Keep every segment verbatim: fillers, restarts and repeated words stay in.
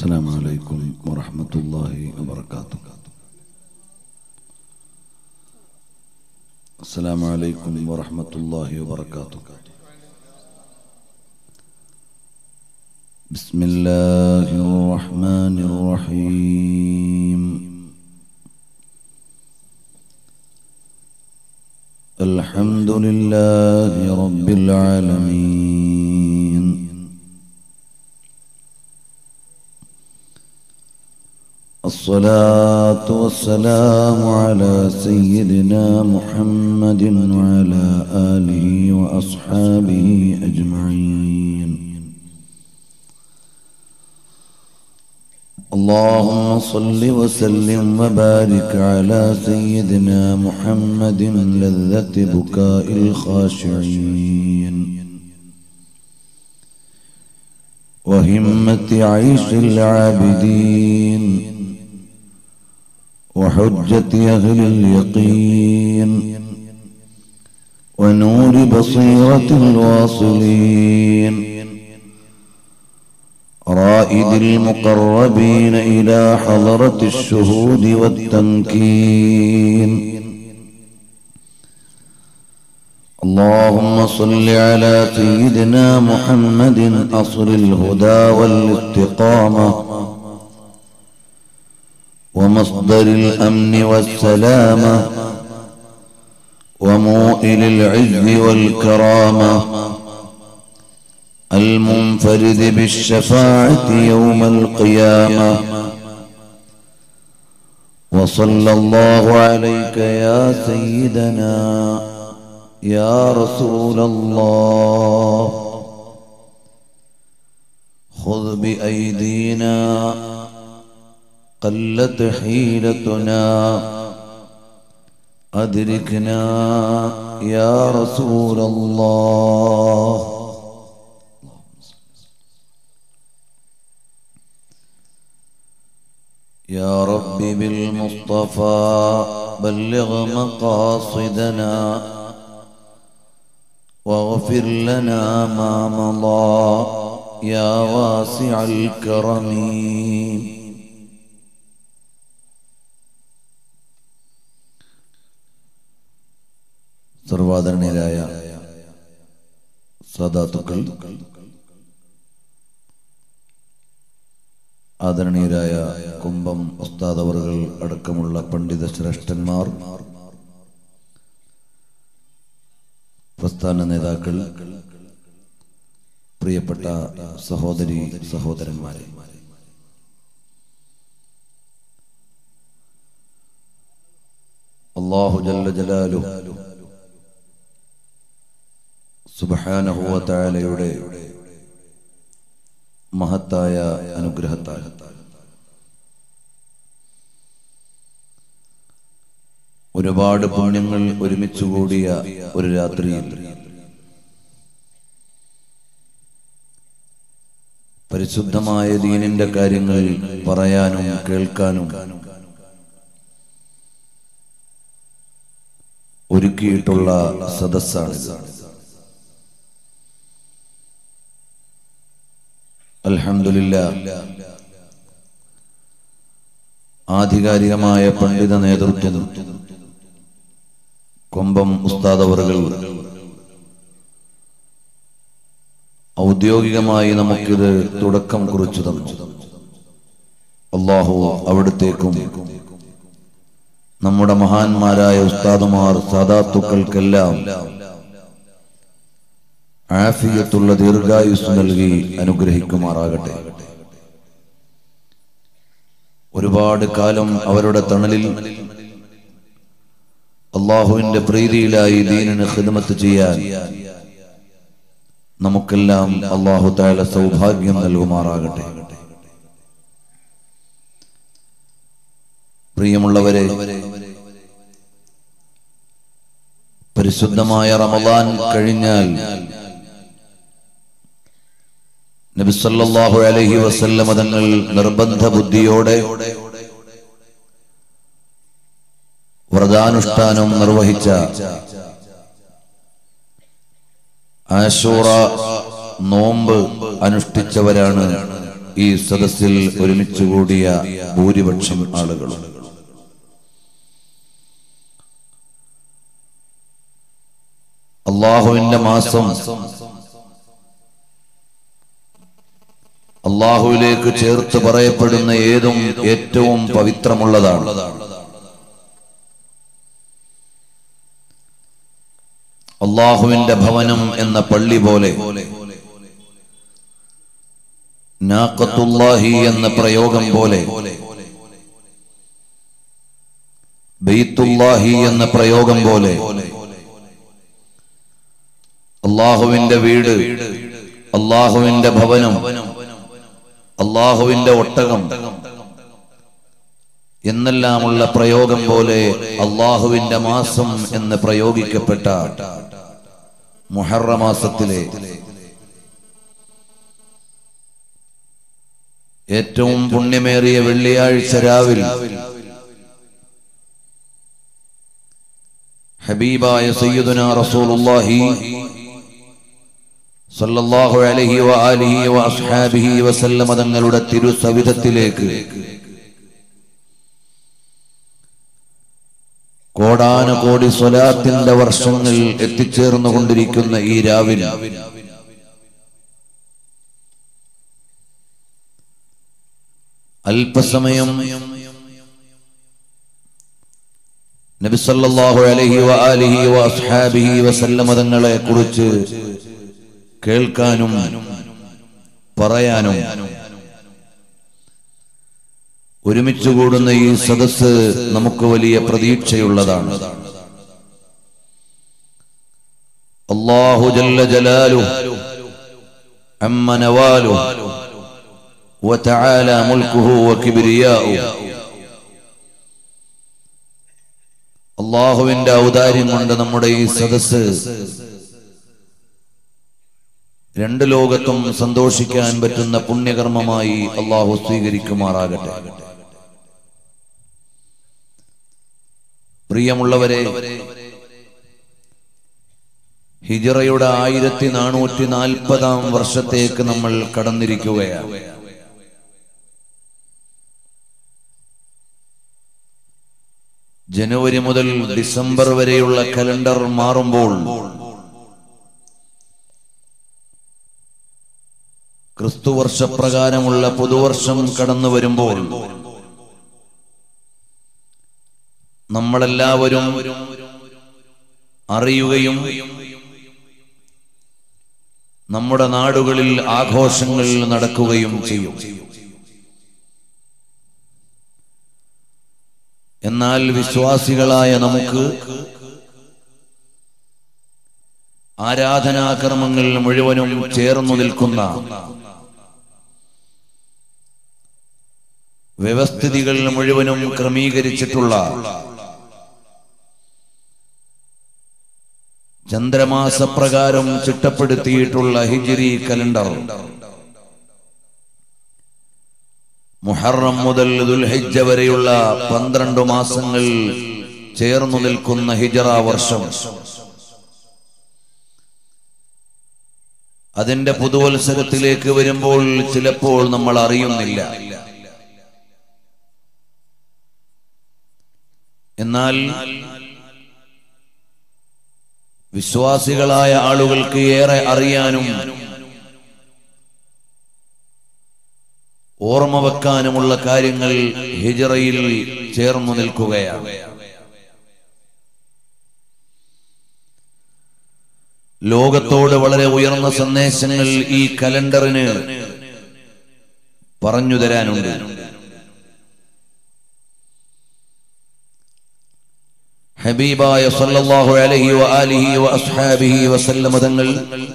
السلام عليكم ورحمة الله وبركاته. السلام عليكم ورحمة الله وبركاته. بسم الله الرحمن الرحيم. الحمد لله رب العالمين. الصلاة والسلام على سيدنا محمد وعلى آله وأصحابه أجمعين. اللهم صل وسلم وبارك على سيدنا محمد لذة بكاء الخاشعين وهمة عيش العابدين وحجة أهل اليقين ونور بصيرة الواصلين رائد المقربين إلى حضرة الشهود والتمكين. اللهم صل على سيدنا محمد أصل الهدى والاستقامة ومصدر الأمن والسلامة وموئل العز والكرامة المنفرد بالشفاعة يوم القيامة. وصلى الله عليك يا سيدنا يا رسول الله. خذ بأيدينا قلت حيلتنا أدركنا يا رسول الله. يا رب بالمصطفى بلغ مقاصدنا واغفر لنا ما مضى يا واسع الكرم. സർവാദരണീയരായ സാദാത്തുക്കൾ, ആദരണീയരായ കുംഭം ഉസ്താദ് അവറുകൾ അടക്കമുള്ള പണ്ഡിത ശ്രേഷ്ഠന്മാർ, പ്രസ്ഥാന നേതാക്കൾ, പ്രിയപ്പെട്ട സഹോദരി സഹോദരന്മാരെ, അല്ലാഹു ജല്ല ജലാലുഹു സുബ്ഹാനഹു വ തആലയുടെ മഹത്തായ അനുഗ്രഹത്താൽ ഒരുപാട് പുണ്യങ്ങൾ ഒരുമിച്ച് കൂടിയ ഒരു രാത്രിയിൽ പരിശുദ്ധമായ ദീനിന്റെ കാര്യങ്ങൾ പറയാനും കേൾക്കാനും ഒരുക്കിയിട്ടുള്ള സദസ്സാണിത്. അൽഹംദുലില്ലാഹ്, ആധികാരികമായ പണ്ഡിത നേതൃത്വം കൊമ്പം ഉസ്താദ് അവറുകൾ ഔദ്യോഗികമായി നമുക്കിത് തുടക്കം കുറിച്ചു തന്നു. അല്ലാഹു അവിടുത്തേക്കും നമ്മുടെ മഹാന്മാരായ ഉസ്താദുമാർ സാദാത്തുക്കൾക്കെല്ലാം ആഫിയത്തുള്ള ദീർഘായുസ് നൽകി അനുഗ്രഹിക്കുമാറാകട്ടെ. ഒരുപാട് കാലം അവരുടെ തണലിൽ അല്ലാഹുവിന്റെ പ്രീതിയിലായി ദീനിന് ഖിദ്മത്ത് ചെയ്യാൻ നമുക്കെല്ലാം അല്ലാഹു തആല സൗഭാഗ്യം നൽകുമാറാകട്ടെ. പ്രിയമുള്ളവരെ, പരിശുദ്ധമായ റമദാൻ കഴിഞ്ഞാൽ നബി സല്ലല്ലാഹു അലൈഹി വസല്ലം തങ്ങൾ നിർബന്ധ ബുദ്ധിയോടെ വ്രതാനുഷ്ഠാനം നിർവഹിച്ച ആശൂറ നോമ്പ് അനുഷ്ഠിച്ചവരാണ് ഈ സദസ്സിൽ ഒരുമിച്ച് കൂടിയ ഭൂരിപക്ഷം ആളുകളും. അല്ലാഹുവിന്റെ മാസം അല്ലാഹുവിലേക്ക് ചേർത്ത് പറയപ്പെടുന്ന ഏതും ഏറ്റവും പവിത്രമുള്ളതാണ്. അല്ലാഹുവിന്റെ ഭവനം എന്ന പള്ളി പോലെ, നാഖത്തുല്ലാഹി എന്ന പ്രയോഗം പോലെ, ബൈത്തുല്ലാഹി എന്ന പ്രയോഗം പോലെ അല്ലാഹുവിന്റെ വീട്, അല്ലാഹുവിന്റെ ഭവനം, അല്ലാഹുവിന്റെ ഒട്ടകം എന്നെല്ലാമുള്ള പ്രയോഗം പോലെ അല്ലാഹുവിന്റെ മാസം എന്ന് പ്രയോഗിക്കപ്പെട്ട മുഹറം മാസത്തിലെ ഏറ്റവും പുണ്യമേറിയ വെള്ളിയാഴ്ച രാവിൽ ഹബീബായ സയ്യിദുനാ റസൂലുള്ളാഹി സല്ലല്ലാഹു അലൈഹി വആലിഹി വഅസ്ഹാബിഹി വസല്ലമ തങ്ങളുടെ തിരുസവിധത്തിലേക്ക് കോടാനുകോടി സ്വലാത്തിന്റെ വർഷങ്ങൾ എത്തിച്ചേർന്നുകൊണ്ടിരിക്കുന്ന ഈ രാവിൽ അല്പസമയം നബി സല്ലല്ലാഹു അലൈഹി വആലിഹി വഅസ്ഹാബിഹി വസല്ലമ തങ്ങളെ കുറിച്ച് കേൾക്കാനും പറയാനും ഒരുമിച്ച് കൂടുന്ന ഈ സദസ്സ് നമുക്ക് വലിയ പ്രതീക്ഷയുള്ളതാണ്. അല്ലാഹു ജല്ല ജലാലുഹു അമ്മ നവാലുഹു വതആല മുൽക്കുഹു വകിബ്രിയാഉഹു. അല്ലാഹുവിന്റെ ഔദാര്യം കൊണ്ട് നമ്മുടെ ഈ സദസ്സ് രണ്ട് ലോകത്തും സന്തോഷിക്കാൻ പറ്റുന്ന പുണ്യകർമ്മമായി അല്ലാഹു സ്വീകരിക്കുമാറാകട്ടെ. പ്രിയമുള്ളവരെ, ഹിജ്റയുടെ ആയിരത്തി നാനൂറ്റി നാൽപ്പതാം വർഷത്തേക്ക് നമ്മൾ കടന്നിരിക്കുകയാണ്. ജനുവരി മുതൽ ഡിസംബർ വരെയുള്ള കലണ്ടർ മാറുമ്പോൾ ക്രിസ്തുവർഷപ്രകാരമുള്ള പുതുവർഷം കടന്നു വരുമ്പോൾ നമ്മളെല്ലാവരും അറിയുകയും നമ്മുടെ നാടുകളിൽ ആഘോഷങ്ങൾ നടക്കുകയും ചെയ്യും. എന്നാൽ വിശ്വാസികളായ നമുക്ക് ആരാധനാകർമ്മങ്ങൾ മുഴുവനും ചേർന്നു നിൽക്കുന്ന വ്യവസ്ഥിതികൾ മുഴുവനും ക്രമീകരിച്ചിട്ടുള്ള ചന്ദ്രമാസപ്രകാരം ചിട്ടപ്പെടുത്തിയിട്ടുള്ള ഹിജ്രി കലണ്ടർ മുഹറം മുതൽ ദുൽഹിജ്ജ വരെയുള്ള പന്ത്രണ്ട് മാസങ്ങൾ ചേർന്നു നിൽക്കുന്ന ഹിജ്റ വർഷം, അതിന്റെ പുതുവത്സരത്തിലേക്ക് വരുമ്പോൾ ചിലപ്പോൾ നമ്മൾ അറിയുന്നില്ല. എന്നാൽ വിശ്വാസികളായ ആളുകൾക്ക് ഏറെ അറിയാനും ഓർമ്മ വെക്കാനുമുള്ള കാര്യങ്ങൾ ഹിജ്റയിൽ ചേർന്നു നിൽക്കുകയാണ്. ലോകത്തോട് വളരെ ഉയർന്ന സന്ദേശങ്ങൾ ഈ കലണ്ടറിന് പറഞ്ഞു തരാനുണ്ട്. ഹബീബായ സല്ലല്ലാഹു അലൈഹി വആലിഹി വഅസ്ഹാബിഹി വസല്ലമ തങ്ങൾ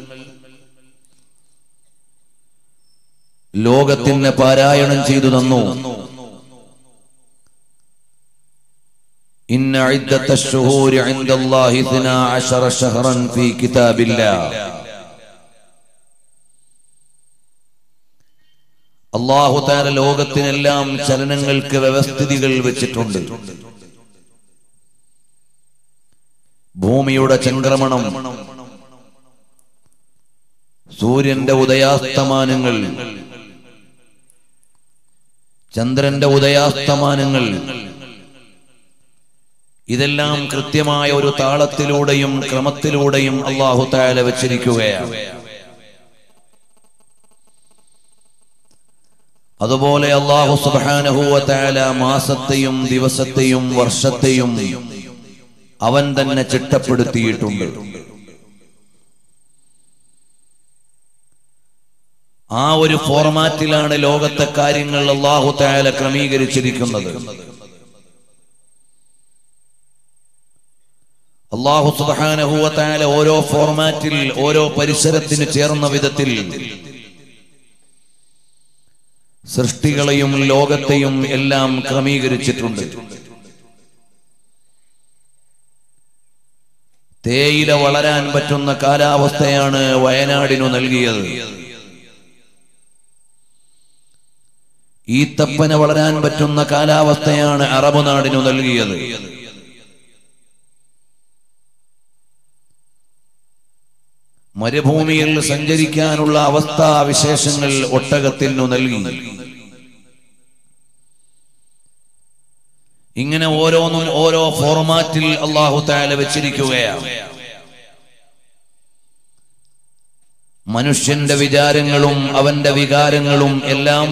ലോകത്തിന് പാരായണം ചെയ്തു തന്നു. ഇന്ന ഇദ്ദത്തശ് ശുഹൂരി ഇൻദല്ലാഹി ഇത്നാ അശറ ശഹ്റൻ ഫീ കിതാബില്ലാഹ്. അല്ലാഹു തആല ലോകത്തിനെല്ലാം ചലനങ്ങൾക്ക് വ്യവസ്ഥിതികൾ വെച്ചിട്ടുണ്ട്. ഭൂമിയുടെ ചംക്രമണം, സൂര്യന്റെ ഉദയാസ്തമാനങ്ങൾ, ചന്ദ്രന്റെ ഉദയാസ്തമാനങ്ങൾ, ഇതെല്ലാം കൃത്യമായ ഒരു താളത്തിലൂടെയും ക്രമത്തിലൂടെയും അല്ലാഹു തആല വെച്ചിരിക്കുകയാണ്. അതുപോലെ അല്ലാഹു സുബ്ഹാനഹു വ തആല മാസത്തെയും ദിവസത്തെയും വർഷത്തെയും അവൻ തന്നെ ചിട്ടപ്പെടുത്തിയിട്ടുണ്ട്. ആ ഒരു ഫോർമാറ്റിലാണ് ലോകത്തെ കാര്യങ്ങൾ അല്ലാഹു തആല ക്രമീകരിച്ചിരിക്കുന്നത്. അല്ലാഹു സുബ്ഹാനഹു വ തആല ഓരോ ഫോർമാറ്റിൽ ഓരോ പരിസരത്തിന് ചേർന്ന വിധത്തിൽ സൃഷ്ടികളെയും ലോകത്തെയും എല്ലാം ക്രമീകരിച്ചിട്ടുണ്ട്. തേയില വളരാൻ പറ്റുന്ന കാലാവസ്ഥയാണ് വയനാടിനു നൽകിയത്. ഈത്തപ്പന വളരാൻ പറ്റുന്ന കാലാവസ്ഥയാണ് അറബ് നാടിനു നൽകിയത്. മരുഭൂമിയിൽ സഞ്ചരിക്കാനുള്ള അവസ്ഥാവിശേഷങ്ങൾ ഒട്ടകത്തിനു നൽകി. ഇങ്ങനെ ഓരോന്നും ഓരോ ഫോർമാറ്റിൽ അല്ലാഹു തആല വെച്ചിരിക്കുകയാണ്. മനുഷ്യന്റെ വിചാരങ്ങളും അവന്റെ വികാരങ്ങളും എല്ലാം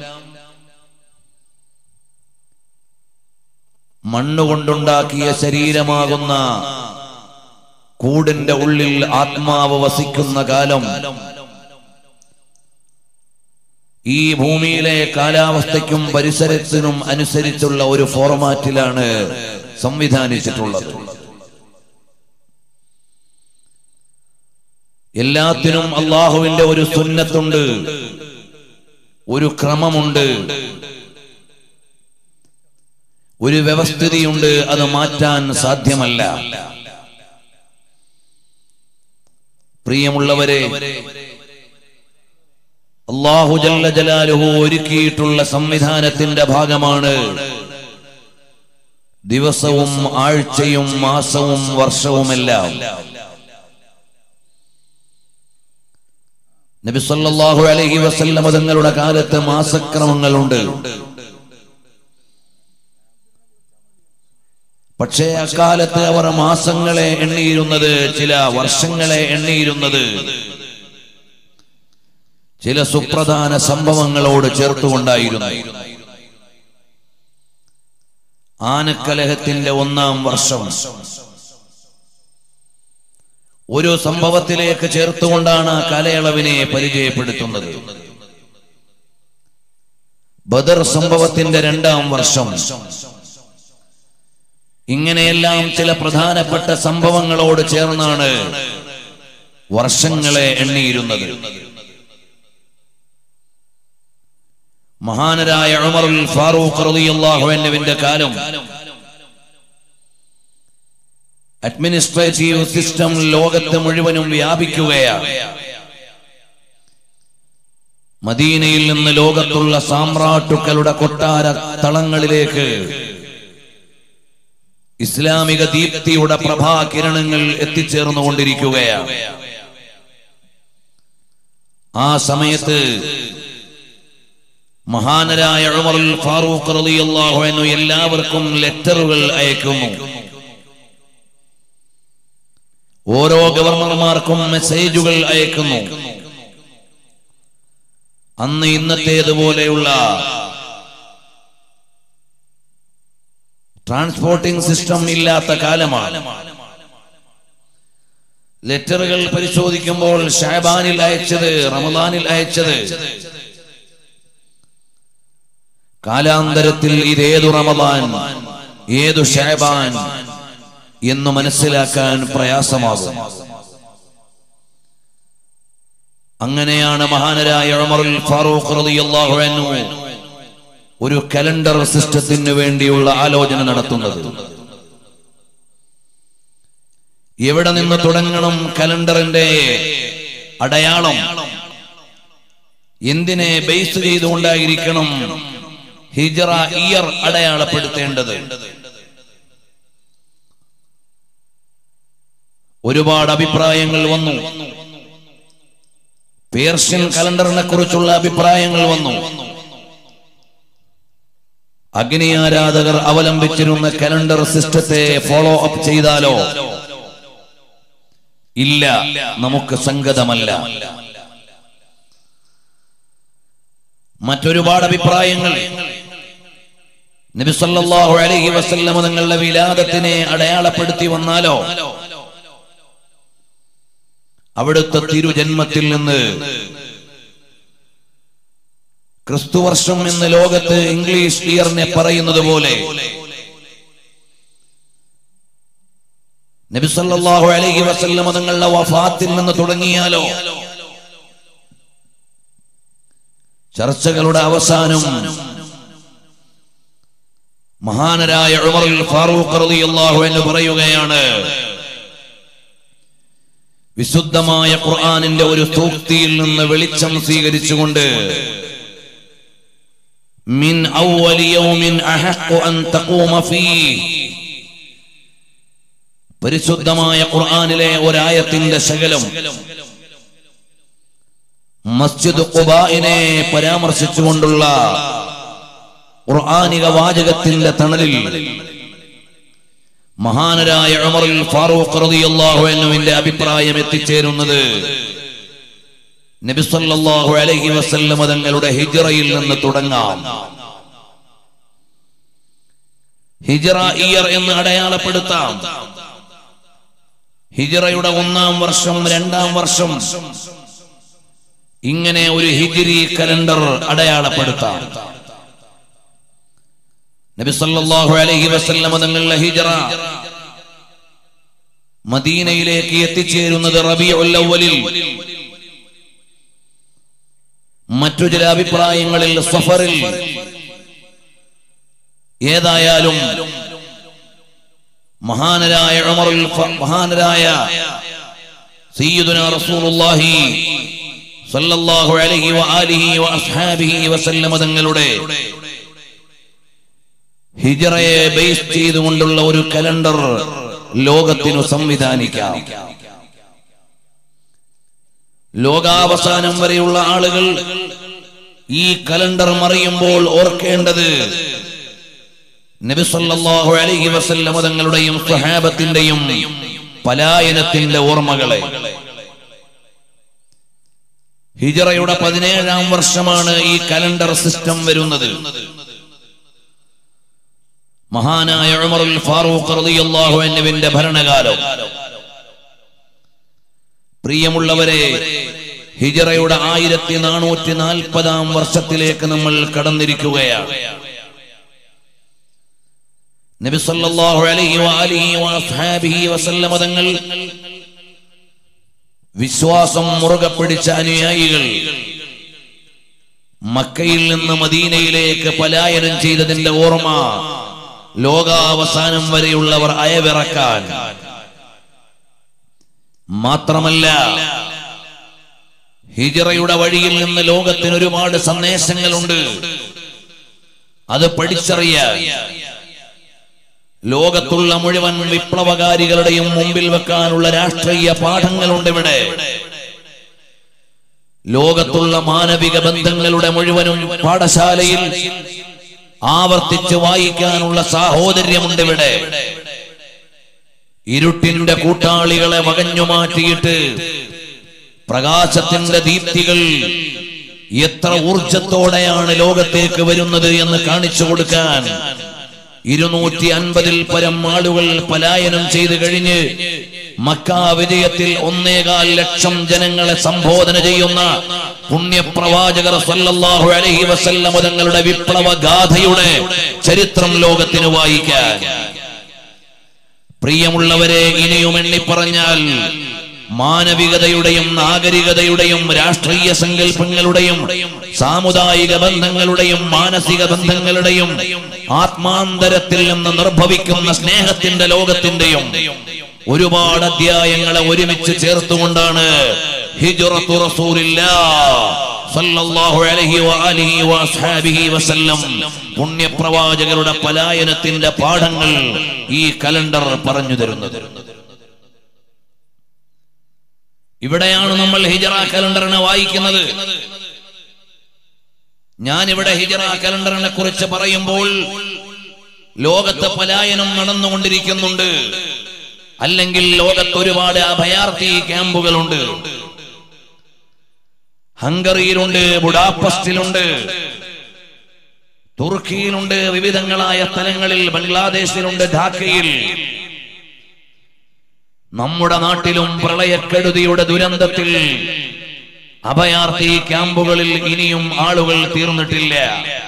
മണ്ണുകൊണ്ടുണ്ടാക്കിയ ശരീരമാകുന്ന കൂടിന്റെ ഉള്ളിൽ ആത്മാവ് വസിക്കുന്ന കാലം ഈ ഭൂമിയിലെ കാലാവസ്ഥയ്ക്കും പരിസരത്തിനും അനുസരിച്ചുള്ള ഒരു ഫോർമാറ്റിലാണ് സംവിധാനിച്ചിട്ടുള്ളത്. എല്ലാത്തിനും അല്ലാഹുവിന്റെ ഒരു സുന്നത്തുണ്ട്, ഒരു ക്രമമുണ്ട്, ഒരു വ്യവസ്ഥിതിയുണ്ട്. അത് മാറ്റാൻ സാധ്യമല്ല. പ്രിയമുള്ളവരെ, അല്ലാഹു ജല്ല ജലാലുഹു ഒരുക്കിയിട്ടുള്ള സംവിധാനത്തിന്റെ ഭാഗമാണ് ദിവസവും ആഴ്ചയും മാസവും വർഷവുമെല്ലാം. നബി സല്ലല്ലാഹു അലൈഹി വസല്ലം തങ്ങളുടെ കാലത്ത് മാസക്രമങ്ങളുണ്ട്. പക്ഷേ അക്കാലത്ത് അവർ മാസങ്ങളെ എണ്ണിയിരുന്നത്, ചില വർഷങ്ങളെ എണ്ണിയിരുന്നത് ചില സുപ്രധാന സംഭവങ്ങളോട് ചേർത്തുകൊണ്ടായിരുന്നു. ആനക്കലഹത്തിന്റെ ഒന്നാം വർഷം ഒരു സംഭവത്തിലേക്ക് ചേർത്തുകൊണ്ടാണ് ആ കാലയളവിനെ പരിചയപ്പെടുത്തുന്നത്. ബദർ സംഭവത്തിന്റെ രണ്ടാം വർഷം, ഇങ്ങനെയെല്ലാം ചില പ്രധാനപ്പെട്ട സംഭവങ്ങളോട് ചേർന്നാണ് വർഷങ്ങളെ എണ്ണിയിരുന്നത്. മഹാനരായ ഉമറുൽ ഫാറൂഖ് റളിയല്ലാഹു അൻഹുവിന്റെ കാലം അഡ്മിനിസ്ട്രേറ്റീവ് സിസ്റ്റം ലോകത്ത് മുഴുവനും വ്യാപിക്കുകയാണ്. മദീനയിൽ നിന്ന് ലോകത്തുള്ള സാമ്രാട്ടുക്കളുടെ കൊട്ടാര തളങ്ങളിലേക്ക് ഇസ്ലാമിക ദീപ്തിയുടെ പ്രഭാകിരണങ്ങൾ എത്തിച്ചേർന്നുകൊണ്ടിരിക്കുകയാണ്. ആ സമയത്ത് മഹാനരായ ഉമറുൽ ഫാറൂഖ് റളിയല്ലാഹു അൻഹു എല്ലാവർക്കും ലെറ്ററുകൾ അയക്കുന്നു. ഓരോ ഗവർണർമാർക്കും മെസ്സേജുകൾ അയക്കുന്നു. അന്ന് ഇന്നത്തേതുപോലെയുള്ള ട്രാൻസ്പോർട്ടിംഗ് സിസ്റ്റം ഇല്ലാത്ത കാലമാണ്. ലെറ്ററുകൾ പരിശോധിക്കുമ്പോൾ ഷഅബാനിൽ അയച്ചത്, റമദാനിൽ അയച്ചത്, കാലാന്തരത്തിൽ ഇതേതു റമദാൻ ഏതു ഷഅബാൻ എന്ന് മനസ്സിലാക്കാൻ പ്രയാസമാകും. അങ്ങനെയാണ് മഹാനരായ ഉമറുൽ ഫാറൂഖ് റളിയല്ലാഹു അൻഹു ഒരു കലണ്ടർ സിസ്റ്റത്തിന് വേണ്ടിയുള്ള ആലോചന നടത്തുന്നത്. എവിടെ നിന്ന് തുടങ്ങണം കലണ്ടറിന്റെ അടയാളം? എന്തിനെ ബേസ് ചെയ്തുകൊണ്ടായിരിക്കണം ഹിജ്റ ഇയർ അടയാളപ്പെടുത്തേണ്ടത്? ഒരുപാട് അഭിപ്രായങ്ങൾ വന്നു. പേർഷ്യൻ കലണ്ടറിനെ കുറിച്ചുള്ള അഭിപ്രായങ്ങൾ വന്നു. അഗ്നി ആരാധകർ അവലംബിച്ചിരുന്ന കലണ്ടർ സിസ്റ്റത്തെ ഫോളോ അപ്പ് ചെയ്താലോ? ഇല്ല, നമുക്ക് സംഗതമല്ല. മറ്റൊരുപാട് അഭിപ്രായങ്ങൾ. നബി സല്ലല്ലാഹു അലൈഹി വസല്ലം തങ്ങളുടെ വിലാദത്തിനെ അടയാളപ്പെടുത്തി വന്നാലോ? അവിടുത്തെ തിരുജന്മത്തിൽ നിന്ന് ക്രിസ്തുവർഷം എന്ന് ലോകത്ത് ഇംഗ്ലീഷ് ഇയറിനെ പറയുന്നത് പോലെ നബി സല്ലല്ലാഹു അലൈഹി വസല്ലം തങ്ങളുടെ വഫാത്തിൽ നിന്ന് തുടങ്ങിയാലോ? ചർച്ചകളുടെ അവസാനം മഹാനരായ ഉമറുൽ ഫാറൂഖ് റളിയല്ലാഹു അൻഹു പറയുകയാണ്, വിശുദ്ധമായ ഖുർആനിന്റെ ഒരു സൂക്തിയിൽ നിന്ന് വെളിച്ചം സ്വീകരിച്ചുകൊണ്ട്, മിൻ അവ്വലി യൗമിൻ അഹഖു അൻ തഖൂമ ഫീഹി, പരിശുദ്ധമായ ഖുർആനിലെ ഒരായത്തിന്റെ ശകലം മസ്ജിദ് ഖുബാഇനെ പരാമർശിച്ചുകൊണ്ടുള്ള ഖുർആനിക വാചകത്തിന്റെ തണലിൽ മഹാനരായ ഉമറുൽ ഫാറൂഖ് റളിയല്ലാഹു അൻഹുവിന്റെ അഭിപ്രായം എത്തിച്ചേരുന്നത് നബി സല്ലല്ലാഹു അലൈഹി വസല്ലം തങ്ങളുടെ ഹിജ്റയിൽ നിന്ന് തുടങ്ങാം. ഹിജ്റ ഇയർ എന്ന് അടയാളപ്പെടുത്താം. ഹിജ്റയുടെ ഒന്നാം വർഷം, രണ്ടാം വർഷം, ഇങ്ങനെ ഒരു ഹിജ്രി കലണ്ടർ അടയാളപ്പെടുത്താം. നബി സല്ലല്ലാഹു അലൈഹി വസല്ലം തങ്ങളുടെ ഹിജ്റ മദീനയിലേക്ക് എത്തിച്ചേരുന്നത് റബീഉൽ അവ്വലിൽ, മറ്റു ചില അഭിപ്രായങ്ങളിൽ സഫറിൽ. ഏതായാലും മഹാനരായ ഉമറുൽ മഹാനരായ സയ്യിദുനാ റസൂലുള്ളാഹി സല്ലല്ലാഹു അലൈഹി വആലിഹി വഅസ്ഹാബിഹി വസല്ലം തങ്ങളുടെ ഹിജ്റയെ ബേസ് ചെയ്തുകൊണ്ടുള്ള ഒരു കലണ്ടർ ലോകത്തിനു സംവിധാനിക്കാം. ലോകാവസാനം വരെയുള്ള ആളുകൾ ഈ കലണ്ടർ മറിയുമ്പോൾ ഓർക്കേണ്ടത് നബി സല്ലല്ലാഹു അലൈഹി വസല്ലം തങ്ങളുടെയും സ്വഹാബത്തിന്റെയും പലായനത്തിന്റെ ഓർമ്മകളെ. ഹിജ്റയുടെ പതിനേഴാം വർഷമാണ് ഈ കലണ്ടർ സിസ്റ്റം വരുന്നത്. മഹാനായ ഉമറുൽ ഫാറൂഖ് റളിയല്ലാഹു അൻഹുവിന്റെ ഭരണകാലം. പ്രിയമുള്ളവരെ, ഹിജ്റയുടെ ആയിരത്തി നാനൂറ്റി നാൽപ്പതാം വർഷത്തിലേക്ക് നമ്മൾ കടന്നിരിക്കുകയാണ്. നബി സല്ലല്ലാഹു അലൈഹി വആലിഹി വഅസ്ഹാബിഹി വസല്ലം തങ്ങൾ വിശ്വാസം മുറുകെ പിടിച്ച അനുയായികൾ മക്കയിൽ നിന്ന് മദീനയിലേക്ക് പലായനം ചെയ്തതിന്റെ ഓർമ്മ ലോകാവസാനം വരെയുള്ളവർ അയവിറക്കാൻ. മാത്രമല്ല, ഹിജ്റയുടെ വഴിയിൽ നിന്ന് ലോകത്തിന് ഒരുപാട് സന്ദേശങ്ങളുണ്ട്. അത് പഠിച്ചറിയാൻ ലോകത്തുള്ള മുഴുവൻ വിപ്ലവകാരികളുടെയും മുമ്പിൽ വെക്കാനുള്ള രാഷ്ട്രീയ പാഠങ്ങളുണ്ട് ഇവിടെ. ലോകത്തുള്ള മാനവിക ബന്ധങ്ങളുടെ മുഴുവനും പാഠശാലയിൽ ആവർത്തിച്ച് വായിക്കാനുള്ള സാഹോദര്യമുണ്ട് ഇവിടെ. ഇരുട്ടിന്റെ കൂട്ടാളികളെ വകഞ്ഞു മാറ്റിയിട്ട് പ്രകാശത്തിന്റെ ദീപ്തികൾ എത്ര ഊർജത്തോടെയാണ് ലോകത്തേക്ക് വരുന്നത് എന്ന് കാണിച്ചു കൊടുക്കാൻ ഇരുന്നൂറ്റി അൻപതിൽ പരം ആളുകൾ പലായനം ചെയ്തു കഴിഞ്ഞ് മക്ക വിജയത്തിൽ ഒന്നേകാൽ ലക്ഷം ജനങ്ങളെ സംബോധന ചെയ്യുന്ന പുണ്യപ്രവാചകർ സല്ലല്ലാഹു അലൈഹി വസല്ലം തങ്ങളുടെ വിപ്ലവ ഗാഥയുടെ ചരിത്രം ലോകത്തിന് വായിക്കാൻ. പ്രിയമുള്ളവരെ, ഇനിയും എണ്ണി പറഞ്ഞാൽ മാനവികതയുടെയും നാഗരികതയുടെയും രാഷ്ട്രീയ സങ്കല്പങ്ങളുടെയും സാമുദായിക ബന്ധങ്ങളുടെയും മാനസിക ബന്ധങ്ങളുടെയും ആത്മാന്തരത്തിൽ നിന്ന് നിർഭവിക്കുന്ന സ്നേഹത്തിന്റെ ലോകത്തിന്റെയും ഒരുപാട് അധ്യായങ്ങളെ ഒരുമിച്ച് ചേർത്തുകൊണ്ടാണ് ഹിജ്റത്തു റസൂലില്ലാഹ് സല്ലല്ലാഹു അലൈഹി വആലിഹി വഅസ്ഹാബിഹി വസല്ലം പുണ്യപ്രവാചകരുടെ പലായനത്തിന്റെ പാഠങ്ങൾ ഈ കലണ്ടർ പറഞ്ഞു തരുന്നത്. ഇവിടെയാണ് നമ്മൾ ഹിജ്റ കലണ്ടറിനെ വായിക്കുന്നത്. ഞാൻ ഇവിടെ ഹിജ്റ കലണ്ടറിനെ കുറിച്ച് പറയുമ്പോൾ ലോകത്ത് പലായനം നടന്നുകൊണ്ടിരിക്കുന്നുണ്ട്. അല്ലെങ്കിൽ ലോകത്ത് ഒരുപാട് അഭയാർത്ഥി ക്യാമ്പുകളുണ്ട്. ഹംഗറിയിലുണ്ട്, ബുഡാപെസ്റ്റിലുണ്ട്, തുർക്കിയിലുണ്ട്, വിവിധങ്ങളായ സ്ഥലങ്ങളിൽ, ബംഗ്ലാദേശിലുണ്ട്, ധാക്കയിൽ. നമ്മുടെ നാട്ടിലും പ്രളയക്കെടുതിയുടെ ദുരന്തത്തിൽ അഭയാർത്ഥി ക്യാമ്പുകളിൽ ഇനിയും ആളുകൾ തീർന്നിട്ടില്ല.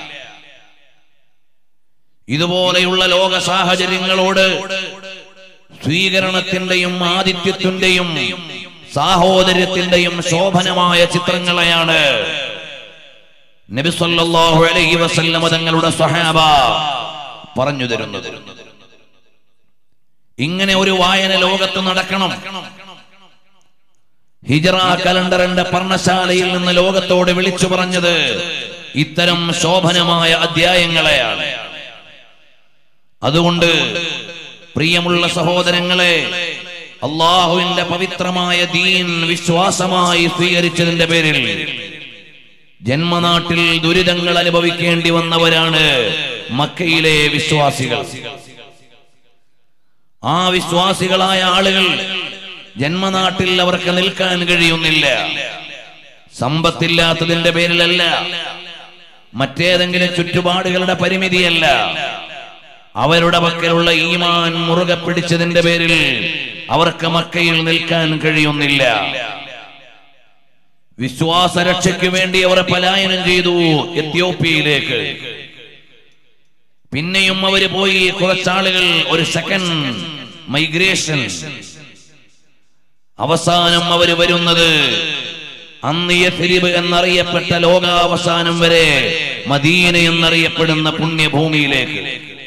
ഇതുപോലെയുള്ള ലോക സാഹചര്യങ്ങളോട് സ്വീകരണത്തിന്റെയും ആതിഥ്യത്തിന്റെയും സാഹോദര്യത്തിന്റെയും ശോഭനമായ ചിത്രങ്ങളെയാണ് നബി സല്ലല്ലാഹു അലൈഹി വസല്ലം തങ്ങളുടെ സ്വഹാബ പറഞ്ഞു തരുന്നത്. ഇങ്ങനെ ഒരു വായന ലോകത്ത് നടക്കണം. ഹിജ്റ കലണ്ടറിന്റെ പർണശാലയിൽ നിന്ന് ലോകത്തോട് വിളിച്ചു പറഞ്ഞത് ഇത്തരം ശോഭനമായ അധ്യായങ്ങളെയാണ്. അതുകൊണ്ട് പ്രിയമുള്ള സഹോദരങ്ങളെ, അള്ളാഹുവിന്റെ പവിത്രമായ ദീൻ വിശ്വാസമായി സ്വീകരിച്ചതിന്റെ പേരിൽ ജന്മനാട്ടിൽ ദുരിതങ്ങൾ അനുഭവിക്കേണ്ടി വന്നവരാണ് മക്കയിലെ വിശ്വാസികൾ. ആ വിശ്വാസികളായ ആളുകൾ ജന്മനാട്ടിൽ അവർക്ക് നിൽക്കാൻ കഴിയുന്നില്ല. സമ്പത്തില്ലാത്തതിന്റെ പേരിലല്ല, മറ്റേതെങ്കിലും ചുറ്റുപാടുകളുടെ പരിമിതിയല്ല. അവരുടെ പക്കലുള്ള ഈമാൻ മുറുകെ പിടിച്ചതിന്റെ പേരിൽ അവർക്ക് മക്കയിൽ നിൽക്കാൻ കഴിയുന്നില്ല. വിശ്വാസരക്ഷയ്ക്ക് വേണ്ടി അവർ പലായനം ചെയ്തു എത്യോപ്യയിലേക്ക്. പിന്നെയും അവര് പോയി കുറച്ചാളുകൾ, ഒരു സെക്കൻഡ് മൈഗ്രേഷൻ. അവസാനം അവര് വരുന്നത് അന്ന് യഥ്രിബ് എന്നറിയപ്പെട്ട ലോകാവസാനം വരെ മദീന എന്നറിയപ്പെടുന്ന പുണ്യഭൂമിയിലേക്ക്.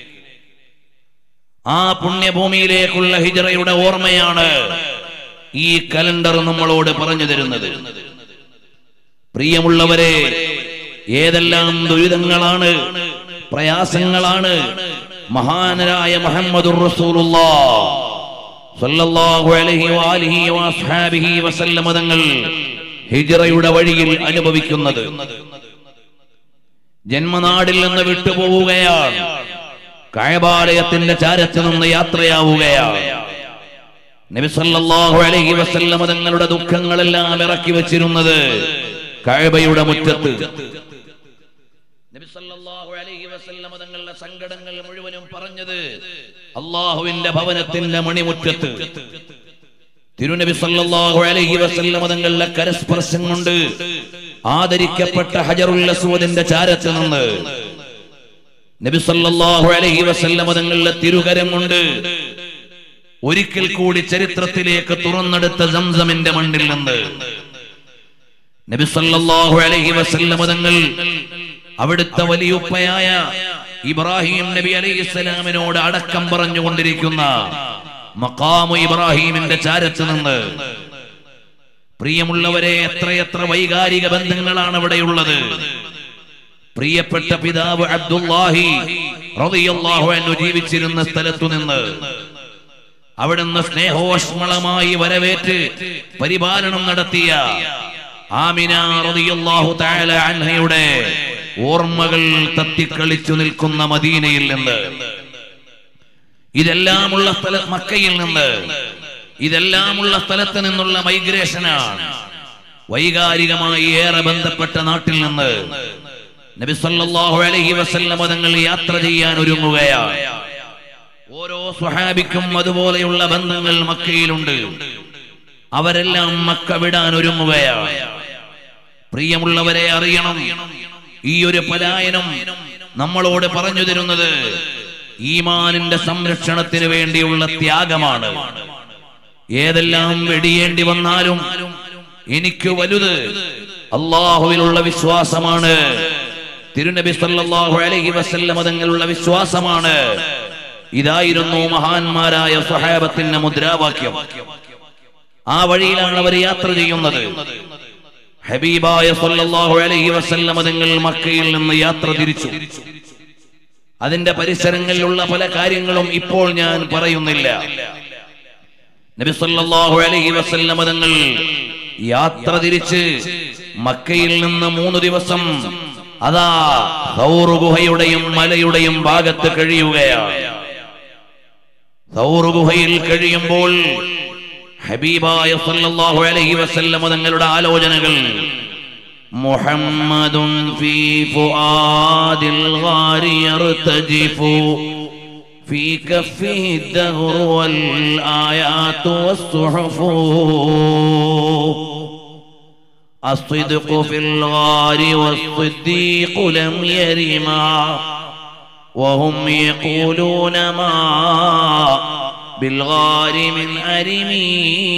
ആ പുണ്യഭൂമിയിലേക്കുള്ള ഹിജ്റയുടെ ഓർമ്മയാണ് ഈ കലണ്ടർ നമ്മളോട് പറഞ്ഞു തരുന്നത്. പ്രിയമുള്ളവരെ, ഏതെല്ലാം ദുരിതങ്ങളാണ്, പ്രയാസങ്ങളാണ് മഹാനരായ മുഹമ്മദുർ റസൂലുള്ളാഹ് സ്വല്ലല്ലാഹു അലൈഹി വആലിഹി വഅസ്ഹാബിഹി വസല്ലം തങ്ങൾ ഹിജ്റയുടെ വഴിയിൽ അനുഭവിക്കുന്നത്. ജന്മനാടിൽ നിന്ന് വിട്ടുപോവുകയാണ്, കഅബാലയത്തിന്റെ ചാരത്ത് നിന്ന് യാത്രയാവുകയാണ്. നബി സല്ലല്ലാഹു അലൈഹി വസല്ലം തങ്ങളുടെ ദുഃഖങ്ങളെല്ലാം ഇറക്കി വെച്ചിരുന്നത് കഅബയുടെ മുറ്റത്ത്. നബി സല്ലല്ലാഹു അലൈഹി വസല്ലം തങ്ങളുടെ സങ്കടങ്ങൾ മുഴുവനും പറഞ്ഞത് അല്ലാഹുവിന്റെ ഭവനത്തിന്റെ മണിമുറ്റത്ത്. തിരുനബി സല്ലല്ലാഹു അലൈഹി വസല്ലം തങ്ങളുടെ കരസ്പർശം കൊണ്ട് ആദരിക്കപ്പെട്ട ഹജറുൽ അസ്വദിന്റെ ചാരത്ത് നിന്ന് നബി സല്ലല്ലാഹു അലൈഹി വസല്ലം തങ്ങളുടെ തിരുകരം കൊണ്ട് ഒരിക്കൽ കൂടി ചരിത്രത്തിലേക്ക് തുറന്നെടുത്ത സംസമിന്റെ മണ്ണിൽ നിന്ന് നബി സല്ലല്ലാഹു അലൈഹി വസല്ലം തങ്ങൾ അവിടുത്തെ വലിയുപ്പയായ ഇബ്രാഹിം നബി അലൈഹിസ്സലാമിനോട് അടക്കം പറഞ്ഞുകൊണ്ടിരിക്കുന്ന മഖാമു ഇബ്രാഹിമിന്റെ ചാരത്ത് നിന്ന്, പ്രിയമുള്ളവരെ, എത്രയെത്ര വൈകാരിക ബന്ധങ്ങളാണ് അവിടെയുള്ളത്. പ്രിയപ്പെട്ട പിതാവ് അബ്ദുല്ലാഹി റളിയല്ലാഹു അൻഹു ജീവിച്ചിരുന്ന സ്ഥലത്തു നിന്ന് അവിടുന്ന് സ്നേഹോഷ്മളമായി വരവേറ്റ് പരിപാലനം നടത്തിയ ആമിന റളിയല്ലാഹു തആല അൻഹയുടെ ഓർമ്മകൾ തത്തിക്കളിച്ചു നിൽക്കുന്ന മദീനയിൽ നിന്ന്, ഇതെല്ലാമുള്ള സ്ഥല മക്കയിൽ നിന്ന്, ഇതെല്ലാമുള്ള സ്ഥലത്ത് നിന്നുള്ള മൈഗ്രേഷനാണ്. വൈകാരികമായി ഏറെ ബന്ധപ്പെട്ട നാട്ടിൽ നിന്ന് നബി സല്ലല്ലാഹു അലൈഹി വസല്ലം തങ്ങൾ യാത്ര ചെയ്യാൻ ഒരുങ്ങുകയാണ്. ഓരോ സ്വഹാബിക്കും അതുപോലെയുള്ള ബന്ധങ്ങൾ മക്കയിലുണ്ട്. അവരെല്ലാം മക്ക വിടാൻ ഒരുങ്ങുകയാണ്. പ്രിയമുള്ളവരെ, അറിയണം, ഈ ഒരു പലായനം നമ്മളോട് പറഞ്ഞു തരുന്നത് ഈമാനിന്റെ സംരക്ഷണത്തിന് വേണ്ടിയുള്ള ത്യാഗമാണ്. ഏതെല്ലാം വെടിയേണ്ടി വന്നാലും എനിക്ക് വലുത് അല്ലാഹുവിലുള്ള വിശ്വാസമാണ്, തിരുനബി സല്ലല്ലാഹു അലൈഹി വസല്ലം തങ്ങളുള്ള വിശ്വാസമാണ്. ഇതായിരുന്നു മഹാന്മാരായ സ്വഹാബത്തിന്റെ മുദ്രാവാക്യം. ആ വഴിയിലാണ് അവർ യാത്ര ചെയ്യുന്നത്. ഹബീബായ സല്ലല്ലാഹു അലൈഹി വസല്ലം തങ്ങൾ മക്കയിൽ നിന്ന് യാത്ര തിരിച്ചു. അതിന്റെ പരിസരങ്ങളിലുള്ള പല കാര്യങ്ങളും ഇപ്പോൾ ഞാൻ പറയുന്നില്ല. നബി സല്ലല്ലാഹു അലൈഹി വസല്ലം തങ്ങൾ യാത്ര തിരിച്ച് മക്കയിൽ നിന്ന് മൂന്ന് ദിവസം അതാ സൗർ ഗുഹയുടെയും മലയുടെയും ഭാഗത്ത് കഴിയുകയാണ്. സൗർ ഗുഹയിൽ കഴിയുമ്പോൾ ഹബീബായ സല്ലല്ലാഹു അലൈഹി വസല്ലം തങ്ങളുടെ ആലോചനകൾ മുഹമ്മദുൻ ഫീ ഫുആദിൽ ഗാരി യർതജിഫു ഫീ കഫിഹി ദഹ്ർ വൽ ആയാതു വസ്സുഹുഫു الصدق في الغار والصديق لم يرما وهم يقولون ما بالغار من أرمي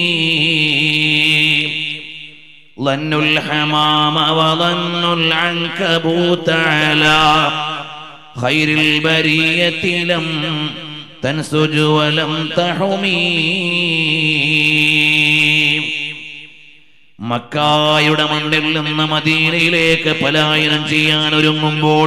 ظن الحمام وظن العنكبوت على خير البرية لم تنسج ولم تحمي മക്കായുടെ മണ്ണിൽ നിന്ന് മദീനയിലേക്ക് പലായനം ചെയ്യാൻ ഒരുങ്ങുമ്പോൾ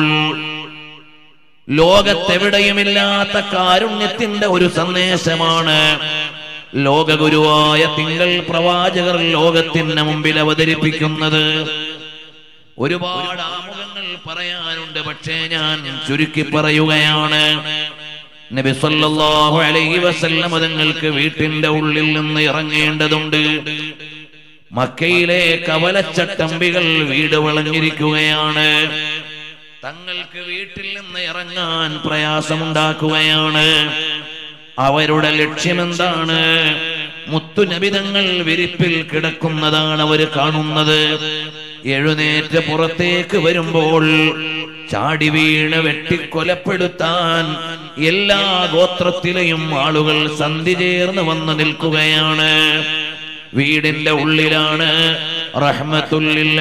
ലോകത്തെവിടെയുമില്ലാത്ത കാരുണ്യത്തിന്റെ ഒരു സന്ദേശമാണ് ലോകഗുരുവായ തിങ്കൾ പ്രവാചകർ ലോകത്തിന് മുമ്പിൽ അവതരിപ്പിക്കുന്നത്. ഒരുപാട് ആമുഖങ്ങൾ പറയാനുണ്ട്, പക്ഷേ ഞാൻ ചുരുക്കി പറയുകയാണ്. നബി സല്ലല്ലാഹു അലൈഹി വസല്ലം തങ്ങൾക്ക് വീട്ടിന്റെ ഉള്ളിൽ നിന്ന് ഇറങ്ങേണ്ടതുണ്ട്. മക്കയിലെ കവലച്ചട്ടമ്പികൾ വീട് വളഞ്ഞിരിക്കുകയാണ്. തങ്ങൾക്ക് വീട്ടിൽ നിന്ന് ഇറങ്ങാൻ പ്രയാസമുണ്ടാക്കുകയാണ്. അവരുടെ ലക്ഷ്യമെന്താണ്? മുത്തുനബി തങ്ങൾ വിരിപ്പിൽ കിടക്കുന്നതാണ് അവർ കാണുന്നത്. എഴുന്നേറ്റ് പുറത്തേക്ക് വരുമ്പോൾ ചാടി വീണ് വെട്ടിക്കൊലപ്പെടുത്താൻ എല്ലാ ഗോത്രത്തിലെയും ആളുകൾ സന്ധി ചേർന്ന് വന്ന് നിൽക്കുകയാണ്. വീടിന്റെ ഉള്ളിലാണ് റഹ്മത്തുൽ ലിൽ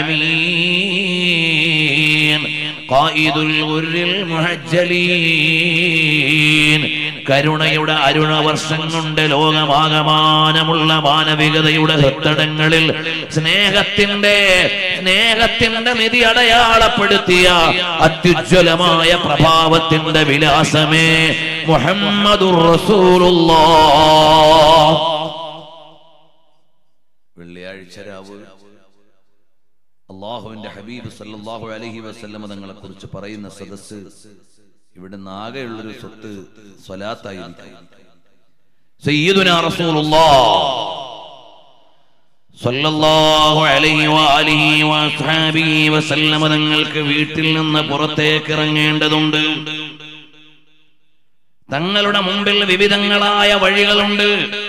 ആലമീൻ ഖായിദുൽ ഗുർരിൽ മുഹജ്ജലീൻ, കരുണയുടെ അരുണവർഷം കൊണ്ട് ലോകമാകമാനമുള്ള മാനവികതയുടെ ഹൃത്തടങ്ങളിൽ സ്നേഹത്തിന്റെ സ്നേഹത്തിന്റെ നിധി അടയാളപ്പെടുത്തിയ അത്യുജ്വലമായ പ്രഭാവത്തിന്റെ വിലാസമേ മുഹമ്മദുർ റസൂലുള്ളാഹ്. വെള്ളിയാഴ്ച രാവ് അല്ലാഹുവിന്റെ ഹബീബ് സല്ലല്ലാഹു അലൈഹി വസല്ലം തങ്ങളെ കുറിച്ച് പറയുന്ന സദസ്സ് ഇവിടുന്ന് ആകെയുള്ളൊരു സ്വത്ത് സ്വലാത്തായിരിക്കും. സയ്യിദുനാ റസൂലുള്ളാഹ് സല്ലല്ലാഹു അലൈഹി വആലിഹി വഅസ്ഹാബിഹി വസല്ലം തങ്ങൾക്ക് വീട്ടിൽ നിന്ന് പുറത്തേക്ക് ഇറങ്ങേണ്ടതുണ്ട്. തങ്ങളുടെ മുമ്പിൽ വിവിധങ്ങളായ വഴികളുണ്ട്.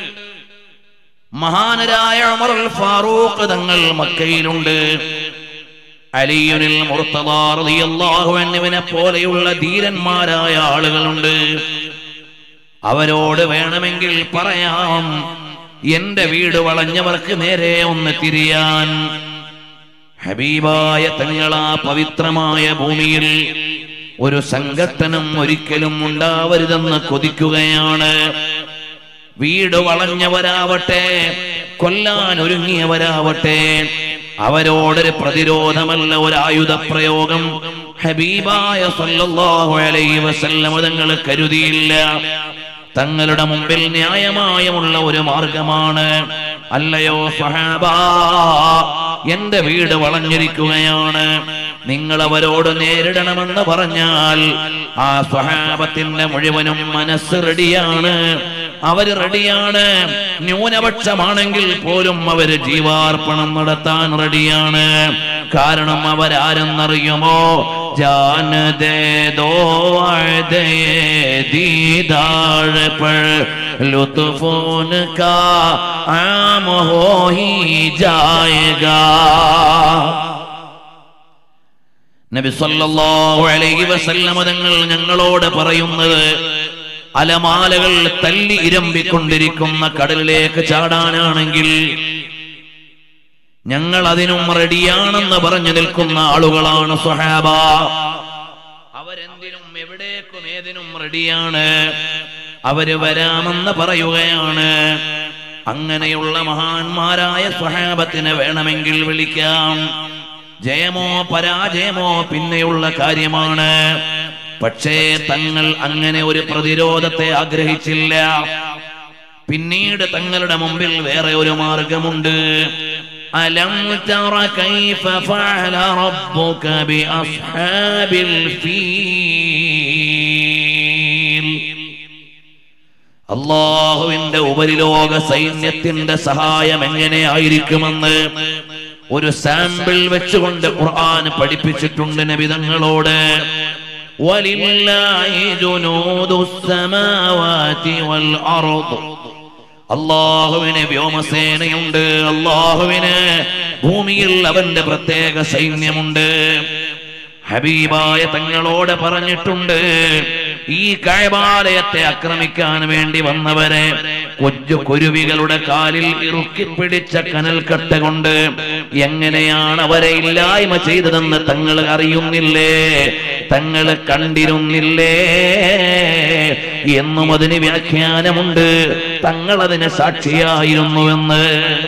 മഹാനരായ ഉമറുൽ ഫാറൂഖ് തങ്ങൾ മക്കയിലുണ്ട്. അലിയുൽ മുർത്തദ റളിയല്ലാഹു അൻഹുവിനെ പോലെയുള്ള ധീരന്മാരായ ആളുകളുണ്ട്. അവരോട് വേണമെങ്കിൽ പറയാം, എന്റെ വീട് വളഞ്ഞവർക്ക് നേരെ ഒന്ന് തിരിയാൻ. ഹബീബായ തങ്ങളാ പവിത്രമായ ഭൂമിയിൽ ഒരു സംഘട്ടനം ഒരിക്കലും ഉണ്ടാവരുതെന്ന് കൊതിക്കുകയാണ്. വീട് വളഞ്ഞവരാവട്ടെ, കൊല്ലാൻ ഒരുങ്ങിയവരാവട്ടെ, അവരോടൊരു പ്രതിരോധമല്ല, ഒരു ആയുധ പ്രയോഗം ഹബീബായ സല്ലല്ലാഹു അലൈഹി വസല്ലം തങ്ങൾ കരുതിയില്ല. തങ്ങളുടെ മുമ്പിൽ ന്യായമായുള്ള ഒരു മാർഗമാണ്. അല്ലയോ സ്വഹാബാ, എന്റെ വീട് വളഞ്ഞിരിക്കുകയാണ്, നിങ്ങൾ അവരോട് നേരിടണമെന്ന് പറഞ്ഞാൽ ആ സ്വഹാബത്തിന്റെ മുഴുവനും മനസ്സ് റെഡിയാണ്, അവര് റെഡിയാണ്. ന്യൂനപക്ഷമാണെങ്കിൽ പോലും അവര് ജീവാർപ്പണം നടത്താൻ റെഡിയാണ്. കാരണം അവരാരെന്നറിയുമോ? ജാൻ ദേ ദോ ദേ ദീദാർ പർ ലുത്ഫുൻ കാ ആം ഹോ ഹി ജായേഗാ. നബി സല്ലല്ലാഹു അലൈഹി വസല്ലം തങ്ങൾ ഞങ്ങളോട് പറയുന്നത്, അലമാലകൾ തല്ലി ഇരമ്പിക്കൊണ്ടിരിക്കുന്ന കടലിലേക്ക് ചാടാനാണെങ്കിൽ ഞങ്ങൾ അതിനും റെഡിയാണെന്ന് പറഞ്ഞു നിൽക്കുന്ന ആളുകളാണ് സ്വഹാബ. അവരെന്തിനും എവിടേക്കും ഏതിനും റെഡിയാണ്. അവര് വരാമെന്ന് പറയുകയാണ്. അങ്ങനെയുള്ള മഹാന്മാരായ സ്വഹാബത്തിനെ വേണമെങ്കിൽ വിളിക്കാം. ജയമോ പരാജയമോ പിന്നെയുള്ള കാര്യമാണ്. പക്ഷേ തങ്ങൾ അങ്ങനെ ഒരു പ്രതിരോധത്തെ ആഗ്രഹിച്ചില്ല. പിന്നീട് തങ്ങളുടെ മുമ്പിൽ വേറെ ഒരു മാർഗമുണ്ട്. അലം തറ കൈഫ ഫഅല റബ്ബുക ബി അസ്ഹാബിൽ ഫീൽ. അല്ലാഹുവിന്റെ ഉപരിലോക സൈന്യത്തിന്റെ സഹായം എങ്ങനെയായിരിക്കുമെന്ന് ഒരു സാമ്പിൾ വെച്ചുകൊണ്ട് ഖുർആൻ പഠിപ്പിച്ചിട്ടുണ്ട് നബി തങ്ങളോട്. വലില്ലാഹി ജുനൂദുസ് സമാവാതി വൽ അർദ്. അല്ലാഹുവിന് വ്യോമസേനയുണ്ട്, അല്ലാഹുവിന് ഭൂമിയിൽ അവന്റെ പ്രത്യേക സൈന്യമുണ്ട്. ഹബീബായ തങ്ങളോട് പറഞ്ഞിട്ടുണ്ട്, ഈ കഅബാലയത്തെ ആക്രമിക്കാൻ വേണ്ടി വന്നവരെ കൊച്ചു കുരുവികളുടെ കാലിൽ ഇറുക്കിപ്പിടിച്ച കനൽക്കട്ട കൊണ്ട് എങ്ങനെയാണ് അവരെ ഇല്ലായ്മ ചെയ്തതെന്ന് തങ്ങൾ അറിയുന്നില്ലേ, തങ്ങൾ കണ്ടിരുന്നില്ലേ എന്നും അതിന് വ്യാഖ്യാനമുണ്ട്. തങ്ങൾ അതിന് സാക്ഷിയായിരുന്നുവെന്ന്.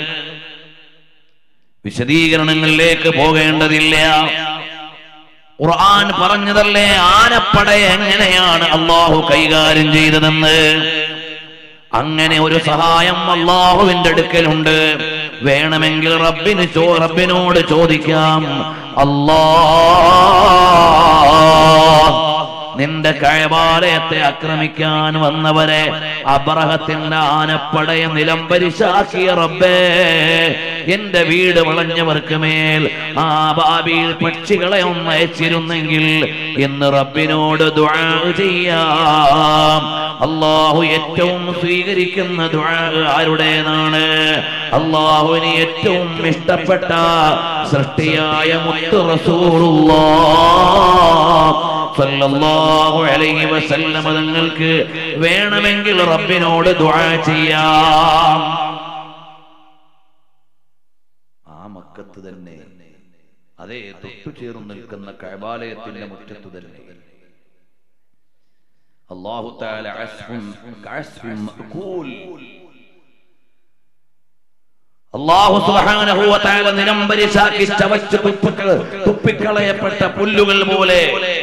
വിശദീകരണങ്ങളിലേക്ക് പോകേണ്ടതില്ല. ഖുർആൻ പറഞ്ഞതല്ലേ ആനപ്പടയെ എങ്ങനെയാണ് അള്ളാഹു കൈകാര്യം ചെയ്തതെന്ന്. അങ്ങനെ ഒരു സഹായം അള്ളാഹുവിന്റെ അടുക്കലുണ്ട്. വേണമെങ്കിൽ റബ്ബിന് ചോ റബ്ബിനോട് ചോദിക്കാം, അല്ലാഹ് നിന്റെ കഅബാലയത്തെ ആക്രമിക്കാൻ വന്നവരെ അബ്രഹത്തിന്റെ ആനപ്പടയെ നിലംപരിശാക്കിയ റബ്ബേ, എന്റെ വീട് വളഞ്ഞവർക്ക് മേൽ ആ ബാബീൽ പക്ഷികളെ ഒന്ന് അയച്ചിരുന്നെങ്കിൽ എന്ന് റബ്ബിനോട് ദുആ ചെയ്യാം. അല്ലാഹു ഏറ്റവും സ്വീകരിക്കുന്ന ദുആ ആരുടേതാണ്? അല്ലാഹുവിന് ഏറ്റവും ഇഷ്ടപ്പെട്ട സൃഷ്ടിയായ മുത്ത് റസൂലുള്ളാഹ് സല്ലല്ലാഹു അലൈഹി വസല്ലം തങ്ങൾക്ക് വേണമെങ്കിൽ റബ്ബിനോട് ദുആ ചെയ്യാം. ആ മക്കത്ത് തന്നെ, അതേ തൊട്ടു ചേർന്ന് നിൽക്കുന്ന കഅബാലയത്തിന്റെ മുറ്റത്ത് തന്നെ അല്ലാഹു തആല അസ്ഫുൻ കഅസ്ഫിൻ മഅകൂൽ, അല്ലാഹു സുബ്ഹാനഹു വ തആല നിലംപരിശാക്കി ചവച്ച് തുപ്പിക്കളയപ്പെട്ട പുല്ലുകൾ പോലെ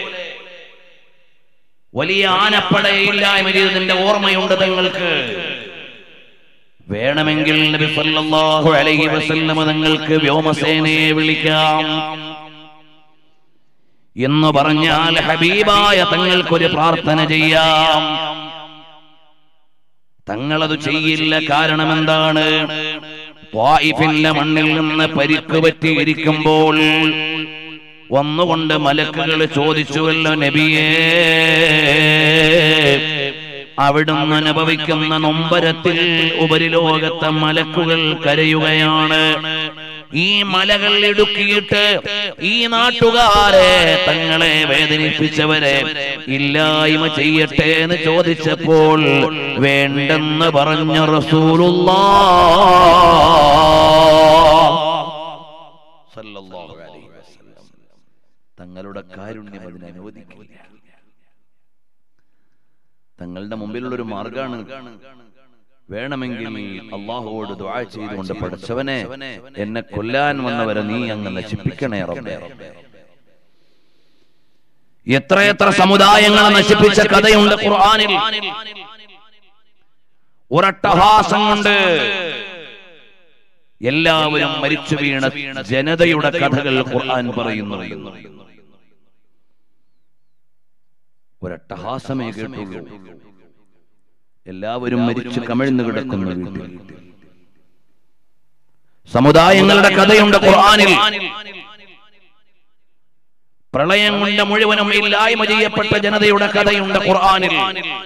വലിയ ആനപ്പടയില്ലായ്മ ചെയ്തതിന്റെ ഓർമ്മയുണ്ട് തങ്ങൾക്ക്. വേണമെങ്കിൽ നബി സല്ലല്ലാഹു അലൈഹി വസല്ലം തങ്ങൾക്ക് വ്യോമസേനയെ വിളിക്കാം എന്ന് പറഞ്ഞാൽ ഹബീബായ തങ്ങൾക്കൊരു പ്രാർത്ഥന ചെയ്യാം. തങ്ങളത് ചെയ്യില്ല. കാരണം എന്താണ്? ത്വായിഫിന്റെ മണ്ണിൽ നിന്ന് പരിക്ക് പറ്റിയിരിക്കുമ്പോൾ വന്നുകൊണ്ട് മലക്കുകൾ ചോദിച്ചുവല്ലോ, നബിയേ, അവിടുന്ന് അനുഭവിക്കുന്ന നൊമ്പരത്തിൽ ഉപരിലോകത്തെ മലക്കുകൾ കരയുകയാണ്. ഈ മലകൾ ഇടുക്കിയിട്ട് ഈ നാട്ടുകാരെ, തങ്ങളെ വേദനിപ്പിച്ചവരെ ഇല്ലായ്മ ചെയ്യട്ടെ എന്ന് ചോദിച്ചപ്പോൾ വേണ്ടെന്ന് പറഞ്ഞ റസൂലുള്ളാഹ് സല്ലല്ലാഹു അലൈഹി വസല്ലം തങ്ങളുടെ കാരുണ്യം അതിനെ അനുവദിക്കില്ല. തങ്ങളുടെ മുമ്പിലുള്ളൊരു മാർഗാണ്. വേണമെങ്കിൽ അള്ളാഹുവോട് ദുആ ചെയ്തുകൊണ്ട്, പഠിച്ചവനെ, എന്നെ കൊല്ലാൻ വന്നവരെ നീ അങ്ങ് നശിപ്പിക്കണേ റബ്ബേ. എത്രയെത്ര സമുദായങ്ങളെ നശിപ്പിച്ച കഥയുണ്ട് ഖുർആനിൽ. ഒരട്ടഹാസം കൊണ്ട് എല്ലാവരും മരിച്ചു വീണ ജനതയുടെ കഥകൾ ഖുർആൻ പറയുന്നു. ഒരട്ടഹാസമേ കേട്ടുള്ളൂ. എല്ലാവരും മരിച്ചു കമിഴ്ന്നു കിടക്കുന്നു വീട്ടിൽ. സമുദായങ്ങളുടെ കഥയുണ്ട് ഖുർആനിൽ. പ്രളയം കൊണ്ട് മുഴുവനും ഇല്ലായ്മ ചെയ്യപ്പെട്ട ജനതയുടെ കഥയുണ്ട് ഖുർആനിൽ.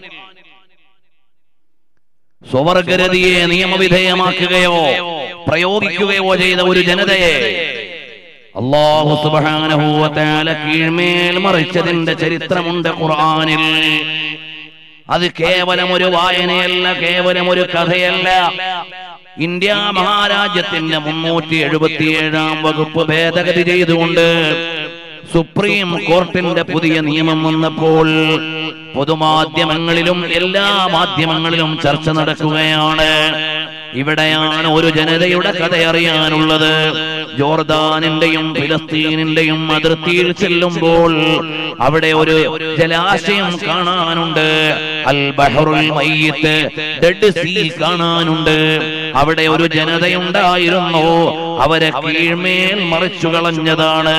സ്വവർഗരതിയെ നിയമവിധേയമാക്കുകയോ പ്രയോഗിക്കുകയോ ചെയ്ത ഒരു ജനതയെ അല്ലാഹു സുബ്ഹാനഹു വ തആല കീഴ്മേൽ മറിച്ചതിന്റെ ചരിത്രമുണ്ട് ഖുർആനിൽ. അത് കേവലം ഒരു വായനയല്ല, കേവലം ഒരു കഥയല്ല. ഇന്ത്യ മഹാരാജ്യത്തിന്റെ മുന്നൂറ്റി എഴുപത്തിയേഴാം വകുപ്പ് ഭേദഗതി ചെയ്തുകൊണ്ട് സുപ്രീം കോർട്ടിന്റെ പുതിയ നിയമം വന്നപ്പോൾ പൊതുമാധ്യമങ്ങളിലും എല്ലാ മാധ്യമങ്ങളിലും ചർച്ച നടക്കുകയാണ്. ഇവിടെയാണ് ഒരു ജനതയുടെ കഥ അറിയാനുള്ളത്. ജോർദാനിന്റെയും ഫിലസ്തീനിന്റെയും അതിർത്തിയിൽ ചെല്ലുമ്പോൾ അവിടെ ഒരു ജലാശയം കാണാനുണ്ട്. അൽ ബഹറുൽ മയ്യിത്ത്, ഡെഡ് സീ കാണാനുണ്ട്. അവിടെ ഒരു ജനതയുണ്ടായിരുന്നു, അവരെ കീഴ്മേൽ മറിച്ചു കളഞ്ഞതാണ്.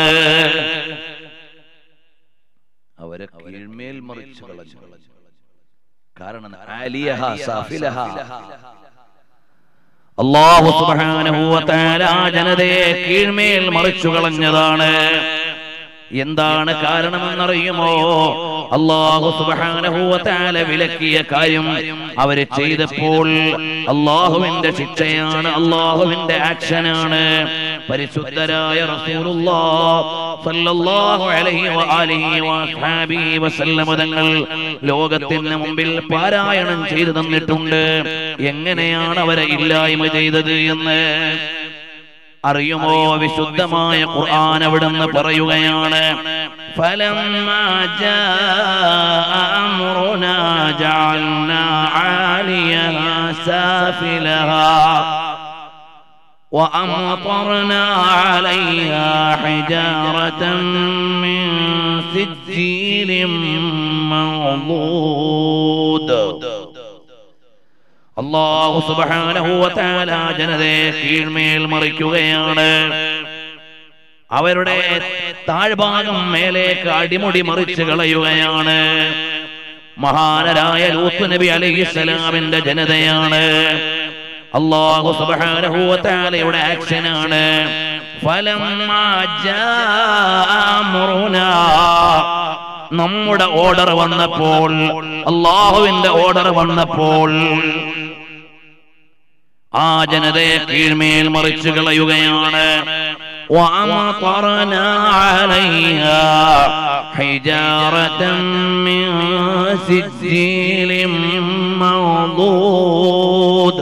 അവരെ കീഴ്മേൽ മറിച്ചു കളഞ്ഞു. കാരണം ആലിയഹ സാഫിലഹ. അല്ലാഹു സുബ്ഹാനഹു വ തആല ജനതയെ കീഴ്മേൽ മറിച്ചു കളഞ്ഞതാണ്. എന്താണ് കാരണമെന്നറിയുമോ? അല്ലാഹു സുബ്ഹാനഹു വ തആല വിലക്കിയ കാര്യം അവര് ചെയ്തപ്പോൾ അല്ലാഹുവിന്റെ ശിക്ഷയാണ്, അല്ലാഹുവിന്റെ ആക്ഷനാണ്. പരിശുദ്ധരായ റസൂലുള്ളാഹി സ്വല്ലല്ലാഹു അലൈഹി വ ആലിഹി വസഹബിഹി വസല്ലം തങ്ങൾ ലോകത്തിന് മുമ്പിൽ പാരായണം ചെയ്തു തന്നിട്ടുണ്ട്. എങ്ങനെയാണ് അവരെ ഇല്ലായ്മ ചെയ്തത് എന്ന് അറിയുമോ? വിശുദ്ധമായ ഖുർആൻ അവിടുന്ന് പറയുകയാണ്, ഫലമ്മാ ജാഅ അംറുനാ ജഅൽനാ ആലിയഹാ സാഫിലഹാ وأمطرنا عليها حجارة من سجيل منضود. അല്ലാഹു സുബ്ഹാനഹു വ തആല ജനതയെ കീഴ്മേൽ മറിക്കുകയാണ്. അവരുടെ താഴ്ഭാഗം മേലേക്ക് അടിമുടി മറിച്ച് കളയുകയാണ്. മഹാനരായ ലൂത്ത് നബി അലൈഹിസ്സലാമിന്റെ ജനതയാണ്. അല്ലാഹു സുബ്ഹാനഹു വ തആലയുടെ ആക്ഷനാണ്. ഫലമ്മാ ജാഅ അംറുനാ, നമ്മുടെ ഓർഡർ വന്നപ്പോൾ, അല്ലാഹുവിന്റെ ഓർഡർ വന്നപ്പോൾ ആ ജനതയെ കീഴ്മേൽ മറിച്ചു കളയുകയാണ്. وَأَمْطَرْنَا عَلَيْهَا حِجَارَةً مِّن سِجِّيلٍ مَّنضُودٍ.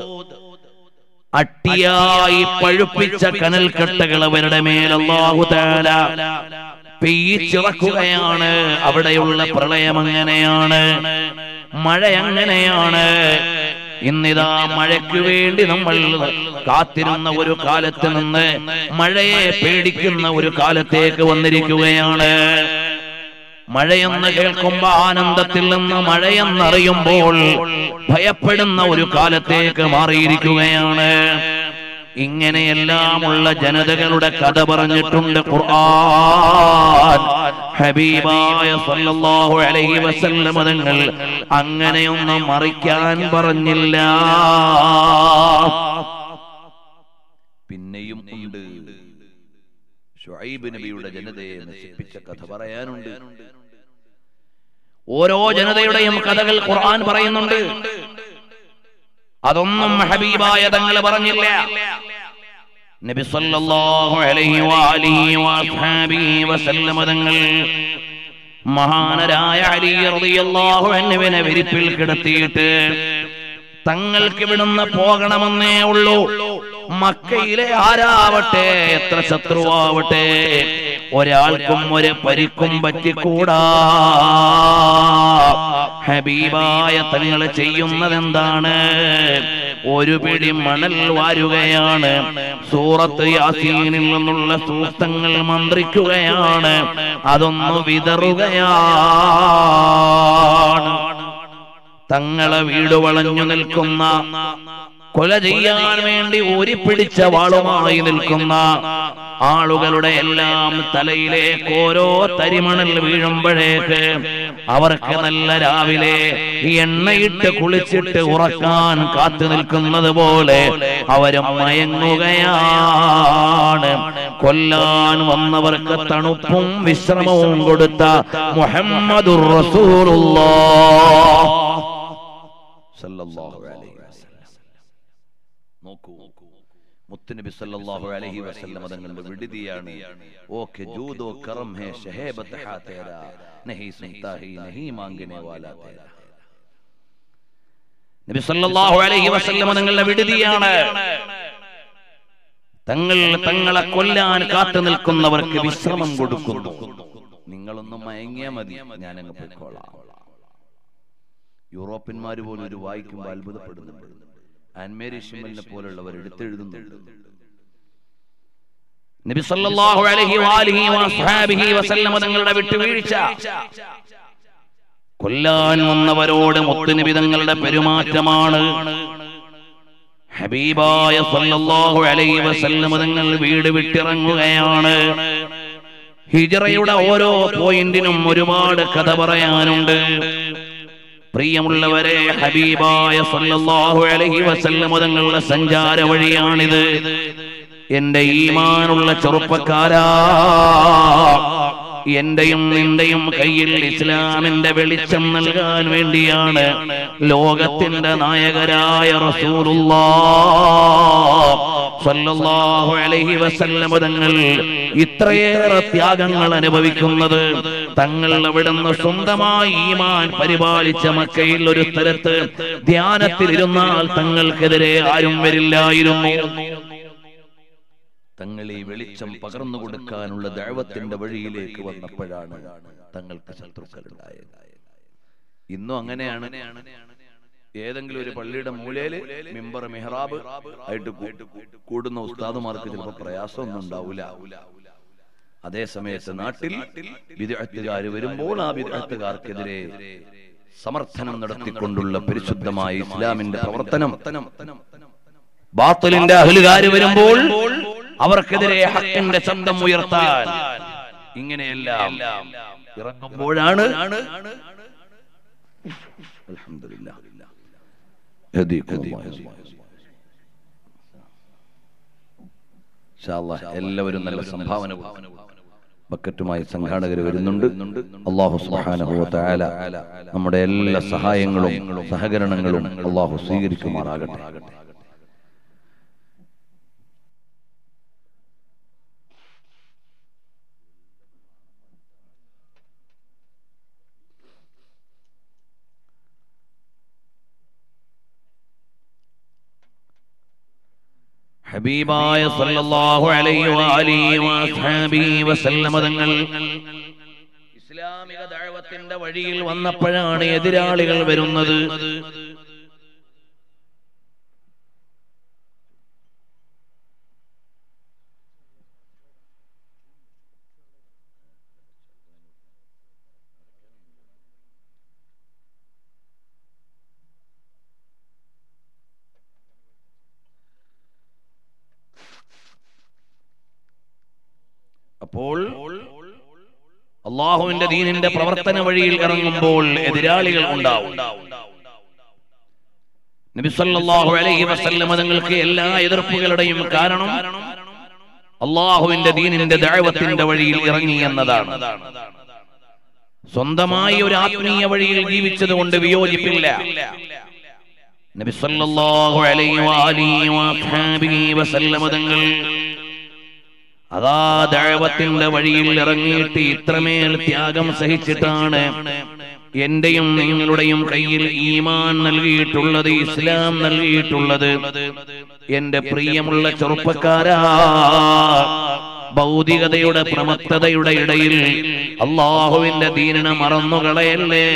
അട്ടിയായി പഴുപ്പിച്ച കനൽക്കട്ടകൾ അവരുടെ മേൽ അല്ലാഹു തആല പെയ്യിച്ചിറക്കുകയാണ്. അവിടെയുള്ള പ്രളയം അങ്ങനെയാണ്, മഴ അങ്ങനെയാണ്. ഇന്നിതാ മഴയ്ക്ക് വേണ്ടി നമ്മൾ കാത്തിരുന്ന ഒരു കാലത്ത് നിന്ന് മഴയെ പേടിക്കുന്ന ഒരു കാലത്തേക്ക് വന്നിരിക്കുകയാണ്. മഴയെന്ന് കേൾക്കുമ്പോ ആനന്ദത്തിൽ നിന്ന് മഴയെന്നറിയുമ്പോൾ ഭയപ്പെടുന്ന ഒരു കാലത്തേക്ക് മാറിയിരിക്കുകയാണ്. ഇങ്ങനെയെല്ലാമുള്ള ജനതകളുടെ കഥ പറഞ്ഞിട്ടുണ്ട് ഖുർആൻ. ഹബീബായ സല്ലല്ലാഹു അലൈഹി വസല്ലം തങ്ങൾ അങ്ങനെയൊന്നും മറിക്കാൻ പറഞ്ഞില്ല. പിന്നെയും ഉണ്ട്, ശുഐബ് നബിയുടെ ജനതയെ നശിപ്പിച്ച കഥ പറയാനുണ്ട്. ഓരോ ജനതയുടെയും കഥകൾ ഖുർആൻ പറയുന്നുണ്ട്. അതൊന്നും ഹബീബായ തങ്ങൾ പറഞ്ഞില്ല. നബി സല്ലല്ലാഹു അലൈഹി വആലിഹി വസഹബിഹി വസല്ലം തങ്ങൾ മഹാനരായ അലി റളിയല്ലാഹു അൻഹുവിനെ വിരിപ്പിൽ കിടത്തിയിട്ട് തങ്ങൾക്ക് ഇവിടുന്ന് പോകണമെന്നേ ഉള്ളൂ. മക്കയിലെ ആരാവട്ടെ, എത്ര ശത്രുവാവട്ടെ, ഒരാൾക്കും ഒരു പരിക്കും പറ്റിക്കൂടാ. ഹബീബായ തങ്ങൾ ചെയ്യുന്നത് എന്താണ്? ഒരു പിടി മണൽ വാരുകയാണ്, സൂറത്ത് യാസീനിൽ നിന്നുള്ള സൂക്തങ്ങൾ മന്ത്രിക്കുകയാണ്, അതൊന്ന് വിതറുകയാണ്. തങ്ങളെ വീട് വളഞ്ഞു നിൽക്കുന്ന, കൊല ചെയ്യാൻ വേണ്ടി ഊരിപ്പിടിച്ച വാളുമായി നിൽക്കുന്ന ആളുകളുടെ എല്ലാം തലയിലേക്ക് ഓരോ തരിമണൽ വീഴുമ്പോഴേക്ക് അവർക്ക് നല്ല രാവിലെ എണ്ണയിട്ട് കുളിച്ചിട്ട് ഉറക്കാൻ കാത്തു നിൽക്കുന്നത് പോലെ അവരും മയങ്ങുകയാണ്. കൊല്ലാൻ വന്നവർക്ക് തണുപ്പും വിശ്രമവും കൊടുത്ത മുഹമ്മദുർ റസൂലുള്ളാഹ് സല്ലല്ലാഹു അലൈഹി വസല്ലം. നോക്കൂ, മുത്തുനബി സല്ലല്ലാഹു അലൈഹി വസല്ലം തങ്ങളുടെ വിടുതിയാണ്. ഓക്കെ ജൂദോ കറം ഹേ ഷഹേബത്ത് ഹാ തേരാ നഹീ സുൻതാ ഹി നഹീ മാംഗനെ വാലാ തേരാ. നബി സല്ലല്ലാഹു അലൈഹി വസല്ലം തങ്ങളുടെ വിടുതിയാണ്. തങ്ങൾ തങ്ങളെ കൊല്ലാൻ കാത്തു നിൽക്കുന്നവർക്ക് വിശ്രമം കൊടുക്കുന്നു. നിങ്ങളൊന്നും മയങ്ങിയാ മതി, ഞാനങ്ങ് പോയിക്കോളാം. യൂറോപ്യന്മാര് പോലും ഒരു വായിക്കുമ്പോൾ അത്ഭുതപ്പെടുന്നുണ്ട്. ആൻമേരി ഷിമ്മലിനെ പോലുള്ളവർ എടുത്തെഴുതുന്നുണ്ട്. നബി സല്ലല്ലാഹു അലൈഹി വആലിഹി വസഹബിഹി വസല്ലം തങ്ങളുടെ വിട്ടുവീഴ്ച, കൊല്ലാൻ വന്നവരോട് മുത്തുനബി തങ്ങളുടെ പെരുമാറ്റമാണ്. ഹബീബായ സല്ലല്ലാഹു അലൈഹി വസല്ലം തങ്ങൾ വീട് വിട്ടിറങ്ങുകയാണ്. ഹിജ്റയുടെ ഓരോ പോയിന്റിനും ഒരുപാട് കഥ പറയാനുണ്ട്. പ്രിയമുള്ളവരെ, ഹബീബായ സല്ലല്ലാഹു അലൈഹി വസല്ലം തങ്ങളുടെ സഞ്ചാര വഴിയാണിത്. എന്റെ ഈമാനുള്ള ചെറുപ്പക്കാരാ, എന്റെയും നിന്റെയും കയ്യിൽ ഇസ്ലാമിന്റെ വെളിച്ചം നൽകാൻ വേണ്ടിയാണ് ലോകത്തിന്റെ നായകരായ റസൂലുള്ളാഹ് സ്വല്ലല്ലാഹു അലൈഹി വസല്ലം തങ്ങൾ ഇത്രയേറെ ത്യാഗങ്ങൾ അനുഭവിക്കുന്നത്. തങ്ങൾ അവിടുന്ന് സ്വന്തമായി ഈമാൻ പരിപാലിച്ച മക്കയിൽ ഒരു സ്ഥലത്ത് ധ്യാനത്തിലിരുന്നാൽ തങ്ങൾക്കെതിരെ ആരും വരില്ലായിരുന്നു. തങ്ങൾ ഈ വെളിച്ചം പകർന്നു കൊടുക്കാനുള്ള ദഅവത്തിന്റെ വഴിയിലേക്ക് വന്നപ്പോഴാണ് തങ്ങൾക്ക് ശത്രുക്കളുണ്ടായത്. ഇന്നും അങ്ങനെയാണ്. ഏതെങ്കിലും ഒരു പള്ളിയുടെ മൂലയില് മിമ്പർ മിഹ്റാബ് ആയിട്ട് കൂടുന്ന ഉസ്താദുമാർക്ക് ചിലപ്പോൾ പ്രയാസമൊന്നും ഉണ്ടാവില്ല. അതേ സമയത്ത് നാട്ടിൽ ബിദ്അത്തുകാർ വരുമ്പോൾ ആ ബിദ്അത്തുകാർക്കെതിരെ സമർത്ഥനം നടത്തിക്കൊണ്ടുള്ള പരിശുദ്ധമായ ഇസ്ലാമിന്റെ പ്രവർത്തനം, ബാത്തിലിന്റെ അഹ്ലുകാർ വരുമ്പോൾ അവർക്കെതിരെ ഹക്കിന്റെ ശബ്ദം ഉയർത്താൻ ഇങ്ങനെയെല്ലാം ഇറങ്ങുമ്പോഴാണ് അൽഹംദുലില്ലാഹ് എല്ലാവരും നല്ല സംഭാവന ബക്കറ്റുമായി സംഘാടകർ വരുന്നുണ്ട്. അല്ലാഹു സുബ്ഹാനഹു വ തആല നമ്മുടെ എല്ലാ സഹായങ്ങളും സഹകരണങ്ങളും അല്ലാഹു സ്വീകരിക്കുമാറാകട്ടെ. ഹബീബായ സല്ലല്ലാഹു അലൈഹി വആലിഹി വസഹബിഹി വസല്ലം തങ്ങൾ ഇസ്ലാമിക ദഅവത്തിന്റെ വഴിയിൽ വന്നപ്പോഴാണ് എതിരാളികൾ വരുന്നത്. അപ്പോൾ അല്ലാഹുവിന്റെ ദീനിന്റെ പ്രവർത്തന വഴിയിൽ ഇറങ്ങുമ്പോൾ എതിരാളികൾ ഉണ്ടാവും. നബി സല്ലല്ലാഹു അലൈഹി വസല്ലം തങ്ങൾക്ക് എല്ലാ എതിർപ്പുകളുടെയും കാരണം അല്ലാഹുവിന്റെ ദീനിന്റെ ദഅവത്തിന്റെ വഴിയിൽ ഇറങ്ങി എന്നതാണ്. സ്വന്തമായി ഒരു ആത്മീയ വഴിയിൽ ജീവിച്ചത് കൊണ്ട് വിയോജിപ്പില്ല. നബി സല്ലല്ലാഹു അലൈഹി വആലിഹി വസല്ലം തങ്ങൾ അതാ ദഅവത്തിന്റെ വഴിയിൽ ഇറങ്ങിയിട്ട് ഇത്രമേൽ ത്യാഗം സഹിച്ചിട്ടാണ് എന്റെയും നിങ്ങളുടെയും കയ്യിൽ ഈമാൻ നൽകിയിട്ടുള്ളത്, ഇസ്ലാം നൽകിയിട്ടുള്ളത്. എന്റെ പ്രിയമുള്ള ചെറുപ്പക്കാരാ, ഭൗതികതയുടെ പ്രമത്തതയുടെ ഇടയിൽ അല്ലാഹുവിന്റെ ദീനിനെ മറന്നുകളയല്ലേ.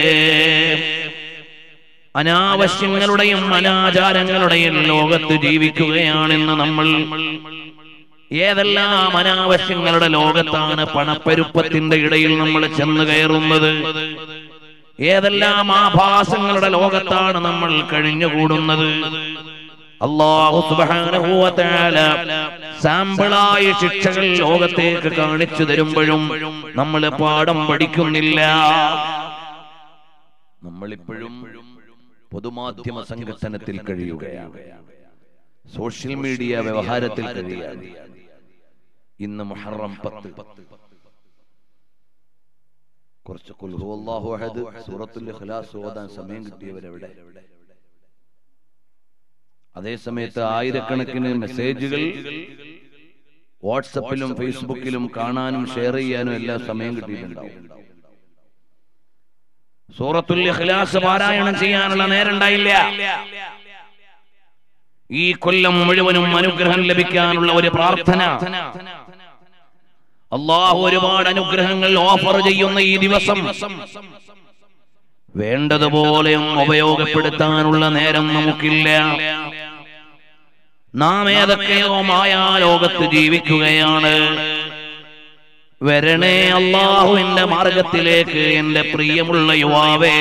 അനാവശ്യങ്ങളുടെയും അനാചാരങ്ങളുടെയും ലോകത്ത് ജീവിക്കുകയാണെന്ന് നമ്മൾ. ഏതെല്ലാം അനാവശ്യങ്ങളുടെ ലോകത്താണ് പണപ്പെരുപ്പത്തിന്റെ ഇടയിൽ നമ്മൾ ചെന്ന് കയറുന്നത്. ഏതെല്ലാം ആഭാസങ്ങളുടെ ലോകത്താണ് നമ്മൾ കഴിഞ്ഞുകൂടുന്നത്. അല്ലാഹു സുബ്ഹാനഹു വ തആല സാമ്പിളായ ശിക്ഷകൾ ലോകത്തേക്ക് കാണിച്ചു തരുമ്പോഴും നമ്മൾ പാഠം പഠിക്കുന്നില്ല. നമ്മളിപ്പോഴും പൊതുമാധ്യമ സംഘട്ടനത്തിൽ കഴിയുകയാണ്, സോഷ്യൽ മീഡിയ വ്യവഹാരത്തിൽ കഴിയുകയാണ്. ഇന്ന് മുഹറം പത്ത്, കുറച്ച് ഖുൽ ഹുവല്ലാഹു അഹദ് സൂറത്തുൽ ഇഖ്ലാസ് ഓതാൻ സമയം കിട്ടിയവരെവിടെ? അതേ സമയത്ത് ആയിരക്കണക്കിന് മെസ്സേജുകൾ വാട്സപ്പിലും ഫേസ്ബുക്കിലും കാണാനും ഷെയർ ചെയ്യാനും എല്ലാം സമയം കിട്ടിയിട്ടുണ്ടാവും. സൂറത്തുൽ ഇഖ്ലാസ് പാരായണം ചെയ്യാനുള്ള നേരം ഉണ്ടായില്ല. ഈ കൊല്ലം മുഴുവനും അനുഗ്രഹം ലഭിക്കാനുള്ള ഒരു പ്രാർത്ഥന. അല്ലാഹു ഒരുപാട് അനുഗ്രഹങ്ങൾ ഓഫർ ചെയ്യുന്ന ഈ ദിവസം വേണ്ടതുപോലെ ഉപയോഗപ്പെടുത്താനുള്ള നേരം നമുക്കില്ല. നാം ഏതൊക്കെയോ മായാലോകത്ത് ജീവിക്കുകയാണ്. വരണേ അല്ലാഹുവിന്റെ മാർഗത്തിലേക്ക് എന്റെ പ്രിയമുള്ള യുവാവേ.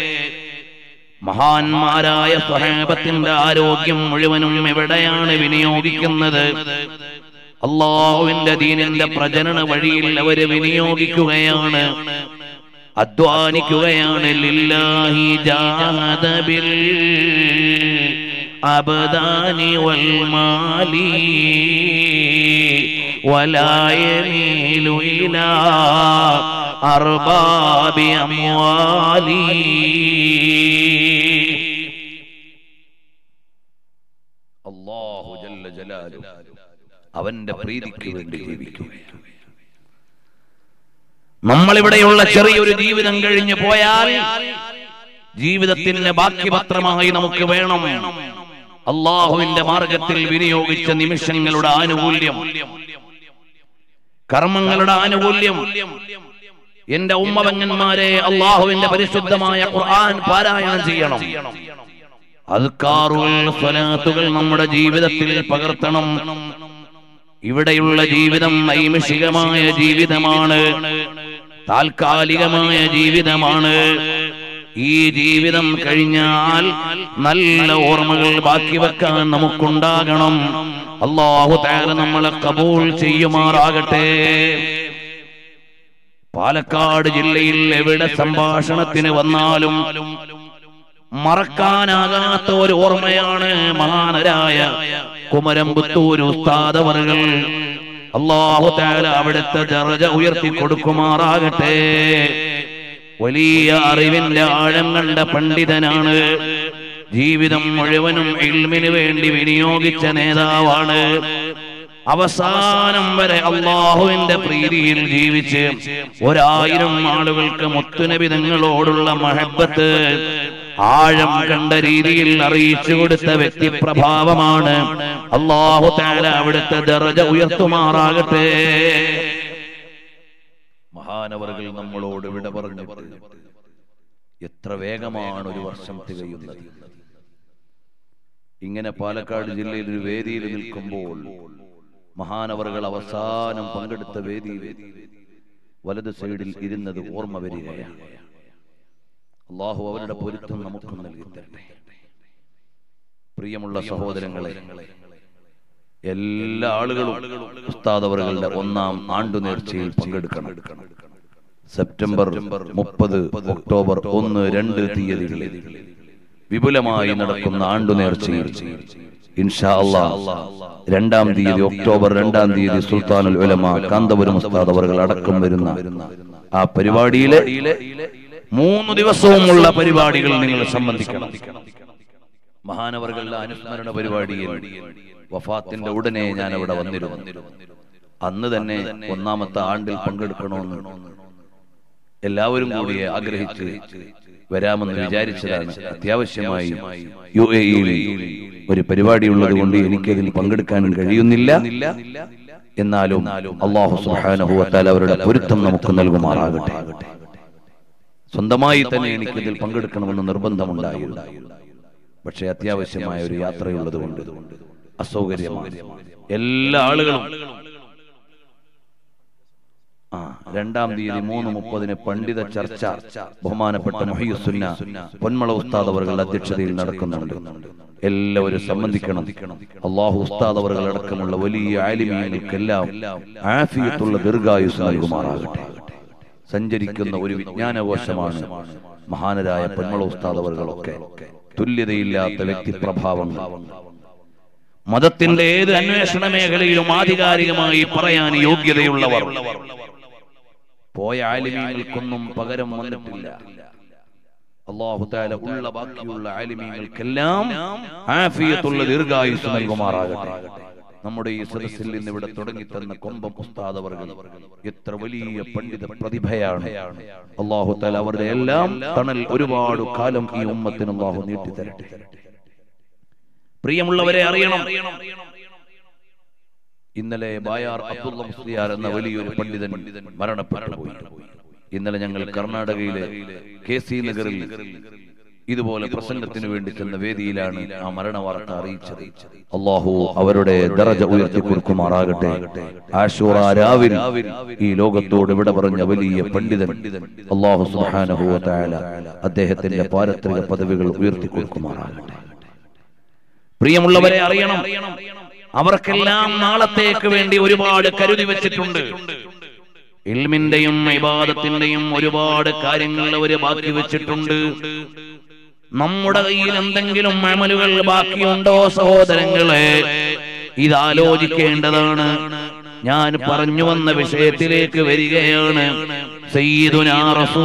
മഹാന്മാരായ സ്വഹാബത്തിന്റെ ആരോഗ്യം മുഴുവനും എവിടെയാണ് വിനിയോഗിക്കുന്നത്? അല്ലാഹുവിന്റെ ദീനിന്റെ പ്രചരണ വഴിയിൽ അവര് വിനിയോഗിക്കുകയാണ്, അധ്വാനിക്കുകയാണ്. ലില്ലാഹി ജാഹദ ബിൽ അബ്ദാനി വൽ മാലി വലാ യമീലു ഇലാ അർബാബി അംവാലി. അല്ലാഹു ജല്ല ജലാലു അവന്റെ പ്രീതിക്ക് വേണ്ടി ജീവിക്കുകയാണ്. നമ്മളിവിടെയുള്ള ചെറിയൊരു ജീവിതം കഴിഞ്ഞു പോയാൽ ജീവിതത്തിന്റെ ബാക്കി പത്രമായി നമുക്ക് വേണം അല്ലാഹുവിന്റെ മാർഗത്തിൽ വിനിയോഗിച്ച നിമിഷങ്ങളുടെ ആനുകൂല്യം, കർമ്മങ്ങളുടെ ആനുകൂല്യം. എന്റെ ഉമ്മപെങ്ങന്മാരെ, അല്ലാഹുവിന്റെ പരിശുദ്ധമായ ഖുർആൻ പാരായണം ചെയ്യണം. അദ്കാറുകൾ, സ്വലാത്തുകൾ നമ്മുടെ ജീവിതത്തിൽ പകർത്തണം. ഇവിടെയുള്ള ജീവിതം നൈമിഷികമായ ജീവിതമാണ്, താൽക്കാലികമായ ജീവിതമാണ്. ഈ ജീവിതം കഴിഞ്ഞാൽ നല്ല ഓർമ്മകൾ ബാക്കി വെക്കാൻ നമുക്കുണ്ടാകണം. അല്ലാഹു തആല നമ്മളെ ഖബൂൽ ചെയ്യുമാറാകട്ടെ. പാലക്കാട് ജില്ലയിൽ എവിടെ സംഭാഷണത്തിന് വന്നാലും മറക്കാനാകാത്ത ഒരു ഓർമ്മയാണ് മഹാനരായ കുമരംപുത്തൂർ ഉസ്താദ് അവറുകൾ. അല്ലാഹു തആല അവിടുത്തെ ദറജ ഉയർത്തി കൊടുക്കുമാറാകട്ടെ. വലിയ അറിവിന്റെ ആഴം കണ്ട പണ്ഡിതനാണ്. ജീവിതം മുഴുവനും ഇൽമിന് വേണ്ടി വിനിയോഗിച്ച നേതാവാണ്. അവസാനം വരെ അല്ലാഹുവിന്റെ പ്രീതിയിൽ ജീവിച്ച് ഒരായിരം ആളുകൾക്ക് മുത്തുനബി തങ്ങളോടുള്ള മഹബത്ത് ആഴം കണ്ട രീതിയിൽ അറിയിച്ചു കൊടുത്ത വ്യക്തിപ്രഭാവമാണ്. അല്ലാഹു തആല അവിടുത്തെ ദറജ ഉയർത്തുമാറാകട്ടെ. മഹാനവറുകൾ നമ്മളോട് വിട പറഞ്ഞിട്ട് എത്ര വേഗമാണ് ഒരു വർഷം തികയുന്നത്. ഇങ്ങനെ പാലക്കാട് ജില്ലയിൽ ഒരു വേദിയിൽ നിൽക്കുമ്പോൾ മഹാനവറുകൾ അവസാനം പങ്കെടുത്ത വേദിയിൽ വലത് സൈഡിൽ ഇരുന്നത് ഓർമ്മ വരികയാണ്. അല്ലാഹു അവരുടെ പൊരുത്തം നമുക്ക് നൽകി തരട്ടെ. പ്രിയമുള്ള സഹോദരങ്ങളെ, എല്ലാ ആളുകളും ഉസ്താദ് അവറുകളുടെ ഒന്നാം ആണ്ടു നേർച്ചയിൽ പങ്കെടുക്കണം. സെപ്റ്റംബർ മുപ്പത്, ഒക്ടോബർ ഒന്ന്, രണ്ട് തീയതികളിൽ വിപുലമായി നടക്കുന്ന ആണ്ടു നേർച്ചയിൽ ഇൻഷാ അല്ലാഹ് രണ്ടാം തീയതി ഒക്ടോബർ രണ്ടാം തീയതി സുൽത്താനുൽ ഉലമ കാന്തപുരം ഉസ്താദ് അവറുകൾ അടക്കം വരുന്ന ആ പരിപാടിയിലെ മൂന്ന് ദിവസവുമുള്ള പരിപാടികൾ നിങ്ങൾ സംബന്ധിക്കണം. മഹാനവറുകളുടെ അനുസ്മരണ പരിപാടിയിൽ വഫാത്തിന്റെ ഉടനെ ഞാൻ അവിടെ വന്നിരുന്നു. അന്ന് തന്നെ ഒന്നാമത്തെ ആണ്ടിൽ പങ്കെടുക്കണമെന്ന് എല്ലാവരും കൂടി ആഗ്രഹിച്ച് വരാമെന്ന് വിചാരിച്ചതാണ്. അത്യാവശ്യമായി യു എ ഇയിൽ ഒരു പരിപാടി ഉള്ളത് കൊണ്ട് എനിക്കതിൽ പങ്കെടുക്കാനും കഴിയുന്നില്ല. എന്നാലും അല്ലാഹു സുബ്ഹാനഹു വ തആല അവരുടെ പൊരുത്തം നമുക്ക് നൽകുമാറാകട്ടെ. സ്വന്തമായി തന്നെ എനിക്കിതിൽ പങ്കെടുക്കണമെന്ന് നിർബന്ധമുണ്ടായിരുന്നു. പക്ഷേ അത്യാവശ്യമായ ഒരു യാത്രയുള്ളത് കൊണ്ട് അസൗകര്യമാണ്. എല്ലാ ആളുകളും ആ രണ്ടാം തീയതി മൂന്ന് മുപ്പതിന് പണ്ഡിത ചർച്ച ബഹുമാനപ്പെട്ട മുഹയ്യിസുന്ന പൊന്മള ഉസ്താദ് അവറുകളുടെ അധ്യക്ഷതയിൽ നടക്കുന്നുണ്ട്. എല്ലാവരും സംബന്ധിക്കണം. അല്ലാഹു ഉസ്താദ് അവറുകൾ അടക്കമുള്ള വലിയ ആലിമീങ്ങൾക്കെല്ലാം ആഫിയത്തുള്ള ദീർഘായുസ് നൽകുമാറാകട്ടെ. സഞ്ചരിക്കുന്ന ഒരു വിജ്ഞാനകോശമാണ് മഹാനരായ പൊന്മള ഉസ്താദ് അവറുകളൊക്കെ. തുല്യതയില്ലാത്ത വ്യക്തിപ്രഭാവങ്ങൾ. മതത്തിന്റെ ഏത് അന്വേഷണ മേഖലയിലും ആധികാരികമായി പറയാൻ യോഗ്യതയുള്ളവർ. പോയ ആലിമീങ്ങൾക്കൊന്നും പകരം വന്നിട്ടില്ല. അല്ലാഹു തആല ഉള്ള ബാക്കിയുള്ള ആലിമീങ്ങൾക്കെല്ലാം ആഫിയത്തുള്ള ദീർഘായുസ് നൽകുമാറാകട്ടെ. നമ്മുടെ ഈ സദസ്സിൽ നിന്ന് ഇവിടെ തുടങ്ങി തന്ന കൊമ്പം ഉസ്താദ് അവറുകൾ എത്ര വലിയ പണ്ഡിത പ്രതിഭയാണ്. അല്ലാഹു തആല അവരുടെ എല്ലാം തണൽ ഒരുപാട് കാലം ഈ ഉമ്മത്തിന് അല്ലാഹു നീട്ടി തരട്ടെ. പ്രിയമുള്ളവരെ, അറിയണം, ഇന്നലെ ബായാർ അബ്ദുള്ള മുസ്ലിയാർ എന്ന വലിയൊരു പണ്ഡിതൻ മരണപ്പെട്ടു പോയി. ഇന്നലെ ഞങ്ങൾ കർണാടകയിലെ കെ സി നഗറിൽ ഇതുപോലെ പ്രസംഗത്തിന് വേണ്ടി ചെന്ന വേദിയിലാണ് ആ മരണ വാർത്ത അറിയിച്ചത്. അള്ളാഹു അവരുടെ ദറജ ഉയർത്തി കൊടുക്കുമാറാകട്ടെ. ആശൂറ രാവിൽ ഈ ലോകത്തോട് വിട പറഞ്ഞ വലിയ പണ്ഡിതൻ അള്ളാഹു സുബ്ഹാനഹു വ തആല അദ്ദേഹത്തിന്റെ പാരത്രിക പദവികൾ ഉയർത്തി കൊടുക്കുമാറാകട്ടെ. പ്രിയമുള്ളവരെ, അറിയണം, അവർക്കെല്ലാം നാളത്തേക്ക് വേണ്ടി ഒരുപാട് കരുതി വെച്ചിട്ടുണ്ട്. ഇൽമിന്റെയും ഇബാദത്തിന്റെയും ഒരുപാട് കാര്യങ്ങൾ അവര് ബാക്കി വെച്ചിട്ടുണ്ട്. നമ്മുടെ കയ്യിൽ എന്തെങ്കിലും അമലുകൾ ബാക്കിയുണ്ടോ സഹോദരങ്ങളെ? ഇതാലോചിക്കേണ്ടതാണ്. ഞാൻ പറഞ്ഞു വന്ന വിഷയത്തിലേക്ക് വരികയാണ്. സയ്യിദുനാ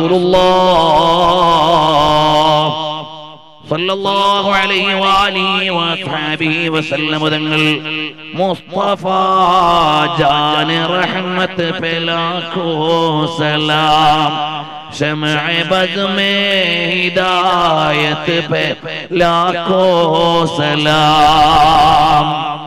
റസൂലുള്ളാഹ് സല്ലല്ലാഹു അലൈഹി വഅലിഹി വസഹബിഹി വസല്ലം തങ്ങൾ മുസ്തഫ ജാൻ റഹ്മത്ത് പേ ലാഖോ സലാം, शमअ बज़ में हिदायत पे लाखों सलाम.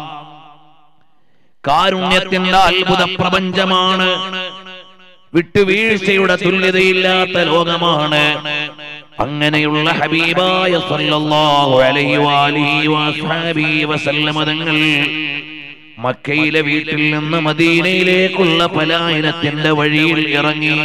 കാരുണ്യത്തിന്റെ അത്ഭുത പ്രപഞ്ചമാണ്. വിട്ടുവീഴ്ചയുടെ തുല്യതയില്ലാത്ത ലോകമാണ്. അങ്ങനെയുള്ള ഹബീബായ സല്ലല്ലാഹു അലൈഹി വഅലിഹി വസഹബിഹി വസല്ലം തങ്ങൾ മക്കയിലെ വീട്ടിൽ നിന്ന് മദീനയിലേക്കുള്ള പലായനത്തിന്റെ വഴിയിൽ ഇറങ്ങി.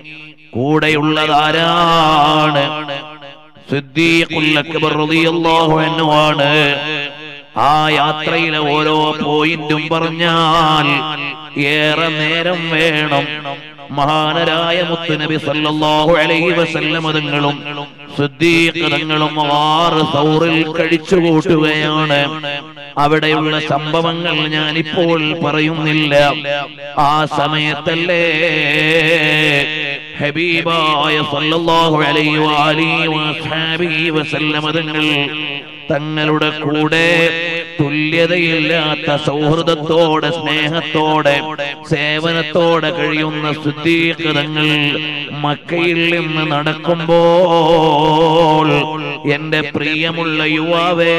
കൂടെയുള്ളതാരാണ്? സിദ്ദീഖുൽ അക്ബർ റളിയല്ലാഹു അൻഹു ആണ്. ആ യാത്രയിലെ ഓരോ പോയിന്റും പറഞ്ഞാൽ ഏറെ നേരം വേണം. മഹാനരായ മുത്തുനബി സല്ലല്ലാഹു അലൈഹി വസല്ലം തങ്ങളും സിദ്ദീഖ് തങ്ങളും ആറ് സൗറിൽ കഴിച്ചു കൂട്ടുകയാണ്. അവിടെയുള്ള സംഭവങ്ങൾ ഞാൻ ഇപ്പോൾ പറയുന്നില്ല. ആ സമയത്തല്ലേ ഹബീബായ സല്ലല്ലാഹു അലൈഹി വഅലിഹി വസഹബിഹി വസല്ലം തങ്ങൾ തങ്ങളുടെ കൂടെ തുല്യതയില്ലാത്ത സൗഹൃദത്തോടെ, സ്നേഹത്തോടെ, സേവനത്തോടെ കഴിയുന്ന സിദ്ദീഖ് തങ്ങൾ മക്കയിൽ നിന്ന് നടക്കുമ്പോൾ, എന്റെ പ്രിയമുള്ള യുവാവേ,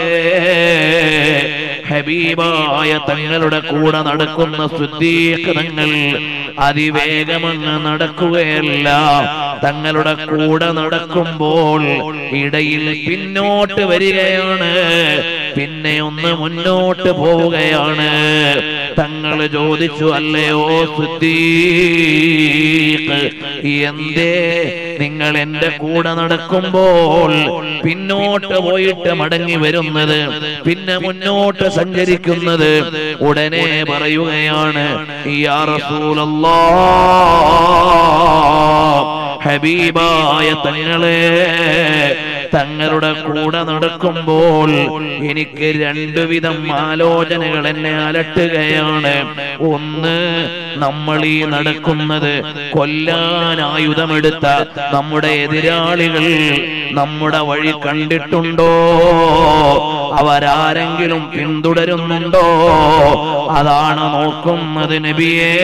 ഹബീബായ തങ്ങളുടെ കൂടെ നടക്കുന്ന സിദ്ദീഖ് തങ്ങൾ അതിവേഗമങ്ങ് നടക്കുകയല്ല. തങ്ങളുടെ കൂടെ നടക്കുമ്പോൾ ഇടയിൽ പിന്നോട്ട് വരികയാണ്, പിന്നെ ഒന്ന് മുന്നോട്ട് പോവുകയാണ്. തങ്ങൾ ചോദിച്ചു, അല്ലയോ സിദ്ദീഖ്, എന്തേ നിങ്ങൾ എന്റെ കൂടെ നടക്കുമ്പോൾ പിന്നോട്ട് പോയിട്ട് മടങ്ങി വരുന്നത്, പിന്നെ മുന്നോട്ട് സഞ്ചരിക്കുന്നത്? ഉടനെ പറയുകയാണ്, യാ റസൂലല്ലാഹ്, ഹബീബായ തങ്ങളെ, തങ്ങളുടെ കൂടെ നടക്കുമ്പോൾ എനിക്ക് രണ്ടുവിധം ആലോചനകൾ എന്നെ അലട്ടുകയാണ്. ഒന്ന്, നമ്മൾ ഈ നടക്കുന്നത് കൊല്ലാൻ ആയുധമെടുത്ത നമ്മുടെ എതിരാളികൾ നമ്മുടെ വഴി കണ്ടിട്ടുണ്ടോ? അവരാരെങ്കിലും പിന്തുടരുന്നുണ്ടോ? അതാണ് നോക്കുന്നത് നബിയേ.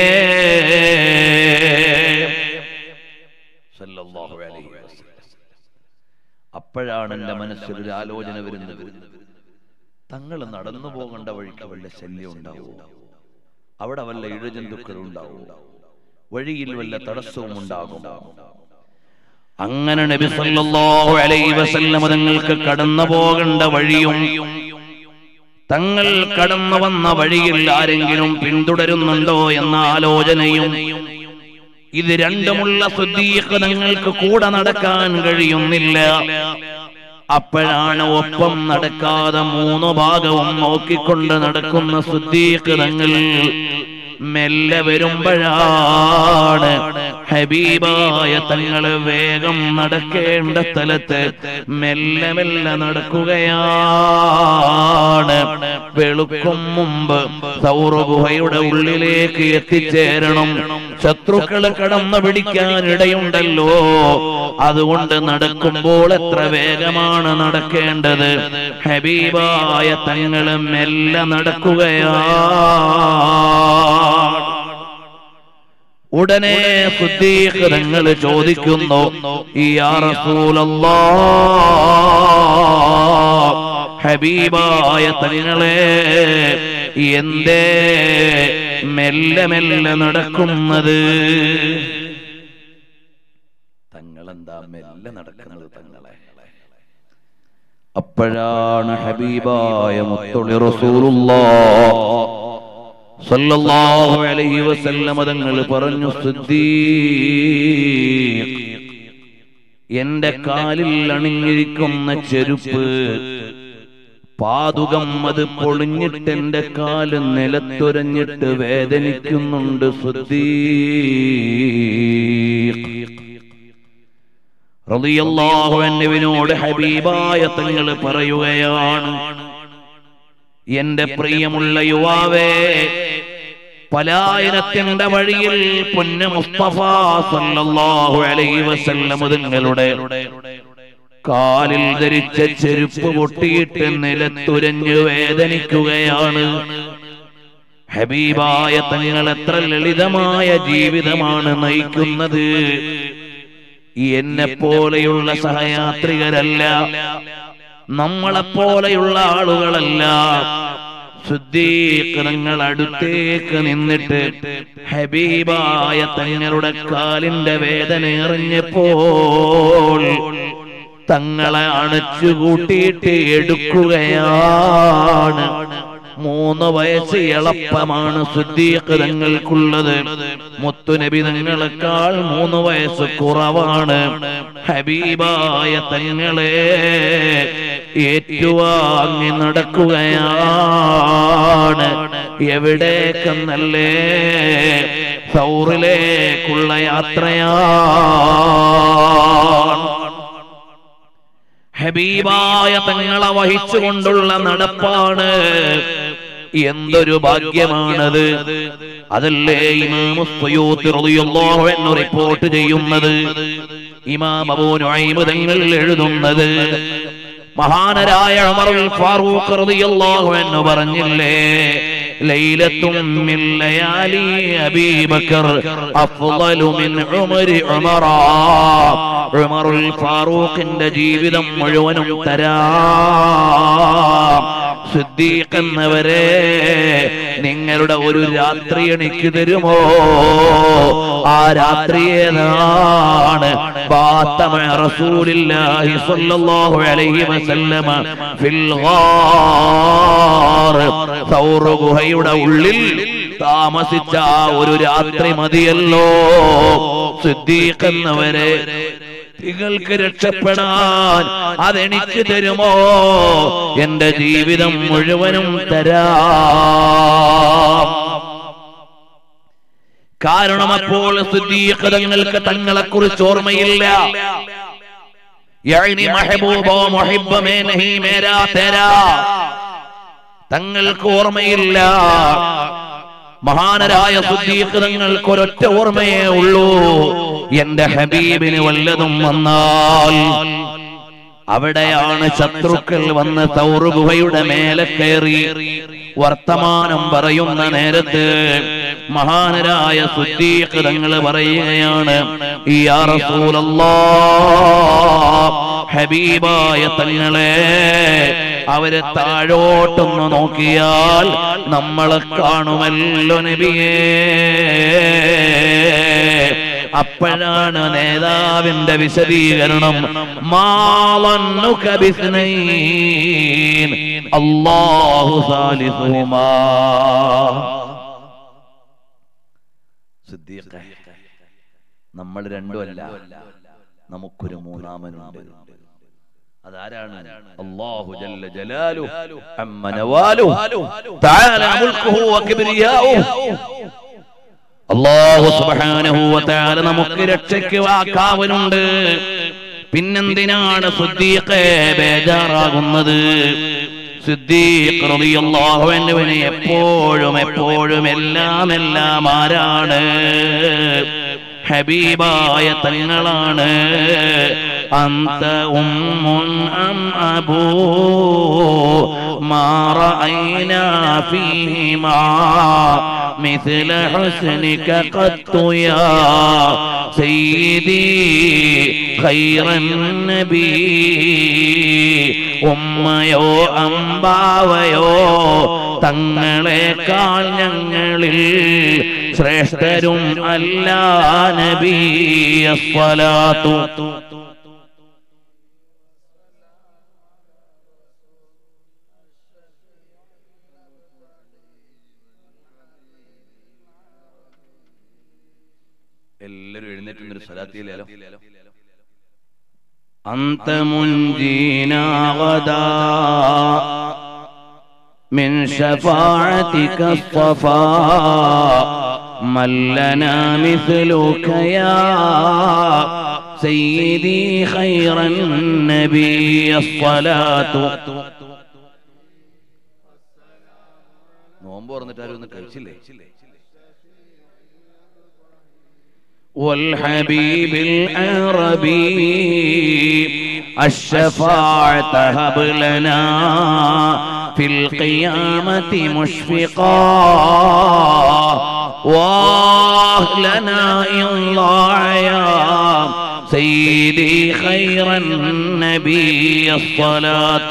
സല്ലല്ലാഹു അലൈഹി വസല്ലം. അപ്പോഴാണ് എന്റെ മനസ്സിൽ ഒരു ആലോചന വരുന്നത്. തങ്ങൾ നടന്നു പോകേണ്ട വഴിക്ക് വല്ല ശല്യം ഉണ്ടാവോ? അവിടെ വല്ല ഇഴജന്തുക്കൾ ഉണ്ടാവും? വഴിയിൽ വല്ല തടസ്സവും ഉണ്ടാകും? അങ്ങനെ നബി സല്ലല്ലാഹു അലൈഹി വസല്ലം തങ്ങൾക്ക് കടന്നു പോകേണ്ട വഴിയും തങ്ങൾ കടന്നു വന്ന വഴിയിൽ ആരെങ്കിലും പിന്തുടരുന്നുണ്ടോ എന്ന ആലോചനയും, ഇത് രണ്ടുമുള്ള സിദ്ദീഖ് തങ്ങൾക്ക് കൂടെ നടക്കാൻ കഴിയുന്നില്ല. അപ്പോഴാണ് ഒപ്പം നടക്കാതെ മൂന്നു ഭാഗവും നോക്കിക്കൊണ്ട് നടക്കുന്ന സിദ്ദീഖ് തങ്ങൾ മെല്ലെ വരുമ്പോഴാണ് ഹബീബായ തങ്ങള് വേഗം നടക്കേണ്ട സ്ഥലത്ത് മെല്ലെ മെല്ലെ നടക്കുകയാണ്. വെളുക്കും മുമ്പ് സൗർ ഗുഹയുടെ ഉള്ളിലേക്ക് എത്തിച്ചേരണം. ശത്രുക്കള് കടന്നു പിടിക്കാൻ ഇടയുണ്ടല്ലോ. അതുകൊണ്ട് നടക്കുമ്പോൾ എത്ര വേഗമാണ് നടക്കേണ്ടത്. ഹബീബായ തങ്ങള് മെല്ലെ നടക്കുകയാണ്. ഉടനെ സിദ്ദീഖ് തങ്ങൾ ചോദിക്കുന്നു, യാ റസൂലല്ലാഹ്, ഹബീബായ തങ്ങളെ, എന്തേ മെല്ലെ മെല്ലെ നടക്കുന്നത്? നിങ്ങളെന്താ മെല്ലെ നടക്കുന്നത് തങ്ങളെ? അപ്പോഴാണ് ഹബീബായ മുത്തുളി റസൂലുള്ളാഹ് സല്ലല്ലാഹു അലൈഹി വസല്ലം തങ്ങൾ പറഞ്ഞു, സിദ്ദീഖ്, എന്റെ കാലിൽ അണിഞ്ഞിരിക്കുന്ന ചെരുപ്പ് പാതുകം അത് പൊളിഞ്ഞിട്ട് എന്റെ കാല് നിലത്തുരഞ്ഞിട്ട് വേദനിക്കുന്നുണ്ട് സിദ്ദീഖ് റളിയല്ലാഹു അൻഹുവിനോട് ഹബീബായ തങ്ങൾ പറയുകയാണ്, എന്റെ പ്രിയമുള്ള യുവാവേ, പലായനത്തിന്റെ വഴിയിൽ പൊന്ന മുസ്തഫ സല്ലല്ലാഹു അലൈഹി വസല്ലം തങ്ങളുടെ കാലിൽ ധരിച്ച ചെരുപ്പ് പൊട്ടിയിട്ട് നിലത്തുരഞ്ഞു വേദനിക്കുകയാണ്. ഹബീബായ തങ്ങൾ എത്ര ലളിതമായ ജീവിതമാണ് നയിക്കുന്നത്. എന്നെ പോലെയുള്ള സഹയാത്രികരല്ല, നമ്മളെപ്പോലെയുള്ള ആളുകളല്ല. സിദ്ദീഖ് തങ്ങൾ അടുത്തേക്ക് നിന്നിട്ട് ഹബീബായ തങ്ങളുടെ കാലിന്റെ വേദന അറിഞ്ഞപ്പോൾ തങ്ങളെ അണച്ചുകൂട്ടിയിട്ട് എടുക്കുകയാണ്. മൂന്ന് വയസ്സ് എളുപ്പമാണ് സിദ്ദീഖ് തങ്ങൾക്കുള്ളത്. മുത്തുനബി തങ്ങളെക്കാൾ മൂന്ന് വയസ്സ് കുറവാണ്. ഹബീബായ തങ്ങളെ ഏറ്റുവാങ്ങി നടക്കുകയാണ്. എവിടേക്കെന്നല്ലേ? സൗറിലേക്കുള്ള യാത്രയാണ്. ഹബീബായ തങ്ങളെ വഹിച്ചുകൊണ്ടുള്ള നടപ്പാണ്. എന്തൊരു ഭാഗ്യമാണത്! അതല്ലേ ഇമാം സുയൂത്തി റളിയല്ലാഹു അൻഹു റിപ്പോർട്ട് ചെയ്യുന്നത്, ഇമാം അബൂ നുഐം തങ്ങൾ എഴുതുന്നത്, മഹാനരായ ഉമറുൽ ഫാറൂഖ് റളിയല്ലാഹു അൻഹു പറഞ്ഞില്ലേ, ലൈലത്തും മിൻ ലയാലി അബീ ബക്കർ അഫ്ളലു മിൻ ഉമരി ഉമറ. ഉമറുൽ ഫാറൂഖിന്റെ ജീവിതം മുഴുവനും തരാം. സിദ്ദീഖ് എന്നവരെ, നിങ്ങളുടെ ഒരു രാത്രി എനിക്ക് തരുമോ? ആ രാത്രി ഏതാണ്? ബാത്തമ റസൂലുള്ളാഹി സ്വല്ലല്ലാഹു അലൈഹി വസല്ലമ ഫിൽ ഗാർ. സൗർ ഗുഹയുടെ ഉള്ളിൽ താമസിച്ച ഒരു രാത്രി മതിയല്ലോ. സിദ്ദീഖ് എന്നവരെ, നിങ്ങൾക്ക് രക്ഷപ്പെടാൻ അതെനിക്ക് തരുമോ? എന്റെ ജീവിതം മുഴുവനും തരാം. കാരണം അപ്പോൾ സിദ്ദീഖ് തങ്ങൾക്ക് തങ്ങളെ കുറിച്ച് ഓർമ്മയില്ല. യഅനി മഹബൂബ മുഹിബ്ബ മേ നഹി മേരാ തേരാ, തങ്ങൾക്ക് ഓർമ്മയില്ല. മഹാനരായ സിദ്ദീഖ് തങ്ങൾക്ക് ഒരൊറ്റ ഓർമ്മയേ ഉള്ളൂ, എന്റെ ഹബീബിന് വല്ലതും വന്നാൽ. അവിടെയാണ് ശത്രുക്കൾ വന്ന് തൗർ ഗുഹയുടെ മേലെ കയറി വർത്തമാനം പറയുന്ന നേരത്ത് മഹാനരായ സിദ്ദീഖ് തങ്ങൾ പറയുകയാണ്, യാ റസൂലല്ലാഹ്, ഹബീബായ തങ്ങളെ, അവരെ താഴോട്ടൊന്ന് നോക്കിയാൽ നമ്മളെ കാണുമല്ലോ നബിയേ. അപ്പോഴാണ് നേതാവിന്റെ വിശദീകരണം, മാളന്നുക ബിസ്നൈൻ അല്ലാഹു സാലിസുഹുമാ. സിദ്ദീഖേ, നമ്മൾ രണ്ടുമല്ല, നമുക്കൊരു മൂന്നാമനുണ്ട്. അതാരാണ്? അല്ലാഹു ജല്ല ജലാലുഹു അമ്മ നവാലുഹു തആല മുൽക്കുഹു വകിബ്രിയാഉഹു. അല്ലാഹു സുബ്ഹാനഹു വ തആല നമുക്ക് രക്ഷയ്ക്ക് വാക്കാവനുണ്ട്. പിന്നെന്തിനാണ് സിദ്ദീഖേ ബേജാറാകുന്നത്? സിദ്ദീഖ് റളിയല്ലാഹു അൻഹുവിനെ എപ്പോഴും എപ്പോഴും എല്ലാം എല്ലാം ആരാണ്? ഹബീബായ തങ്ങളാണ്. അന്ത ഉമ്മുൻ അം അബൂ മാ റഅയ്നാ ഫീഹിമാ മിസ്ല ഹുസ്നിക ഖത്തു യാ സയ്യിദി ഖൈറൻ നബി. ഉമ്മയോ അമ്പാവയോ തങ്ങളെക്കാൾ ഞങ്ങളിൽ ശ്രേഷ്ഠരും അല്ലാ നബിയ സ്വലാത്തു. എല്ലാവരും എഴുന്നേറ്റ് സ്വലാത്തിയിലോ. അന്ത മുൻജീനാ ഗദാ മിൻ ശഫാഅതിക الصفا من لنا مثلك يا سيدي خير النبي الصلاة. നോമ്പ് തുറന്നിട്ട് ആരും ഒന്നും കഴിച്ചില്ലേ? والحبيب العربي الشفاعة هب لنا في القيامة مشفقا واهلنا إن ضاع يا سيدي خير النبي الصلاة.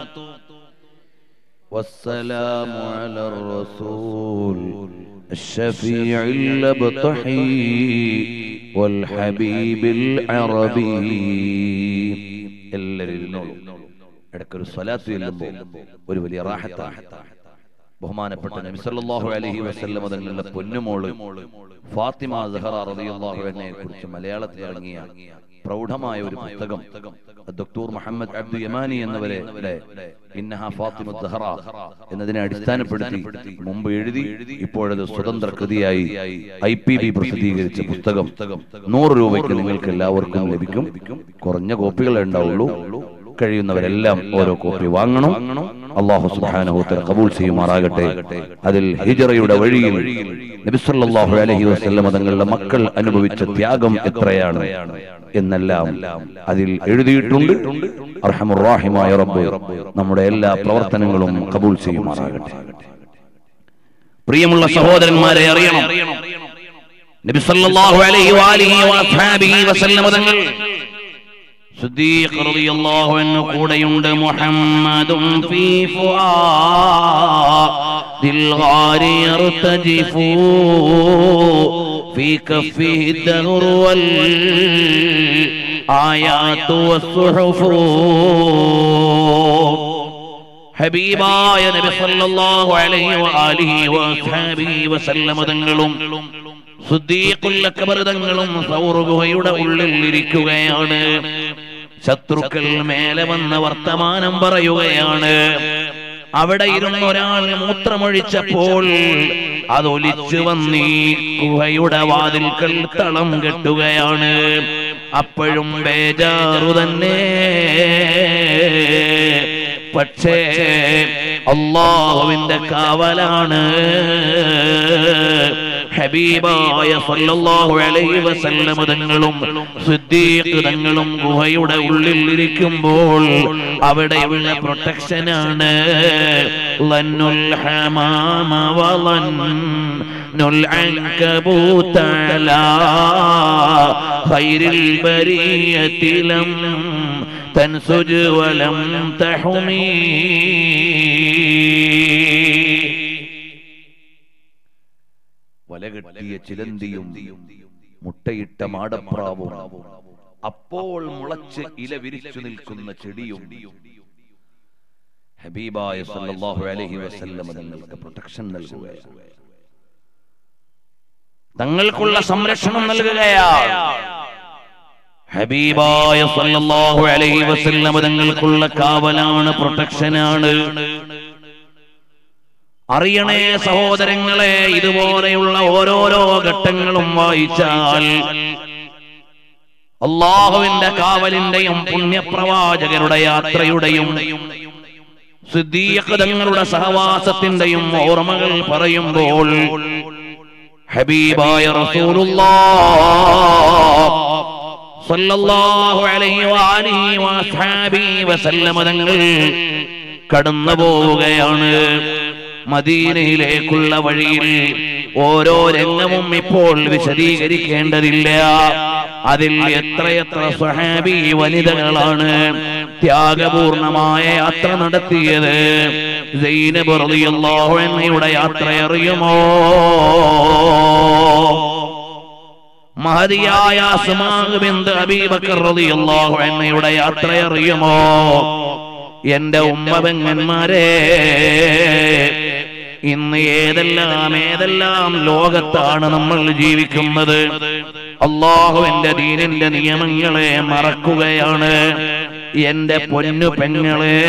والسلام على الرسول الشفيع الأبطحي والحبيب العربي. എല്ലാവരും ഇടയ്ക്കൊരു സ്വലാത്ത് ചൊല്ലുമ്പോൾ ഒരു വലിയ റാഹത്താണ്. ബഹുമാനപ്പെട്ട നബി സല്ലല്ലാഹു അലൈഹി വസല്ലം തങ്ങളുടെ പൊന്നുമോള് ഫാത്തിമ സഹറ റളിയല്ലാഹു അൻഹയെ കുറിച്ച് മലയാളത്തിൽ ഇറങ്ങിയ പ്രൗഢമായ ഒരു പുസ്തകം ഡോക്ടർ മുഹമ്മദ് അബ്ദു യമാനി എന്നവരെ ഇന്നഹ ഫാത്തിമ സഹറ എന്നതിനെ അടിസ്ഥാനപ്പെടുത്തി മുമ്പ് എഴുതി ഇപ്പോഴത് സ്വതന്ത്ര കൃതിയായി ഐ പി ബി പ്രസിദ്ധീകരിച്ച പുസ്തകം നൂറ് രൂപയ്ക്ക് നിങ്ങൾക്ക് എല്ലാവർക്കും ലഭിക്കും. കുറഞ്ഞ കോപ്പികളെ ഉണ്ടാവുള്ളൂ. കഴിയുന്നവരെല്ലാം ഓരോ കോപ്പി വാങ്ങണം. അല്ലാഹു സുബ്ഹാനഹു വ തആല ഖബൂൽ ചെയ്യുമാറാകട്ടെ. അതിൽ ഹിജ്റയുടെ വഴിയിൽ നബി സല്ലല്ലാഹു അലൈഹി വസല്ലം തങ്ങളുടെ മക്കൾ അനുഭവിച്ച ത്യാഗം എത്രയാണ് എന്നെല്ലാം അതിൽ എഴുതിയിട്ടുണ്ട്. അർഹമുർ റഹീമായ റബ്ബ് നമ്മുടെ എല്ലാ പ്രവർത്തനങ്ങളും ഖബൂൽ ചെയ്യുമാറാകട്ടെ. പ്രിയമുള്ള സഹോദരന്മാരെ, അറിയണം, നബി സല്ലല്ലാഹു അലൈഹി വആലിഹി വഅസ്ഹാബിഹി വസല്ലം തങ്ങൾ സിദ്ദീഖ് റളിയല്ലാഹു അൻഹു കൂടെയുണ്ട്. മുഹമ്മദും ഫീ ഫുആദിൽ ഗാരി യർതജിഫു ഫീ കഫിഹി ദഹ്ർ വൽ ആയാതു വസ്സുഹുഫു. ഹബീബായ നബി സല്ലല്ലാഹു അലൈഹി വആലിഹി വഅസ്ഹാബിഹി വസല്ലം തങ്ങളും സിദ്ദീഖുൽ അക്ബർ തങ്ങളും സൗർ ഗുഹയുടെ ഉള്ളിൽ ഇരിക്കുകയാണ്. ശത്രുക്കൾ മേലെ വന്ന് വർത്തമാനം പറയുകയാണ്. അവിടെ ഇരുന്ന് ഒരാൾ മൂത്രമൊഴിച്ചപ്പോൾ അതൊലിച്ചു വന്നീ ഗുഹയുടെ വാതിൽക്കൽ തളം കെട്ടുകയാണ്. അപ്പോഴും ബേജാറു തന്നെ. പക്ഷേ അല്ലാഹുവിന്റെ കാവലാണ്. ഹബീബായ സല്ലല്ലാഹു അലൈഹി വസല്ലം തങ്ങളും സിദ്ദീഖ് തങ്ങളും ഗുഹയുടെ ഉള്ളിൽ ഇരിക്കുമ്പോൾ അവിടെയുള്ള പ്രൊട്ടക്ഷനാണ്. ലന്നുൽ ഹമാമ വലന്നുൽ അൻകബൂത അലാ ഖൈറിൽ ബരിയതി ലം തൻസുജ് വലം തഹുമീ. വലകെട്ടിയ ചിലന്തിയും മുട്ടയിട്ട മാടപ്രാവും അപ്പോൾ മുളച്ച് ഇല വിരിച്ചു നിൽക്കുന്ന ചെടിയും ഹബീബായ സല്ലല്ലാഹു അലൈഹി വസല്ലം തങ്ങൾക്ക് പ്രൊട്ടക്ഷൻ നൽകുകയാണ്. തങ്ങൾക്കുള്ള സംരക്ഷണം നൽകുകയാണ്. ഹബീബായ സല്ലല്ലാഹു അലൈഹി വസല്ലം തങ്ങൾക്കുള്ള കാവലാണ്, പ്രൊട്ടക്ഷനാണ്. അറിയണേ സഹോദരങ്ങളെ, ഇതുപോലെയുള്ള ഓരോരോ ഘട്ടങ്ങളും വായിച്ചാൽ അല്ലാഹുവിന്റെ കാവലിന്റെയും പുണ്യപ്രവാചകരുടെ യാത്രയുടെയും സിദ്ദീഖ് തങ്ങളുടെ സഹവാസത്തിന്റെയും ഓർമ്മകൾ പറയുമ്പോൾ ഹബീബായ റസൂലുള്ളാഹ് സല്ലല്ലാഹു അലൈഹി വആലിഹി വഅസ്ഹാബിഹി വസല്ലം തങ്ങൾ കടന്നു പോവുകയാണ്. മദീനയിലേക്കുള്ള വഴിയിൽ ഓരോ രംഗവും ഇപ്പോൾ വിശദീകരിക്കേണ്ടതില്ല. അതിൽ എത്രയെത്ര സ്വഹാബി വനിതകളാണ് ത്യാഗപൂർണമായ യാത്ര നടത്തിയത്. സൈനബ് റളിയല്ലാഹു അൻഹയുടെ യാത്ര അറിയുമോ? മഹദിയായ അസ്മാ ബിൻത് അബീ ബക്കർ റളിയല്ലാഹു അൻഹയുടെ യാത്ര അറിയുമോ? എന്റെ ഉമ്മ പെങ്ങന്മാരെ, ഇന്ന് ഏതെല്ലാം ഏതെല്ലാം ലോകത്താണ് നമ്മൾ ജീവിക്കുന്നത്. അല്ലാഹുവിന്റെ ദീനിന്റെ നിയമങ്ങളെ മറക്കുകയാണ്. എന്റെ പൊന്നു പെങ്ങളെ,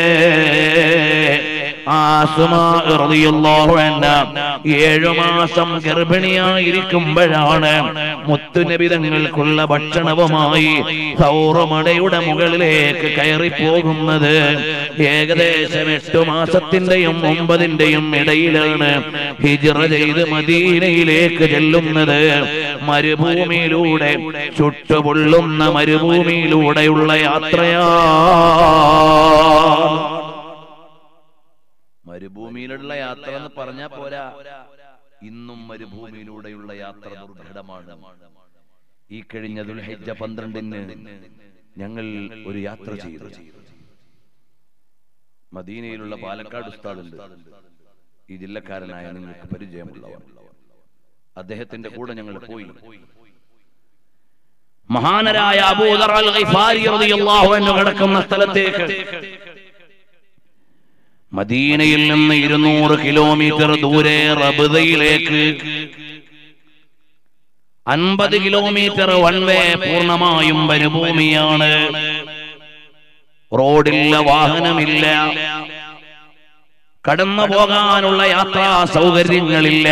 ആസ്മാ റളിയല്ലാഹു അൻഹ ഏഴു മാസം ഗർഭിണിയായിരിക്കുമ്പോഴാണ് മുത്തുനബി തങ്ങൾക്കുള്ള ഭക്ഷണവുമായി സൗറമടയുടെ മുകളിലേക്ക് കയറിപ്പോകുന്നത്. ഏകദേശം എട്ടു മാസത്തിന്റെയും ഒമ്പതിന്റെയും ഇടയിലാണ് ഹിജ്റ ചെയ്ത് മദീനയിലേക്ക് ചെല്ലുന്നത്. മരുഭൂമിയിലൂടെ, ചുട്ടുപൊള്ളുന്ന മരുഭൂമിയിലൂടെയുള്ള യാത്രയാണ്. മരുഭൂമിയിലുള്ള യാത്ര എന്ന് പറഞ്ഞാ പോരാ, ഇന്നും മരുഭൂമിയിലൂടെയുള്ള യാത്ര ദുർഘടമാണ്. ഈ കഴിഞ്ഞ ദുൽഹിജ്ജ പന്ത്രണ്ടിന് ഞങ്ങൾ ഒരു യാത്ര ചെയ്തു. മദീനയിലുള്ള പാലക്കാട് ഉസ്താദുണ്ട്, ഈ ജില്ലക്കാരനായ നിങ്ങൾക്ക് പരിചയമുള്ളവർ. അദ്ദേഹത്തിന്റെ കൂടെ ഞങ്ങൾ പോയി. മഹാനരായ അബൂദർ അൽ ഗിഫാരി റളിയല്ലാഹു അൻഹു കിടക്കുന്ന സ്ഥലത്തേക്ക് മദീനയിൽ നിന്ന് ഇരുന്നൂറ് കിലോമീറ്റർ ദൂരെ റബ്ദയിലേക്ക് അൻപത് കിലോമീറ്റർ വൺ വേ പൂർണ്ണമായും മരുഭൂമിയാണ്. റോഡില്ല, വാഹനമില്ല, കടന്നു പോകാനുള്ള യാത്രാ സൗകര്യങ്ങളില്ല.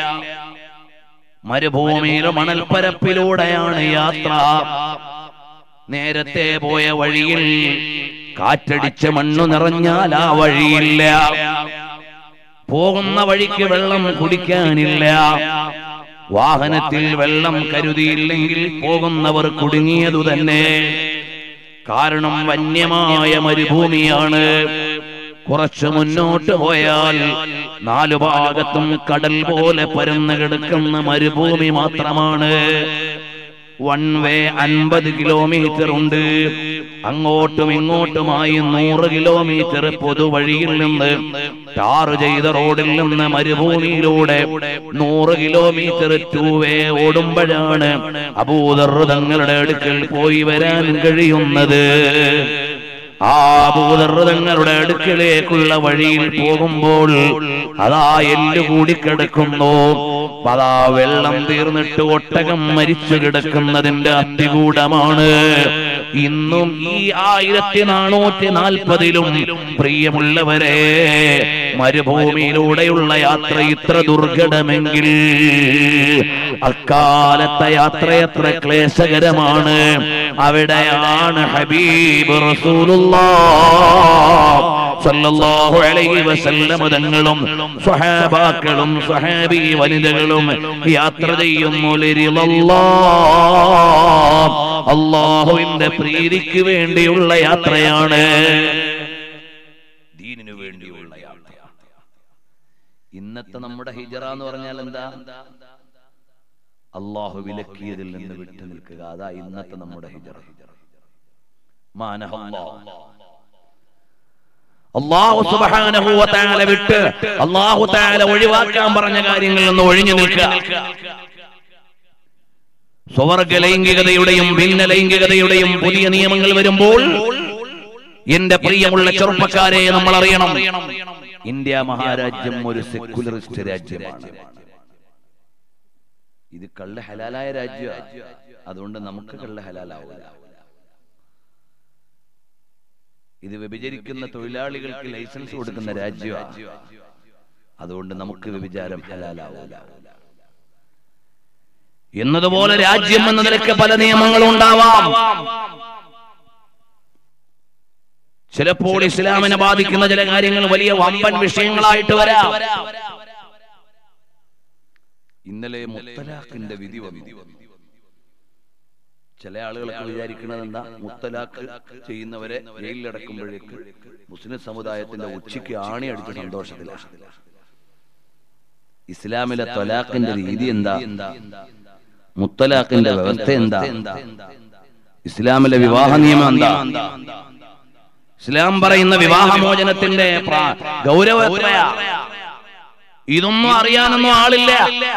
മരുഭൂമിയിലെ മണൽപ്പരപ്പിലൂടെയാണ് യാത്ര. നേരത്തെ പോയ വഴിയിൽ കാറ്റടിച്ച് മണ്ണു നിറഞ്ഞാൽ ആ വഴിയില്ല. പോകുന്ന വഴിക്ക് വെള്ളം കുടിക്കാനില്ല. വാഹനത്തിൽ വെള്ളം കരുതിയില്ലെങ്കിൽ പോകുന്നവർ കുടുങ്ങിയതു തന്നെ. കാരണം വന്യമായ മരുഭൂമിയാണ്. കുറച്ചു മുന്നോട്ട് പോയാൽ നാലു ഭാഗത്തും കടൽ പോലെ പരന്നു കിടക്കുന്ന മരുഭൂമി മാത്രമാണ്. വൺ വേ അൻപത് കിലോമീറ്റർ ഉണ്ട്. അങ്ങോട്ടും ഇങ്ങോട്ടുമായി നൂറ് കിലോമീറ്റർ പൊതുവഴിയിൽ നിന്ന് ടാറ് ചെയ്ത റോഡിൽ നിന്ന് മരുഭൂമിയിലൂടെ നൂറ് കിലോമീറ്റർ ടൂ വേ ഓടുമ്പോഴാണ് അബൂദർ തങ്ങളുടെ അടുക്കൽ പോയി വരാൻ കഴിയുന്നത്. ആ അബൂദർ തങ്ങളുടെ അടുക്കലേക്കുള്ള വഴിയിൽ പോകുമ്പോൾ അതാ എല്ല് കൂടിക്കിടക്കുന്നു. അതാ വെള്ളം തീർന്നിട്ട് ഒട്ടകം മരിച്ചു കിടക്കുന്നതിന്റെ അതികൂടമാണ്. ഇന്നും ഈ ആയിരത്തി നാനൂറ്റി നാൽപ്പതിലും പ്രിയമുള്ളവരെ, മരുഭൂമിയിലൂടെയുള്ള യാത്ര ഇത്ര ദുർഘടമെങ്കിൽ അക്കാലത്തെ യാത്ര എത്ര ക്ലേശകരമാണ്. അവിടെയാണ് ഹബീബ് റസൂലുള്ളാഹ് സല്ലല്ലാഹു അലൈഹി വസല്ലം തങ്ങളും സ്വഹാബാക്കളും സ്വഹാബി വനിതകളും യാത്ര ചെയ്യുന്നു. ലിറിളല്ലാഹ്, അല്ലാഹുവിന്റെ പ്രീതിക്ക് വേണ്ടിയുള്ള യാത്രയാണ്, ദീനിനു വേണ്ടിയുള്ള യാത്ര. ഇന്നത്തെ നമ്മുടെ ഹിജ്റ എന്ന് പറഞ്ഞാൽ എന്താ? അല്ലാഹു വിലക്കിയതിൽ നിന്ന് വിട്ടു നിൽക്കുക. അതാ ഇന്നത്തെ നമ്മുടെ ഹിജ്റ. മാനഹല്ലാഹ്, അല്ലാഹു സുബ്ഹാനഹു വ തആല വിട്ട് അല്ലാഹു തആല ഒഴിവാക്കാൻ പറഞ്ഞ കാര്യങ്ങളിൽ നിന്ന് ഒഴിഞ്ഞു നിൽക്കുക. സ്വർഗ്ഗ ലൈംഗികതയുടെയും ഭിന്ന ലൈംഗികതയുടെയും പുതിയ നിയമങ്ങൾ വരുമ്പോൾ എന്റെ പ്രിയമുള്ള ചെറുപ്പക്കാരെ നമ്മൾ അറിയണം, ഇന്ത്യ മഹാരാജ്യം ഒരു സെക്യുലറിസ്റ്റ് രാജ്യമാണ്. ഇത് കള്ള ഹലാലായ രാജ്യമാണ്. അതുകൊണ്ട് നമുക്ക് കള്ള ഹലാലാവില്ല. ഇത് വ്യഭിചരിക്കുന്ന തൊഴിലാളികൾക്ക് ലൈസൻസ് കൊടുക്കുന്ന രാജ്യമാണ്. അതുകൊണ്ട് നമുക്ക് വ്യഭിചാരം ഹലാലാവില്ല. എന്നതുപോലെ രാജ്യം എന്ന നിലയ്ക്ക് പല നിയമങ്ങളും ഉണ്ടാവാം. ചിലപ്പോൾ ഇസ്ലാമിനെ ബാധിക്കുന്ന ചില കാര്യങ്ങൾ വലിയ വമ്പൻ വിഷയങ്ങളായിട്ട് വരാം. ഇന്നലെ മുത്തലാഖിന്റെ വിധി വന്നു. ചില ആളുകളൊക്കെ വിചാരിക്കുന്നത് എന്താ, മുത്തലാഖ് ചെയ്യുന്നവരെ ജയിലിലടക്കുമ്പോഴേക്ക് മുസ്ലിം സമുദായത്തിന്റെ ഉച്ചയ്ക്ക് ആണി അടിച്ച സന്തോഷത്തിലാണ്. ഇസ്ലാമിലെ ത്വലാഖിന്റെ രീതി എന്താ? മുത്തലാഖിന്റെ വ്യവസ്ഥ എന്താ? ഇസ്ലാമിലെ വിവാഹ നിയമം എന്താ? ഇസ്ലാം പറയുന്ന വിവാഹമോചനത്തിന്റെ ഗൗരവം എത്രയാ? ഇതൊന്നും അറിയാനൊന്നും ആളില്ല.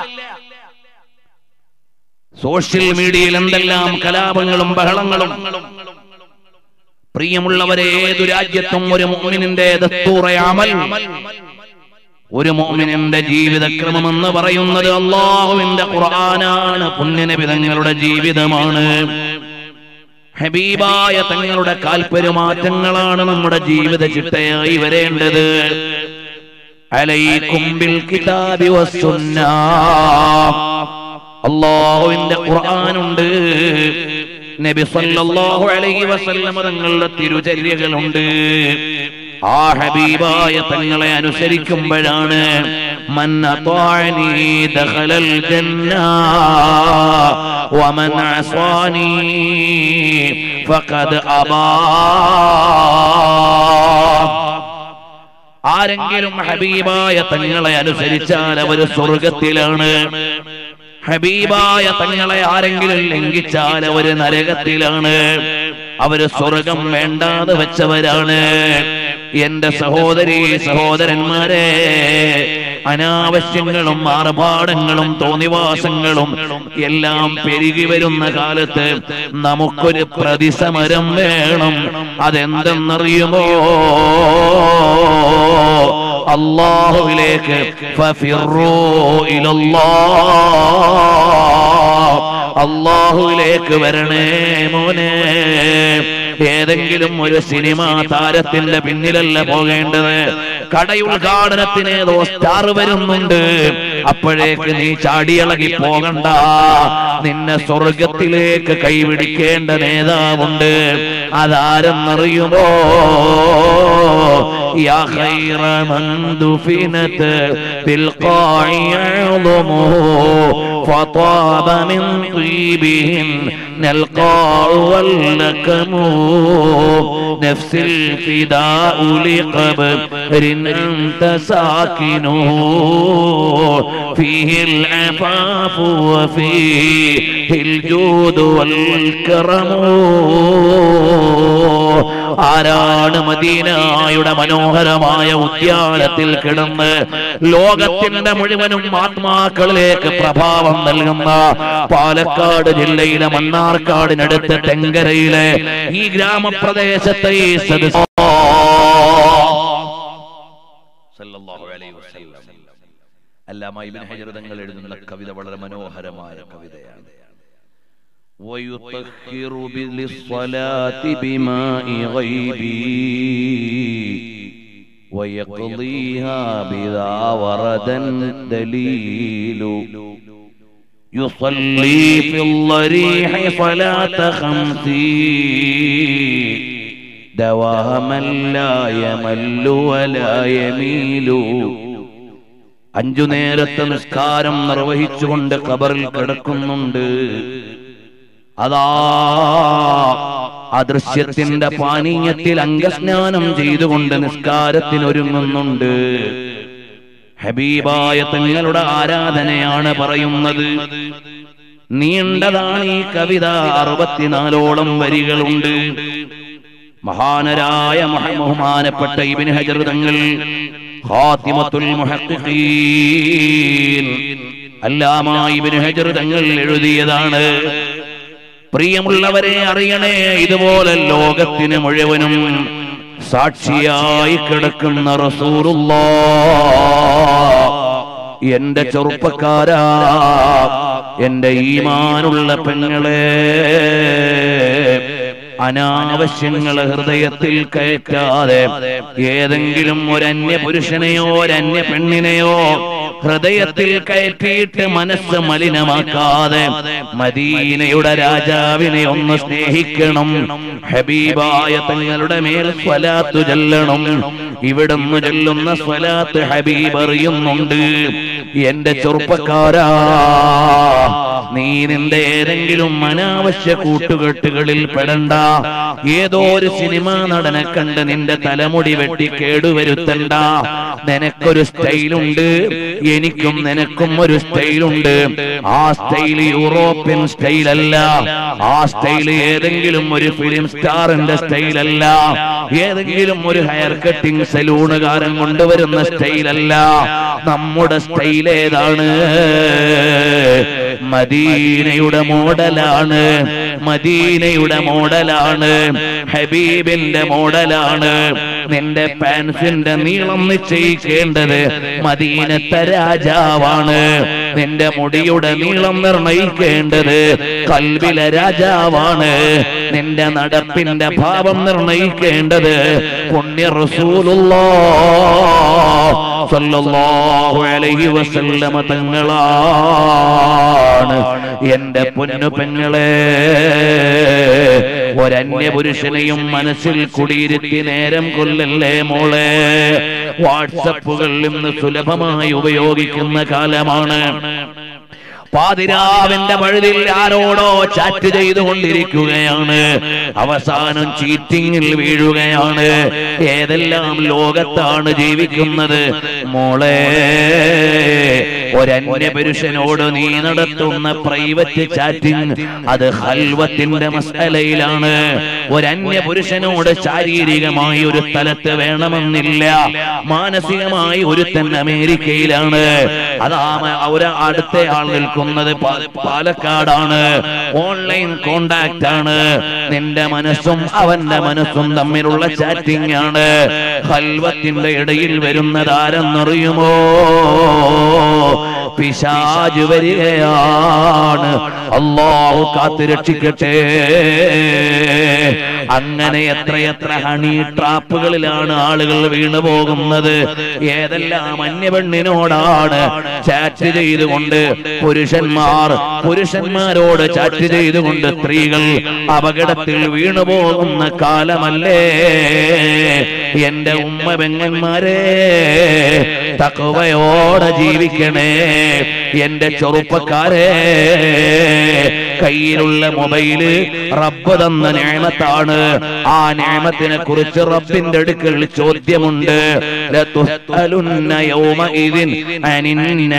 സോഷ്യൽ മീഡിയയിൽ എന്തെല്ലാം കലാപങ്ങളും ബഹളങ്ങളും. പ്രിയമുള്ളവരെ, ഏതു രാജ്യത്തും ഒരു മുഅ്മിനിന്റെ ദസ്തൂറെ അമൽ, ഒരു മുഅ്മിനിന്റെ ജീവിതക്രമം എന്ന് പറയുന്നത് അല്ലാഹുവിന്റെ ഖുർആനാണ്, പുണ്യനബി തങ്ങളുടെ ജീവിതമാണ്, ഹബീബായ തങ്ങളുടെ കാൽപെരുമാറ്റങ്ങളാണ് നമ്മുടെ ജീവിത ചിട്ടയായി വരേണ്ടത്. അലൈക്കും ബിൽ കിതാബി വസ്സുന്നഹ്, അല്ലാഹുവിന്റെ ഖുർആനുണ്ട്, നബി സല്ലല്ലാഹു അലൈഹി വസല്ലം തങ്ങളുടെ തിരുചര്യകളുണ്ട്. ആ ഹബീബായ തങ്ങളെ അനുസരിക്കുമ്പോഴാണ് മൻ അതാഅനി ദഖലൽ ജന്ന വമൻ അസാനി ഫഖദ് അബാ. ആരെങ്കിലും ഹബീബായ തങ്ങളെ അനുസരിച്ചാൽ അവർ സ്വർഗത്തിലാണ്. ഹബീബായ തങ്ങളെ ആരെങ്കിലും ലംഘിച്ചാൽ അവര് നരകത്തിലാണ്. അവര് സ്വർഗം വേണ്ടാതെ വെച്ചവരാണ്. എന്റെ സഹോദരീ സഹോദരന്മാരെ, അനാവശ്യങ്ങളും ആർഭാടങ്ങളും തോന്നിവാസങ്ങളും എല്ലാം പെരുകി വരുന്ന കാലത്ത് നമുക്കൊരു പ്രതിസമരം വേണം. അതെന്തെന്നറിയുമോ? അല്ലാഹുവിലേക്ക് ഫഫിറൂ ഇലല്ലാഹ്, അല്ലാഹുവിലേക്ക് വരണേ മോനെ. ഏതെങ്കിലും ഒരു സിനിമാ താരത്തിന്റെ പിന്നിലല്ല പോകേണ്ടത്. കടയുദ്ഘാടനത്തിന് ഏതോ സ്റ്റാർ വരുന്നുണ്ട്, അപ്പോഴേക്ക് നീ ചാടിയിളകി പോകണ്ട. നിന്നെ സ്വർഗത്തിലേക്ക് കൈപിടിക്കേണ്ട നേതാവുണ്ട്. അതാരെന്നറിയുമോ? യാ ഖൈറ മൻ ദുഫിനത് ബിൽ ഖാഇ അഅ്ളമുഹു ഫതാബ മിൻ ത്വീബിഹിൻ നൽഖാഉ വല്ലകമു നഫ്സിൽ ഫിദാഉ ലിഖബ്രിൻ അൻത സാകിനുഹു ഫീഹിൽ അഫാഫു വഫീഹിൽ ജൂദു വൽ കറമു. ആരാണ് മദീനയുടെ മനോഹരമായ ഉദ്യാനത്തിൽ കിടന്ന് ലോകത്തിന്റെ മുഴുവനും ആത്മാക്കളിലേക്ക് പ്രഭാവം നൽകുന്ന പാലക്കാട് ജില്ലയിലെ മണ്ണാർക്കാടിനടുത്ത് തെങ്കരയിലെ ഈ ഗ്രാമപ്രദേശത്തെ ഈ സദസ്സ് സല്ലല്ലാഹു അലൈഹി വസല്ലം അല്ലാമ ഇബ്നു ഹജർ തങ്ങൾ എഴുതുന്ന കവിത വളരെ മനോഹരമായ കവിതയാണ്. ويطهر بالصلاة بماء غيبي ويقضيها بذا وردا دليل يصلي في الضريح صلاة خمسي دواما لا يمل ولا يميل. അഞ്ചു നേരത്തെ നിസ്കാരം നിർവഹിച്ചുകൊണ്ട് ഖബറിൽ കിടക്കുന്നുണ്ട്. അതാ അദൃശ്യത്തിന്റെ പാനീയത്തിൽ അംഗസ്നാനം ചെയ്തുകൊണ്ട് നിസ്കാരത്തിനൊരുങ്ങുന്നുണ്ട്. ഹബീബായ തങ്ങളുടെ ആരാധനയാണ് പറയുന്നത്. നീണ്ടതാണ് ഈ കവിത, അറുപത്തിനാലോളം വരികളുണ്ട്. മഹാനരായ ബഹുമാനപ്പെട്ട ഇബ്നു ഹജർ തങ്ങൾ ഖാതിമത്തുൽ മുഹഖ്ഖീൻ അല്ലാമ ഇബ്നു ഹജർ തങ്ങൾ എഴുതിയതാണ്. പ്രിയമുള്ളവരെ, അറിയണേ, ഇതുപോലെ ലോകത്തിന് മുഴുവനും സാക്ഷിയായി കിടക്കുന്ന റസൂലുള്ളാഹ്. എന്റെ ചെറുപ്പക്കാരാ, എന്റെ ഈമാനുള്ള പെങ്ങളെ, അനാവശ്യങ്ങളെ ഹൃദയത്തിൽ കയറ്റാതെ ഏതെങ്കിലും ഒരു അന്യ പുരുഷനെയോ ഒരന്യ പെണ്ണിനെയോ ഹൃദയത്തിൽ കയറ്റിയിട്ട് മനസ്സ് മലിനമാക്കാതെ മദീനയുടെ രാജാവിനെ ഒന്ന് സ്നേഹിക്കണം. ഹബീബായ തങ്ങളുടെ മേൽ സ്വലാത്തു ചൊല്ലണം. ഇവിടുന്ന് ചൊല്ലുന്ന സ്വലാത്ത് ഹബീബ് അറിയുന്നുണ്ട്. എന്റെ ചെറുപ്പക്കാരാ, നീ നിന്റെ ഏതെങ്കിലും അനാവശ്യ കൂട്ടുകെട്ടുകളിൽ പെടണ്ട. ഏതോ ഒരു സിനിമാ നടനെ കണ്ട് നിന്റെ തലമുടി വെട്ടി കേടുവരുത്തണ്ട. നിനക്കൊരു സ്റ്റൈലുണ്ട്, എനിക്കും നിനക്കും ഒരു സ്റ്റൈലുണ്ട്. ആ സ്റ്റൈൽ യൂറോപ്യൻ സ്റ്റൈലല്ല, ആ സ്റ്റൈൽ ഏതെങ്കിലും ഒരു ഫിലിം സ്റ്റാറിന്റെ സ്റ്റൈലല്ല, ഏതെങ്കിലും ഒരു ഹെയർ കട്ടിംഗ് സലൂണുകാരൻ കൊണ്ടുവരുന്ന സ്റ്റൈലല്ല. നമ്മുടെ സ്റ്റൈൽ ഏതാണ്? മദീനയുടെ മോഡലാണ്, മദീനയുടെ മോഡലാണ്, ഹബീബിന്റെ മോഡലാണ്. നിന്റെ പാൻസിന്റെ നീളം നിശ്ചയിക്കേണ്ടത് മദീനത്തെ രാജാവാണ്. നിന്റെ മുടിയുടെ നീളം നിർണയിക്കേണ്ടത് കൽബിലെ രാജാവാണ്. നിന്റെ നടപ്പിന്റെ ഭാവം നിർണയിക്കേണ്ടത് പുണ്യ റസൂലുള്ളാഹ് സ്വല്ലല്ലാഹു അലൈഹി വസല്ലമ തങ്ങളാണ്. എന്റെ പൊന്നു പെങ്ങളെ, ഒരന്യ പുരുഷനെയും മനസ്സിൽ കുടിയിരുത്തി നേരം കൊല്ലല്ലേ മോളെ. വാട്സപ്പുകൾ ഇന്ന് സുലഭമായി ഉപയോഗിക്കുന്ന കാലമാണ്. പാതിരാവിന്റെ പഴുതിൽ ആരോടോ ചാറ്റ് ചെയ്തുകൊണ്ടിരിക്കുകയാണ്, അവസാനം ചീറ്റിങ്ങിൽ വീഴുകയാണ്. ഏതെല്ലാം ലോകത്താണ് ജീവിക്കുന്നത് മോളെ. ഒരന്യ പുരുഷനോട് നീ നടത്തുന്ന പ്രൈവറ്റ് ചാറ്റിംഗ് അത് ഖൽവത്തിന്റെ മസ്അലയിലാണ്. ഒരന്യ പുരുഷനോട് ശാരീരികമായി ഒരു സ്ഥലത്ത് വേണമെന്നില്ല. മാനസികമായി ഒരുത്തൻ അമേരിക്കയിലാണ്, അതാ ഒരു അടുത്ത ആൾ നിൽക്കുന്നത് പാലക്കാടാണ്. ഓൺലൈൻ കോണ്ടാക്ട് ആണ്. നിന്റെ മനസ്സും അവന്റെ മനസ്സും തമ്മിലുള്ള ചാറ്റിംഗ് ആണ്. ഖൽവത്തിന്റെ ഇടയിൽ വരുന്നതാരെന്നറിയുമോ? പിശാച് വരികയാണ്. അല്ലാഹു കാത്തുരക്ഷിക്കട്ടെ. അങ്ങനെ എത്രയെത്ര ഹണി ട്രാപ്പുകളിലാണ് ആളുകൾ വീണു പോകുന്നത്. ഏതെല്ലാം അന്യപെണ്ണിനോടാണ് ചാറ്റ് ചെയ്തുകൊണ്ട് പുരുഷന്മാർ, പുരുഷന്മാരോട് ചാറ്റ് ചെയ്തുകൊണ്ട് സ്ത്രീകൾ അപകടത്തിൽ വീണു പോകുന്ന കാലമല്ലേ എന്റെ ഉമ്മ പെങ്ങന്മാരെ. തഖ്വയോടെ ജീവിക്കണേ എന്റെ ചെറുപ്പക്കാരെ. കയ്യിലുള്ള മൊബൈല് റബ്ബ് തന്ന നിഅമത്താണ്. ആ നിഅമത്തിനെ കുറിച്ച് റബ്ബിന്റെ അടുക്കൽ ചോദ്യമുണ്ട്. ലതുസ്അലുന്ന യൗമഇദിൻ അനിൻ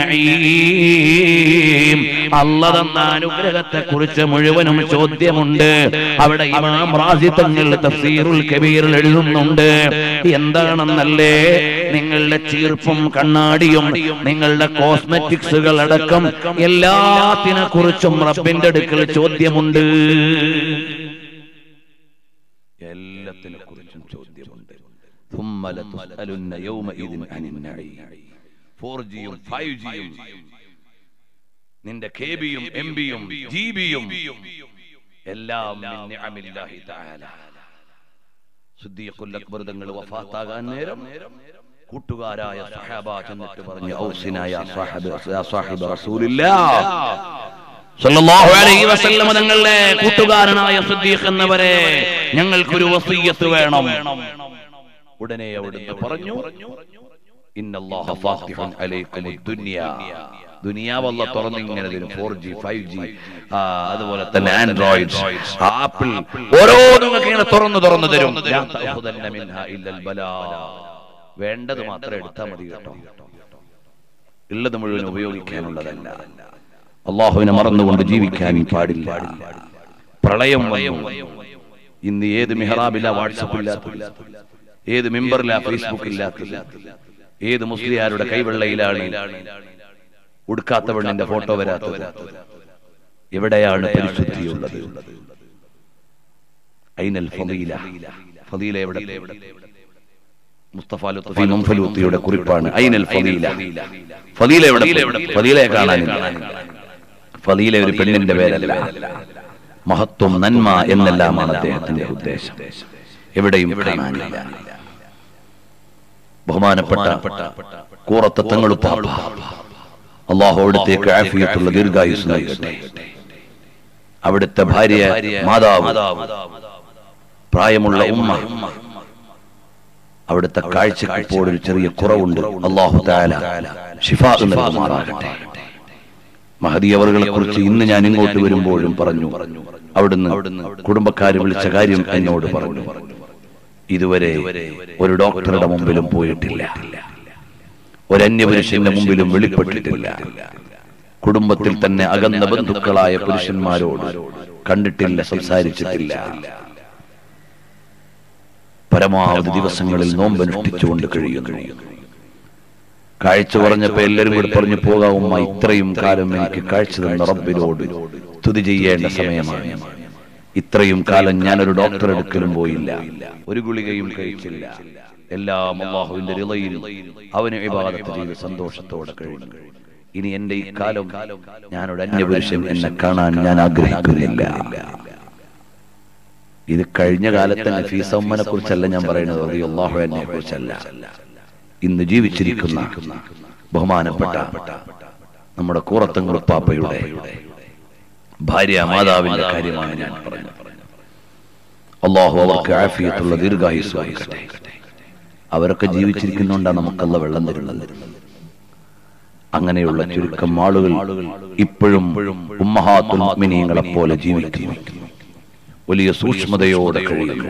നഈം. അല്ലാഹു തന്ന അനുഗ്രഹത്തെ കുറിച്ച് മുഴുവനും ചോദ്യമുണ്ട്. അവിടെ ഇമാം റാസി തങ്ങൾ തഫ്സീറുൽ കബീറിൽ എഴുതുന്നുണ്ട്. എന്താണെന്നല്ലേ, നിങ്ങളുടെ ചീർപ്പും കണ്ണാടിയും നിങ്ങളുടെ കോസ്മെറ്റിക്സുകൾ അടക്കം എല്ലാത്തിനെ കുറിച്ചും റബ്ബിന്റെ അടുക്കൽ ചോദ്യമുണ്ട്. എല്ലാത്തിനെ കുറിച്ചും ചോദ്യമുണ്ട്. ഫോർ ജിയും ഫൈവ് ജിയും നിന്റെ കെ ബിയും എം ബിയും ജി ബിയും എല്ലാം മിൻ നിഅമില്ലാഹി തആല. സിദ്ദീഖുൽ അക്ബർ തങ്ങൾ വഫാത്താകാൻ നേരം കൂട്ടുകാരായ സഹാബ ചെന്നിട്ട് പറഞ്ഞു, ഔസിനാ യാ സാഹിബ് യാ സാഹിബ് റസൂലില്ലാഹ് സല്ലല്ലാഹു അലൈഹി വസല്ലം തങ്ങളുടെ കൂട്ടുകാരനായ സിദ്ദീഖ് എന്നവരെ ഞങ്ങൾക്കൊരു വസിയ്യത്ത് വേണം. ഉടനെ അവിടുന്ന് പറഞ്ഞു, ഇന്നല്ലാഹ ഫാത്തിഹുൻ അലൈക്കും ദുനിയാ. ദുനിയാവ് അല്ലാഹു തുറന്ന് ഇങ്ങനെ തരും. ഫോർ ജി ഫൈവ് ജി അതുപോലെ തന്നെ ആൻഡ്രോയിഡ് ആപ്പിൾ ഓരോന്നും ഇങ്ങനെ തുറന്നു തുറന്നു തരും. വേണ്ടത് മാത്രം എടുത്താൽ മതി കേട്ടോ, ഉള്ളത് മുഴുവൻ ഉപയോഗിക്കാനുള്ളതല്ല. അള്ളാഹുവിനെ മറന്നുകൊണ്ട് ജീവിക്കാൻ പാടില്ല. പ്രളയം ഇന്ന് ഏത് മിഹ്റാബില്ല വാട്സപ്പ് ഇല്ലാത്ത, ഏത് മെമ്പറില്ല ഫേസ്ബുക്ക് ഇല്ലാത്ത, ഏത് മുസ്ലിയാരുടെ കൈവെള്ളയിലാണ് ഉടുക്കാത്ത പെണ്ണിന്റെ ഫോട്ടോ വരാത്തത്. എവിടെയാണ് പരിശുദ്ധിയുള്ളത്? ഐനൽ ഫളീല. ഫളീല എവിടെ? Mustafa Lutfi മുൻഫലൂത്തിയുടെ കുറിപ്പാണ്. ഐനൽ ഫളീല. ഫളീല എവിടെ? ഫളീലയെ കാണാനില്ല. ഫളീല ഒരു പെണ്ണിന്റെ പേരല്ല. മഹത്വം, നന്മ എന്നെല്ലാമാണ് അദ്ദേഹത്തിന്റെ ഉദ്ദേശം. എവിടെയും കാണാനില്ല. ബഹുമാനപ്പെട്ട കൂറത്തെ തങ്ങളുപ്പാപ്പ അല്ലാഹു അവിടുത്തേക്ക് ആഫിയത്തുള്ള ദീർഘായുസ് നൽകട്ടെ. അവിടുത്തെ ഭാര്യ, മാതാവ്, പ്രായമുള്ള ഉമ്മ, അവിടുത്തെ കാഴ്ചക്ക് ഇപ്പോൾ ഒരു ചെറിയ കുറവുണ്ട്. അല്ലാഹു തആല ശിഫാ നൽകുമാറാകട്ടെ. മഹദി അവറുകളെ കുറിച്ച് ഇന്ന് ഞാൻ ഇങ്ങോട്ട് വരുമ്പോഴും പറഞ്ഞു. അവിടുന്ന് കുടുംബക്കാര് വിളിച്ച കാര്യം എന്നോട് പറഞ്ഞു. ഇതുവരെ ഒരു ഡോക്ടറുടെ മുമ്പിലും പോയിട്ടില്ല, ഒരു അന്യപുരുഷന്റെ മുമ്പിലും വെളിപ്പെട്ടിട്ടില്ല. കുടുംബത്തിൽ തന്നെ അകന്ന ബന്ധുക്കളായ പുരുഷന്മാരോട് കണ്ടിട്ടില്ല, സംസാരിച്ചിട്ടില്ല. പരമാവധി ദിവസങ്ങളിൽ നോമ്പനുഷ്ഠിച്ചുകൊണ്ട് കഴിയുന്നു. കാഴ്ച പറഞ്ഞപ്പോ എല്ലാവരും കൂടി പറഞ്ഞു, പോകാവുമ്മ, ഇത്രയും കാലം എനിക്ക് കാഴ്ച തന്ന റബ്ബിനോട് സ്തുതി ചെയ്യേണ്ട സമയമാണ്. ഇത്രയും കാലം ഞാനൊരു ഡോക്ടർ എടുക്കലും പോയില്ല, ഒരു ഗുളികയും കഴിച്ചില്ല. എല്ലാം അല്ലാഹുവിന്റെ റിളയിൽ അവന് ഇബാദത്ത് ചെയ്ത് സന്തോഷത്തോടെ കഴിഞ്ഞു. ഇനി എന്റെ ഈ കാലം ഞാനൊരു അന്യപുരുഷൻ എന്നെ കാണാൻ ഞാൻ ആഗ്രഹിക്കുന്നില്ല. ഇത് കഴിഞ്ഞ കാലത്തെ നഫീസ ഉമ്മനെ കുറിച്ചല്ല ഞാൻ പറയുന്നത്, റളിയല്ലാഹു അൻഹയെ കുറിച്ചല്ല. ഇന്ന് ജീവിച്ചിരിക്കുന്ന ബഹുമാനപ്പെട്ട നമ്മുടെ കൂറത്തങ്ങൾ പാപ്പയുടെ ഭാര്യ മാതാവിന്റെ കാര്യമാണ് ഞാൻ പറഞ്ഞത്. അല്ലാഹു അവർക്ക് ആഫിയത്തുള്ള ദീർഘായുസ്സ് നൽകട്ടെ. അവരൊക്കെ ജീവിച്ചിരിക്കുന്നുണ്ടാണ് നമുക്കല്ല വെള്ളം തരുന്നത്. അങ്ങനെയുള്ള ചുരുക്കം ആളുകൾ ഇപ്പോഴും ഉമ്മഹാത്തുൽ മുഅ്മിനീങ്ങളെ പോലെ ജീവിക്കുന്നു, വലിയ സൂക്ഷ്മതയോടെ കഴിയുന്നു.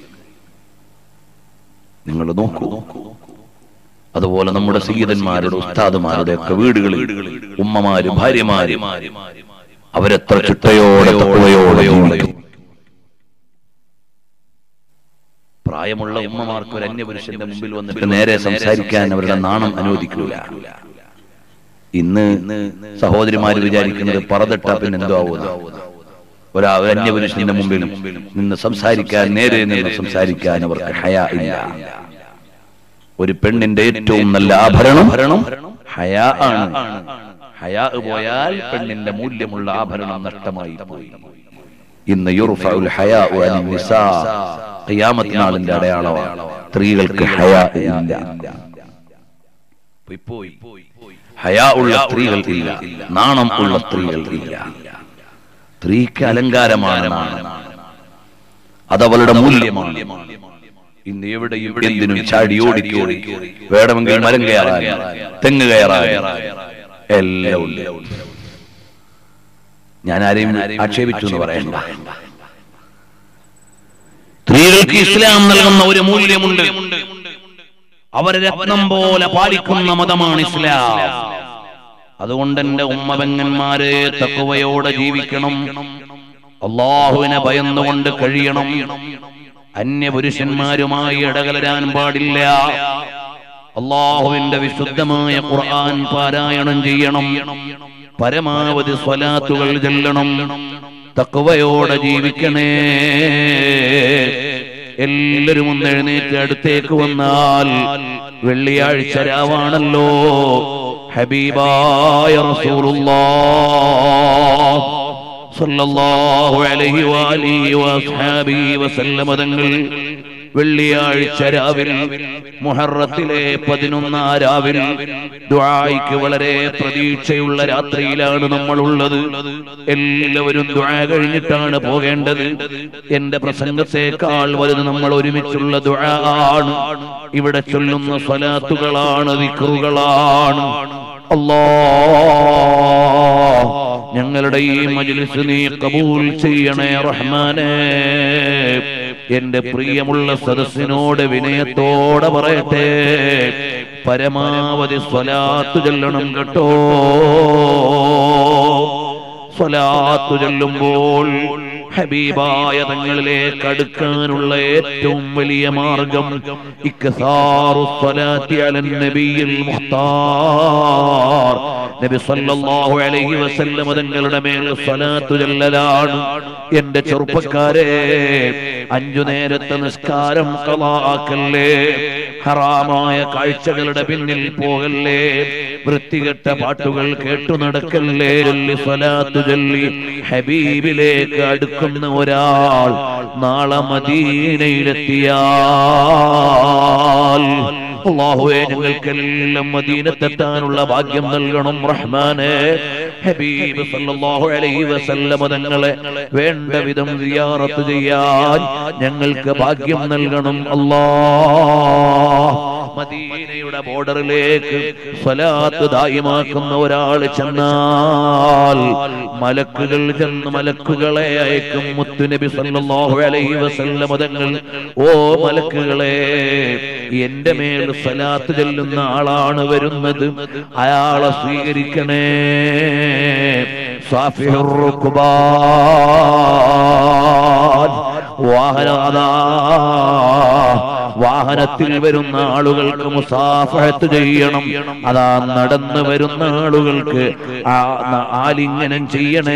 നിങ്ങൾ നോക്കൂ, അതുപോലെ നമ്മുടെ സയ്യിദന്മാരുടെ ഉസ്താദുമാരുടെ ഒക്കെ വീടുകളിൽ ഉമ്മമാര് ഭാര്യമാര് അവരെത്ര ചിട്ടയോടെ തഖ്വയോടെ ജീവിക്കും. പ്രായമുള്ള ഉമ്മമാർക്ക് ഒരു അന്യപുരുഷന്റെ മുമ്പിൽ വന്നിട്ട് നേരെ സംസാരിക്കാൻ അവരുടെ നാണം അനുവദിക്കില്ല. ഇന്ന് സഹോദരിമാര് വിചാരിക്കുന്നത് പറതിട്ട പിന്നെ എന്തോ ആവുന്ന ഒരാ അന്യപുരുഷന്റെ മുമ്പിൽ നിന്ന് സംസാരിക്കാൻ, നേരെ നിന്ന് സംസാരിക്കാൻ അവർക്ക് ഹയാ ഇല്ല. ഒരു പെണ്ണിന്റെ ഏറ്റവും നല്ല ആഭരണം ഹയാ ആണ്. ഹയാ പോയാൽ പെണ്ണിന്റെ മൂല്യമുള്ള ആഭരണം നഷ്ടമായി പോയി. ഇന്ന് യുർഫഉൽ ഹയാഉ അൻ നിസാ, ഖിയാമത്ത് നാളിന്റെ അടയാളമാണ്. സ്ത്രീകൾക്ക് ഹയാ ഇല്ല. ഹയാ ഉള്ള സ്ത്രീകൾ ഇല്ല, നാണം ഉള്ള സ്ത്രീകൾ ഇല്ല. സ്ത്രീക്ക് അലങ്കാരമാണ് നാണം, അതവളുടെ മൂല്യമാണ്. ഇന്ന് എവിടെയും എന്തിനും ചാടി ഓടിക്കോടി വേണമെങ്കിൽ മരം കയറാൻ, തെങ്ങ് കയറാൻ എല്ലാം ഉണ്ട്. ഞാൻ ആരെയും ആക്ഷേപിച്ചു എന്ന് പറയണ്ട. സ്ത്രീകൾക്ക് ഇസ്ലാം നൽകുന്ന ഒരു മൂല്യമുണ്ട്, അവരെ രത്നം പോലെ പാലിക്കുന്ന മതമാണ് ഇസ്ലാം. അതുകൊണ്ട് എന്റെ ഉമ്മപെങ്ങന്മാരെ തഖ്വയോടെ ജീവിക്കണം, അല്ലാഹുവിനെ ഭയന്നുകൊണ്ട് കഴിയണം. അന്യപുരുഷന്മാരുമായി ഇടകലരാൻ പാടില്ല. അല്ലാഹുവിന്റെ വിശുദ്ധമായ ഖുർആൻ പാരായണം ചെയ്യണം, പരമാവധി സ്വലാത്തുകൾ ചൊല്ലണം, തഖ്വയോടെ ജീവിക്കണേ. എല്ലാവരും ഒന്ന് എഴുന്നേറ്റ് അടുത്തേക്ക് വന്നാൽ, വെള്ളിയാഴ്ച രാവാണല്ലോ, ഹബീബായ റസൂലുള്ളാഹ് സല്ലല്ലാഹു അലൈഹി വഅലിഹി വഅസ്ഹാബിഹി വസല്ലമ തങ്ങൾ വെള്ളിയാഴ്ച രാവിൽ മുഹറത്തിലെ പതിനൊന്നാം രാവിൽ ദുആയ്ക്ക് വളരെ പ്രതീക്ഷയുള്ള രാത്രിയിലാണ് നമ്മൾ ഉള്ളത്. എല്ലാവരും ദുആ കഴിഞ്ഞിട്ടാണ് പോകേണ്ടത്. എന്റെ പ്രസംഗത്തെക്കാൾ വലുത് നമ്മൾ ഒരുമിച്ചുള്ള ദുആ ആണ്. ഇവിടെ ചൊല്ലുന്ന സ്വലാത്തുകളാണ്, ദിക്റുകളാണ്. അല്ലാഹ് ഞങ്ങളുടെ ഈ മജ്ലിസ് നീ കബൂൽ ചെയ്യണേ റഹ്മാനേ. എന്റെ പ്രിയമുള്ള സദസ്സിനോട് വിനയത്തോടെ പറയട്ടെ, പരമാവധി സ്വലാത്ത് ചൊല്ലണം കേട്ടോ. സ്വലാത്ത് ചൊല്ലുമ്പോൾ ഹബീബായ തങ്ങളിലേക്ക് അടുക്കാനുള്ള ഏറ്റവും വലിയ മാർഗം ഇക്സാറു സ്വലാത്തി അലൻ നബിയിൽ മുഖ്താർ, നബി സല്ലല്ലാഹു അലൈഹി വസല്ലം തങ്ങളുടെ മേൽ സ്വലാത്ത് ചൊല്ലലാണ്. എന്റെ ചെറുപ്പക്കാരെ, അഞ്ചു നേരത്തെ നിസ്കാരം ഖളാഅക്കല്ലേ, ഹറാമായ കാഴ്ചകളുടെ പിന്നിൽ പോകല്ലേ, വൃത്തികെട്ട പാട്ടുകൾ കേട്ടു നടക്കല്ലേ. ചൊല്ലി സ്വലാത്ത് ചൊല്ലി ഹബീബിലേക്ക് അടുക്കുന്ന ഒരാൾ നാളെ മദീനയിലെത്തിയാൽ അല്ലാഹുവേ ഞങ്ങൾക്കെല്ലാം മദീനത്തെത്താനുള്ള ഭാഗ്യം നൽകണം റഹ്മാനേ. ഹബീബ് സല്ലല്ലാഹു അലൈഹി വസല്ലം തങ്ങളെ വേണ്ട വിധം സിയാറത്ത് ചെയ്യാൻ ഞങ്ങൾക്ക് ഭാഗ്യം നൽകണം അല്ലാഹ്. മദീനയുടെ ബോർഡറിലേക്ക് സ്വലാത്ത് ദായിമാക്കുന്ന ഒരാൾ ചെന്നാൽ മലക്കുകൾ ചെന്ന് മലക്കുകളെ അയക്കും. മുത്തുനബി സല്ലല്ലാഹു അലൈഹി വസല്ലം തങ്ങൾ ഓ മലക്കുകളെ, എന്റെ മേൽ സ്വലാത്ത് ചൊല്ലുന്ന ആളാണ് വരുന്നത്, അയാളെ സ്വീകരിക്കണേ. സാഫിഹുർ റുക്ബാൻ, വാഹനദാ വാഹനത്തിൽ വരുന്ന ആളുകൾക്ക് മുസാഫഹത്ത് ചെയ്യണം. അതാ നടന്നു വരുന്ന ആളുകൾക്ക് ആലിംഗനം ചെയ്യണേ.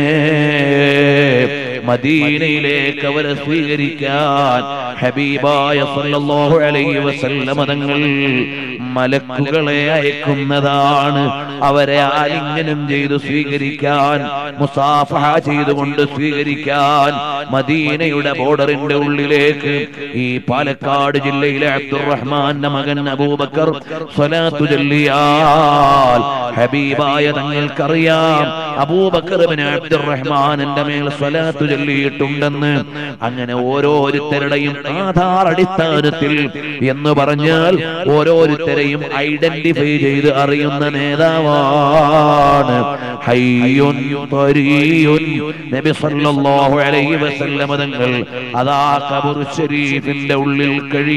മദീനയിലേക്ക് അവരെ സ്വീകരിക്കാൻ ഹബീബായ സല്ലല്ലാഹു അലൈഹി വസല്ലം തങ്ങൾ മലക്കുകളെ അയക്കുന്നതാണ്. അവരെ ആലിംഗനം ചെയ്ത് സ്വീകരിക്കാൻ, മുസാഫഹ ചെയ്തുകൊണ്ട് സ്വീകരിക്കാൻ മദീനയുടെ ബോർഡറിന്റെ ഉള്ളിലേക്ക് ഈ പാലക്കാട് ജില്ലയിലെ അബ്ദുറഹ്മാന്റെ മകൻ അബൂബക്കർ സ്വലാത്തു ചൊല്ലിയാൽ ഹബീബായ തങ്ങൾക്കറിയാം അബൂബക്കർ ഇബ്നു അബ്ദുറഹ്മാന്റെ മേൽ സ്വലാത്തു ചൊല്ലിയിട്ടുണ്ടെന്ന്. അങ്ങനെ ഓരോരുത്തരുടെയും ആധാർ അടിസ്ഥാനത്തിൽ എന്ന് പറഞ്ഞാൽ ഓരോരുത്തരെയും ഐഡന്റിഫൈ ചെയ്ത് അറിയുന്ന നേതാവാണ്. ഹയ്യുൻ ത്വരീയുൻ നബി സല്ലല്ലാഹു അലൈഹി വസല്ലം തങ്ങൾ അതാ ഖബർ ശരീഫിന്റെ ഉള്ളിൽ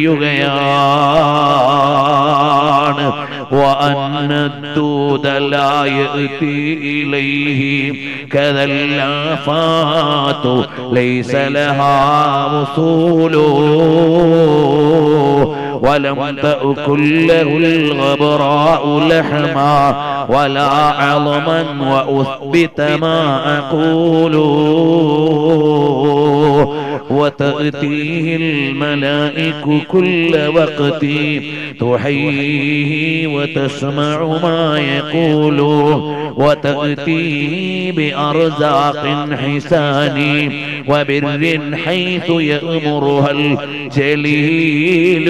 കഴിയുകയാണ്. വഅന്ന الدود لا يأتي إليه كذا الآفات ليس لها وصول ولم تأكل له الغبراء لحما ولا عظما وأثبت ما أقول وتأتيه الملائك كل وقت تحييه وتسمع ما يقول وتأتيه بأرزاق حسان وبر حيث يأمرها الجليل.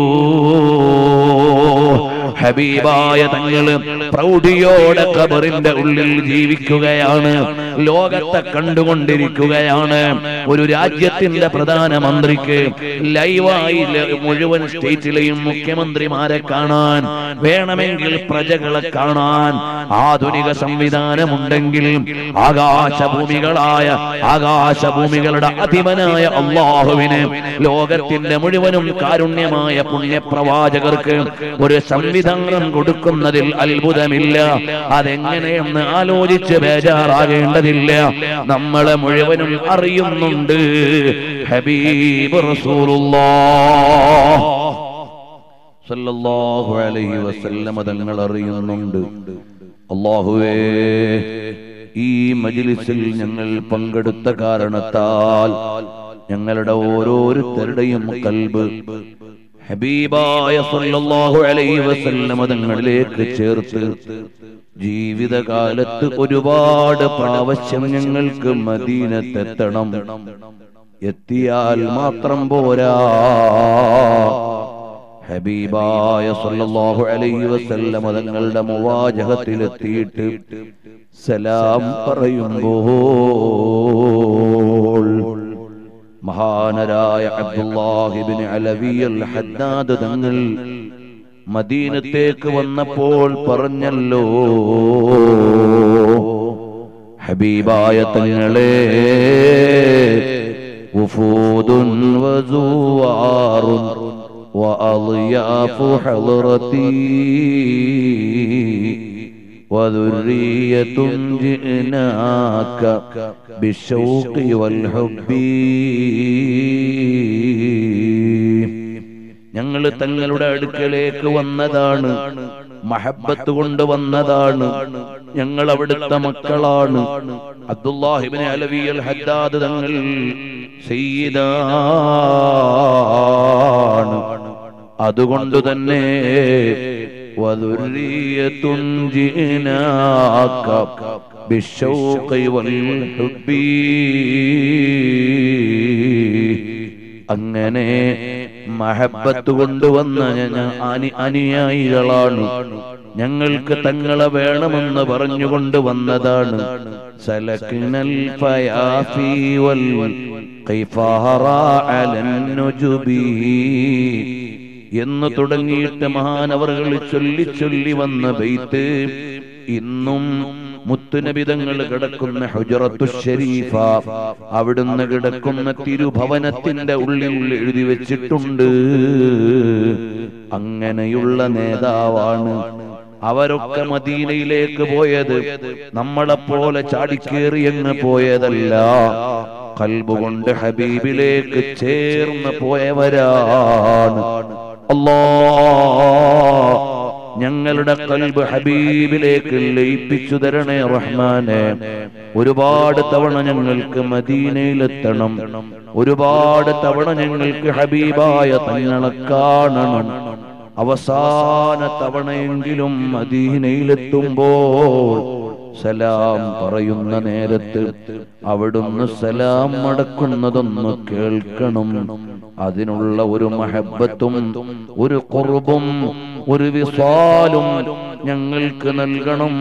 ഹബീബായ തങ്ങള് പ്രൗഢിയോടെ ഖബറിന്റെ ഉള്ളിൽ ജീവിക്കുകയാണ്, ലോകത്തെ കണ്ടുകൊണ്ടിരിക്കുകയാണ്. ഒരു രാജ്യത്തിന്റെ പ്രധാനമന്ത്രിക്ക് ലൈവായി മുഴുവൻ സ്റ്റേറ്റിലെയും മുഖ്യമന്ത്രിമാരെ കാണാൻ, വേണമെങ്കിൽ പ്രജകളെ കാണാൻ ആധുനിക സംവിധാനമുണ്ടെങ്കിൽ ആകാശഭൂമികളായ ആകാശഭൂമികളുടെ അധിപനായ അല്ലാഹുവിന് ലോകത്തിന്റെ മുഴുവനും കാരുണ്യമായ പുണ്യപ്രവാചകർക്ക് ഒരു സംവിധാനം കൊടുക്കുന്നതിൽ അത്ഭുതമില്ല. അതെങ്ങനെയെന്ന് ആലോചിച്ച് ബേജാറാകേണ്ടതില്ല. നമ്മളെ മുഴുവനും അറിയുന്നുണ്ട് ഹബീബ് റസൂലുള്ളാഹ് സല്ലല്ലാഹു അലൈഹി വസല്ലം തങ്ങൾ അറിയുന്നുണ്ട്. അല്ലാഹുവേ, ഈ മജ്ലിസിൽ ഞങ്ങൾ പങ്കെടുത്ത കാരണത്താൽ ഞങ്ങളുടെ ഓരോരുത്തരുടെയും ഖൽബ് ഹബീബായ സല്ലല്ലാഹു അലൈഹി വസല്ലം തങ്ങളിലേക്ക് ചേർത്ത് ജീവിതകാലത്ത് ഒരുപാട് പ്രാവശ്യം ഞങ്ങൾക്ക് മദീനത്തെത്തണം. എത്തിയാൽ മാത്രം പോരാ, ഹബീബായ സല്ലല്ലാഹു അലൈഹി വസല്ലം തങ്ങളുടെ മുവാജഹത്തിലെത്തിയിട്ട് സലാം പറയുമ്പോൾ മഹാനരായ അബ്ദുല്ലാഹി ഇബ്നു അലവി അൽ ഹദ്ദാദ് തങ്ങൾ മദീനത്തേക്ക് വന്നപ്പോൾ പറഞ്ഞല്ലോ, ഹബീബായ തങ്ങളെ വഫൂദുൻ വസുവാറുൻ വഅളിയാഫു ഹളറതി وذرية جئناك بالشوق والحب. ഞങ്ങൾ തങ്ങളുടെ അടുക്കലേക്ക് വന്നതാണ്, മഹബ്ബത്ത് കൊണ്ട് വന്നതാണ്. ഞങ്ങൾ അവിടുത്തെ മക്കളാണ്. അബ്ദുല്ലാഹി ഇബ്നു അലവി അൽ ഹദ്ദാദ് തങ്ങൾ സയ്യിദാണ്. അതുകൊണ്ട് തന്നെ وذرية جئناك بالشوق والحب. അങ്ങനെ മഹബത്ത് കൊണ്ടുവന്ന അനി അനുയായികളാണ്. ഞങ്ങൾക്ക് തങ്ങളെ വേണമെന്ന് പറഞ്ഞുകൊണ്ട് വന്നതാണ്. സലക്നൽ ഫയാഫി വൽ ഖൈഫാറ അലൻ നുജുബി എന്ന് തുടങ്ങിയിട്ട് മഹാനവറുകൾ ചൊല്ലി ചൊല്ലി വന്ന ബൈത്ത് ഇന്നും മുത്തുനബി തങ്ങൾ കിടക്കുന്ന ഹുജറത്തു ശരീഫ, അവിടുന്ന് കിടക്കുന്ന തിരുഭവനത്തിന്റെ ഉള്ളിൽ എഴുതി വെച്ചിട്ടുണ്ട്. അങ്ങനെയുള്ള നേതാവാണ്. അവരൊക്കെ മദീനയിലേക്ക് പോയത് നമ്മളെപ്പോലെ ചാടിക്കേറിയങ്ങ് പോയതല്ല, ഖൽബ് കൊണ്ട് ഹബീബിലേക്ക് ചേർന്ന് പോയവരാണ്. അല്ലാഹ് ഞങ്ങളുടെ ഖൽബ് ഹബീബിലേക്ക് ലയിപ്പിച്ചു തരണേ റഹ്മാനെ. ഒരുപാട് തവണ ഞങ്ങൾക്ക് മദീനയിലെത്തണം, ഒരുപാട് തവണ ഞങ്ങൾക്ക് ഹബീബായ തങ്ങളെ കാണണം. അവസാന തവണയെങ്കിലും മദീനയിലെത്തുമ്പോൾ സലാം പറയുന്ന നേരത്ത് അവിടുന്ന് സലാം മടക്കുന്നതൊന്ന് കേൾക്കണം. അതിനുള്ള ഒരു മഹബത്തും ഒരു ഖുർബും ഒരു വിസാലും ഞങ്ങൾക്ക് നൽകണം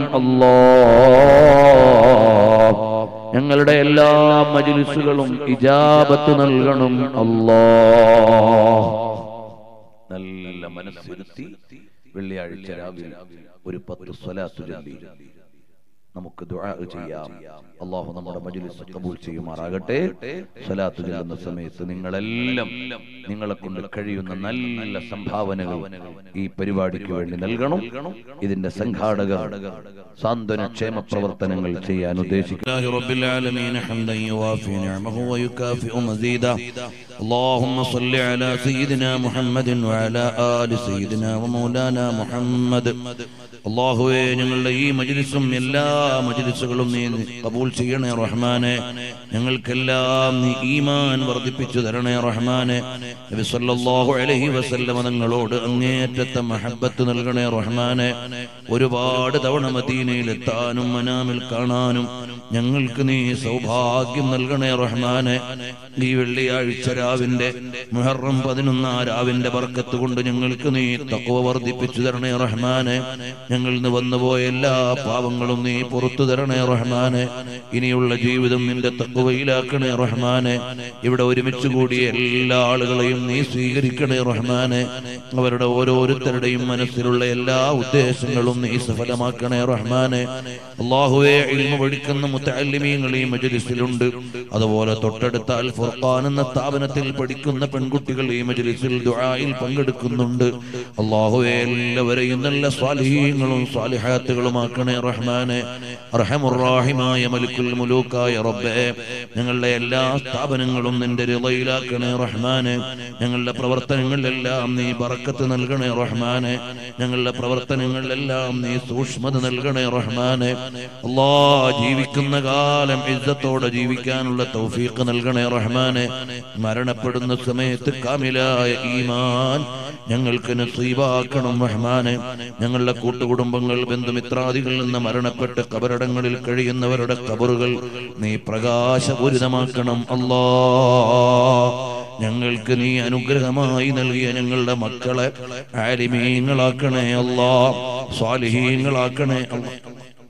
അല്ലാഹ്. ഞങ്ങളുടെ എല്ലാ മജ്ലിസുകളും ഇജാബത്ത് നൽകണം അല്ലാഹ്. നല്ല മനസ്സിരുത്തി വെള്ളിയാഴ്ച രാവിലെ ഒരു പത്ത് സ്വലാത്ത് ചൊല്ലി നമുക്ക് ദുആ ചെയ്യാം. അല്ലാഹു നമ്മുടെ മജ്ലിസ് ഖബൂൽ ചെയ്യുമാറാകട്ടെ. സ്വലാത്ത് ചൊല്ലുന്ന സമയത്ത് നിങ്ങളെല്ലാം നിങ്ങളെ കൊണ്ട് കഴിയുന്ന നല്ല സംഭാവനകൾ ഈ പരിപാടിക്ക് വേണ്ടി നൽകണം. ഇതിന്റെ സംഘാടകർ സാന്ത്വന ക്ഷേമ പ്രവർത്തനങ്ങൾ ചെയ്യാൻ ഉദ്ദേശിക്കുന്നു. اللهم صل على سيدنا محمد وعلى آل سيدنا ومولانا محمد. അല്ലാഹുവേ ഞങ്ങളുടെ ഈ മജ്ലിസും എല്ലാ മജ്ലിസുകളും നീ ഖബൂൽ ചെയ്യണേ റഹ്മാനെ. ഞങ്ങൾക്കെല്ലാം നീ ഈമാൻ വർദ്ധിപ്പിച്ചു തരണേ റഹ്മാനെ. നബി സല്ലല്ലാഹു അലൈഹി വസല്ലം തങ്ങളോട് അങ്ങേയറ്റത്തെ മഹബ്ബത്ത് നൽകണേ റഹ്മാനെ. ഒരുപാട് തവണ മദീനയിലെത്താനും മനാമിൽ കാണാനും ഞങ്ങൾക്ക് നീ സൗഭാഗ്യം നൽകണേ റഹ്മാനെ. ഈ വെള്ളിയാഴ്ച രാവിന്റെ മുഹറം പതിനൊന്നാം രാവിന്റെ ബർക്കത്ത് കൊണ്ട് ഞങ്ങൾക്ക് നീ തഖ്വ വർദ്ധിപ്പിച്ചു തരണേ റഹ്മാനെ. ഞങ്ങളിൽ നിന്ന് വന്നുപോയ എല്ലാ പാവങ്ങളും നീ പുറത്തു തരണേ റഹ്മാനെ. ഇനിയുള്ള ജീവിതം നിന്റെ തഖ്വയിലാക്കണേ റഹ്മാനെ. ഇവിടെ ഒരുമിച്ച് കൂടിയ എല്ലാ ആളുകളെയും നീ സ്വീകരിക്കണേ റഹ്മാനെ. അവരുടെ ഓരോരുത്തരുടെയും മനസ്സിലുള്ള എല്ലാ ഉദ്ദേശങ്ങളും നീ സഫലമാക്കണേ റഹ്മാനെ. അല്ലാഹുവേ ഇൽമു പഠിക്കുന്ന മുതഅല്ലിമീങ്ങൾ ഈ മജ്ലിസിലുണ്ട്. അതുപോലെ തൊട്ടടുത്ത അൽ ഫുർഖാൻ എന്ന സ്ഥാപനത്തിൽ പഠിക്കുന്ന പെൺകുട്ടികൾ ഈ മജ്ലിസിൽ ദുആയിൽ പങ്കെടുക്കുന്നുണ്ട്. അല്ലാഹുവേ എല്ലാവരെയും നല്ല സ്വാലിഹീങ്ങളും സ്വാലിഹാത്തുകളുമാക്കണേ റഹ്മാനെ. അർഹമുർ റഹീമായ മലിക്കുൽ മുലൂക്കായ റബ്ബേ ഞങ്ങളുടെ എല്ലാ സ്ഥാപനങ്ങളും നിന്റെ റിളയിലാക്കണേ റഹ്മാനെ. ഞങ്ങളുടെ പ്രവർത്തനങ്ങളിലെല്ലാം നീ ബറക്കത്ത് നൽകണേ റഹ്മാനെ. ഞങ്ങളുടെ പ്രവർത്തനങ്ങളിലെല്ലാം നീ സൂക്ഷ്മത നൽകണേ റഹ്മാനെ. അല്ലാഹ് ജീവിക്കുന്ന കാലം ഇസ്സത്തോടെ ജീവിക്കാനുള്ള തൗഫീഖ് നൽകണേ റഹ്മാനെ. മരണപ്പെടുന്ന സമയത്ത് കാമിലായ ഈമാൻ ഞങ്ങൾക്ക് നസീബാക്കണം റഹ്മാനെ. ഞങ്ങളുടെ കൂട്ടുകുടുംബങ്ങൾ ബന്ധുമിത്രാദികളിൽ നിന്ന് മരണപ്പെട്ട് കബറടങ്ങളിൽ കഴിയുന്നവരുടെ കബറുകൾ നീ പ്രകാശപൂരിതമാക്കണം അല്ലാഹ്. ഞങ്ങൾക്ക് നീ അനുഗ്രഹമായി നൽകിയ ഞങ്ങളുടെ മക്കളെ ആലിമീങ്ങളാക്കണേ അല്ലാഹ്, സ്വാലിഹീങ്ങളാക്കണേ അല്ലാഹ്,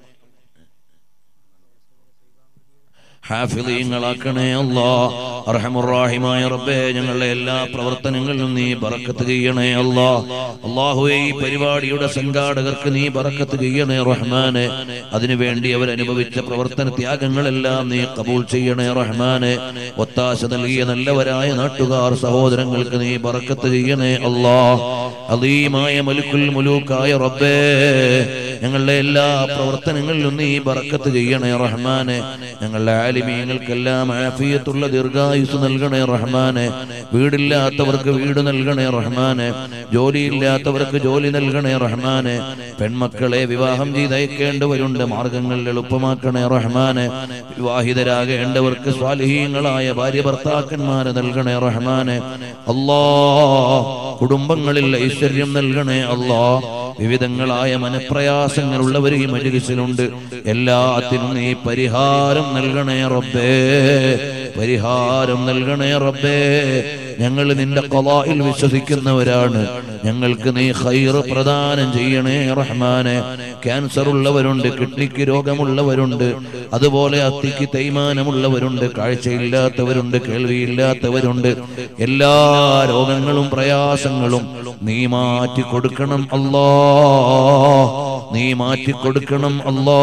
ഹാഫിളീങ്ങളാക്കണേ അല്ലാഹ്. അർഹമുർ റഹീമായ റബ്ബേ ഞങ്ങളുടെ എല്ലാ പ്രവർത്തനങ്ങളിലും നീ ബറക്കത്ത് ചെയ്യണേ അല്ലാഹ്. അല്ലാഹുവേ ഈ പരിപാടിയുടെ സംഘാടകർക്ക് നീ ബറക്കത്ത് ചെയ്യണേ റഹ്മാനെ. അതിനുവേണ്ടി അവരനുഭവിച്ച പ്രവർത്തന ത്യാഗങ്ങളെല്ലാം നീ ഖബൂൽ ചെയ്യണേ റഹ്മാനെ. ഒത്താശ നൽകിയ നല്ലവരായ നാട്ടുകാർ സഹോദരങ്ങൾക്ക് നീ ബറക്കത്ത് ചെയ്യണേ അല്ലാഹ്. അദീമായ മലിക്കുൽ മുലൂക്കായ റബ്ബേ ഞങ്ങളുടെ എല്ലാ പ്രവർത്തനങ്ങളിലും നീ ബറക്കത്ത് ചെയ്യണേ റഹ്മാനെ. ഞങ്ങളുടെ ആലിമീങ്ങൾക്കെല്ലാം ആഫിയത്തുള്ള ദീർഘായുസ് നൽകണേ റഹ്മാനെ. വീടില്ലാത്തവർക്ക് വീട് നൽകണേ റഹ്മാനെ. ജോലിയില്ലാത്തവർക്ക് ജോലി നൽകണേ റഹ്മാനെ. പെൺമക്കളെ വിവാഹം ചെയ്തയക്കേണ്ടവരുണ്ട്, മാർഗങ്ങൾ എളുപ്പമാക്കണേ റഹ്മാനെ. വിവാഹിതരാകേണ്ടവർക്ക് സ്വാലിഹീങ്ങളായ ഭാര്യ ഭർത്താക്കന്മാരെ നൽകണേ റഹ്മാനെ. അല്ലാഹ് കുടുംബങ്ങളിൽ ഐശ്വര്യം നൽകണേ അല്ലാഹ്. വിവിധങ്ങളായ മനപ്രയാസങ്ങളുള്ളവർ ഈ മജ്ലിസിലുണ്ട്. എല്ലാത്തിനും നീ പരിഹാരം നൽകണേ റബ്ബേ, പരിഹാരം നൽകണേ റബ്ബേ. ഞങ്ങൾ നിന്റെ ഖളായിൽ വിശ്വസിക്കുന്നവരാണ്. ഞങ്ങൾക്ക് നീ ഖൈർ പ്രദാനം ചെയ്യണേ റഹ്മാനെ. ക്യാൻസർ ഉള്ളവരുണ്ട്, കിഡ്നിക്ക് രോഗമുള്ളവരുണ്ട്, അതുപോലെ അത്തിക്ക് തേയ്മാനമുള്ളവരുണ്ട്, കാഴ്ചയില്ലാത്തവരുണ്ട്, കേൾവിയില്ലാത്തവരുണ്ട്. എല്ലാ രോഗങ്ങളും പ്രയാസങ്ങളും നീ മാറ്റി കൊടുക്കണം അല്ലാ, നീ മാറ്റി കൊടുക്കണം അല്ലാ.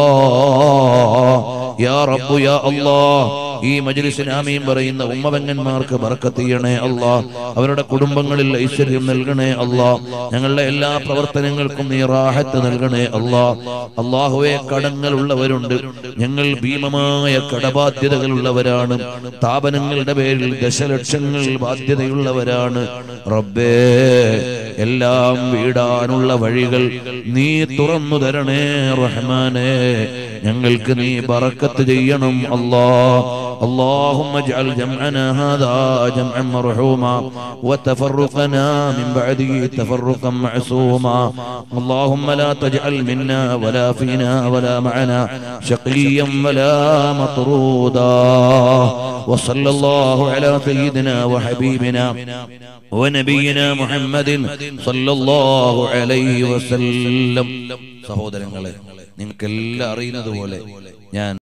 യാ റബ്ബു യാ അല്ലാഹ്, ഈ മജ്ലിസിൽ ആമീൻ പറയുന്ന ഉമ്മപെങ്ങന്മാർക്ക് ബർക്കത്ത് ചെയ്യണേ അല്ലാ, അവരുടെ കുടുംബങ്ങളിൽ ഐശ്വര്യം നൽകണേ അല്ലാ, ഞങ്ങളുടെ എല്ലാ പ്രവർത്തനങ്ങൾക്കും നീ റാഹത്ത് നൽകണേ അല്ലാ. അല്ലാഹുവേ, കടങ്ങൾ ഉള്ളവരുണ്ട്, ഞങ്ങൾ ഭീമമായ കടബാധ്യതകളുള്ളവരാണ്, സ്ഥാപനങ്ങളുടെ പേരിൽ ദശലക്ഷങ്ങൾ ബാധ്യതയുള്ളവരാണ്. റബ്ബേ, എല്ലാം വീടാനുള്ള വഴികൾ നീ തുറന്നു തരണേ റഹ്മാനേ. ഞങ്ങൾക്ക് നീ ബറക്കത്ത് ചെയ്യണം അല്ലാ. اللهم اجعل جمعنا هذا جمعا مرحوما وتفرقنا من بعده تفرقا معصوما. اللهم لا تجعل منا ولا فينا ولا معنا شقيا ولا مطرودا. وصلى الله على سيدنا وحبيبنا ونبينا محمد صلى الله عليه وسلم. സഹോദരങ്ങളെ, നിങ്ങൾക്കെല്ലാം അറിയുന്നത് പോലെ ഞാൻ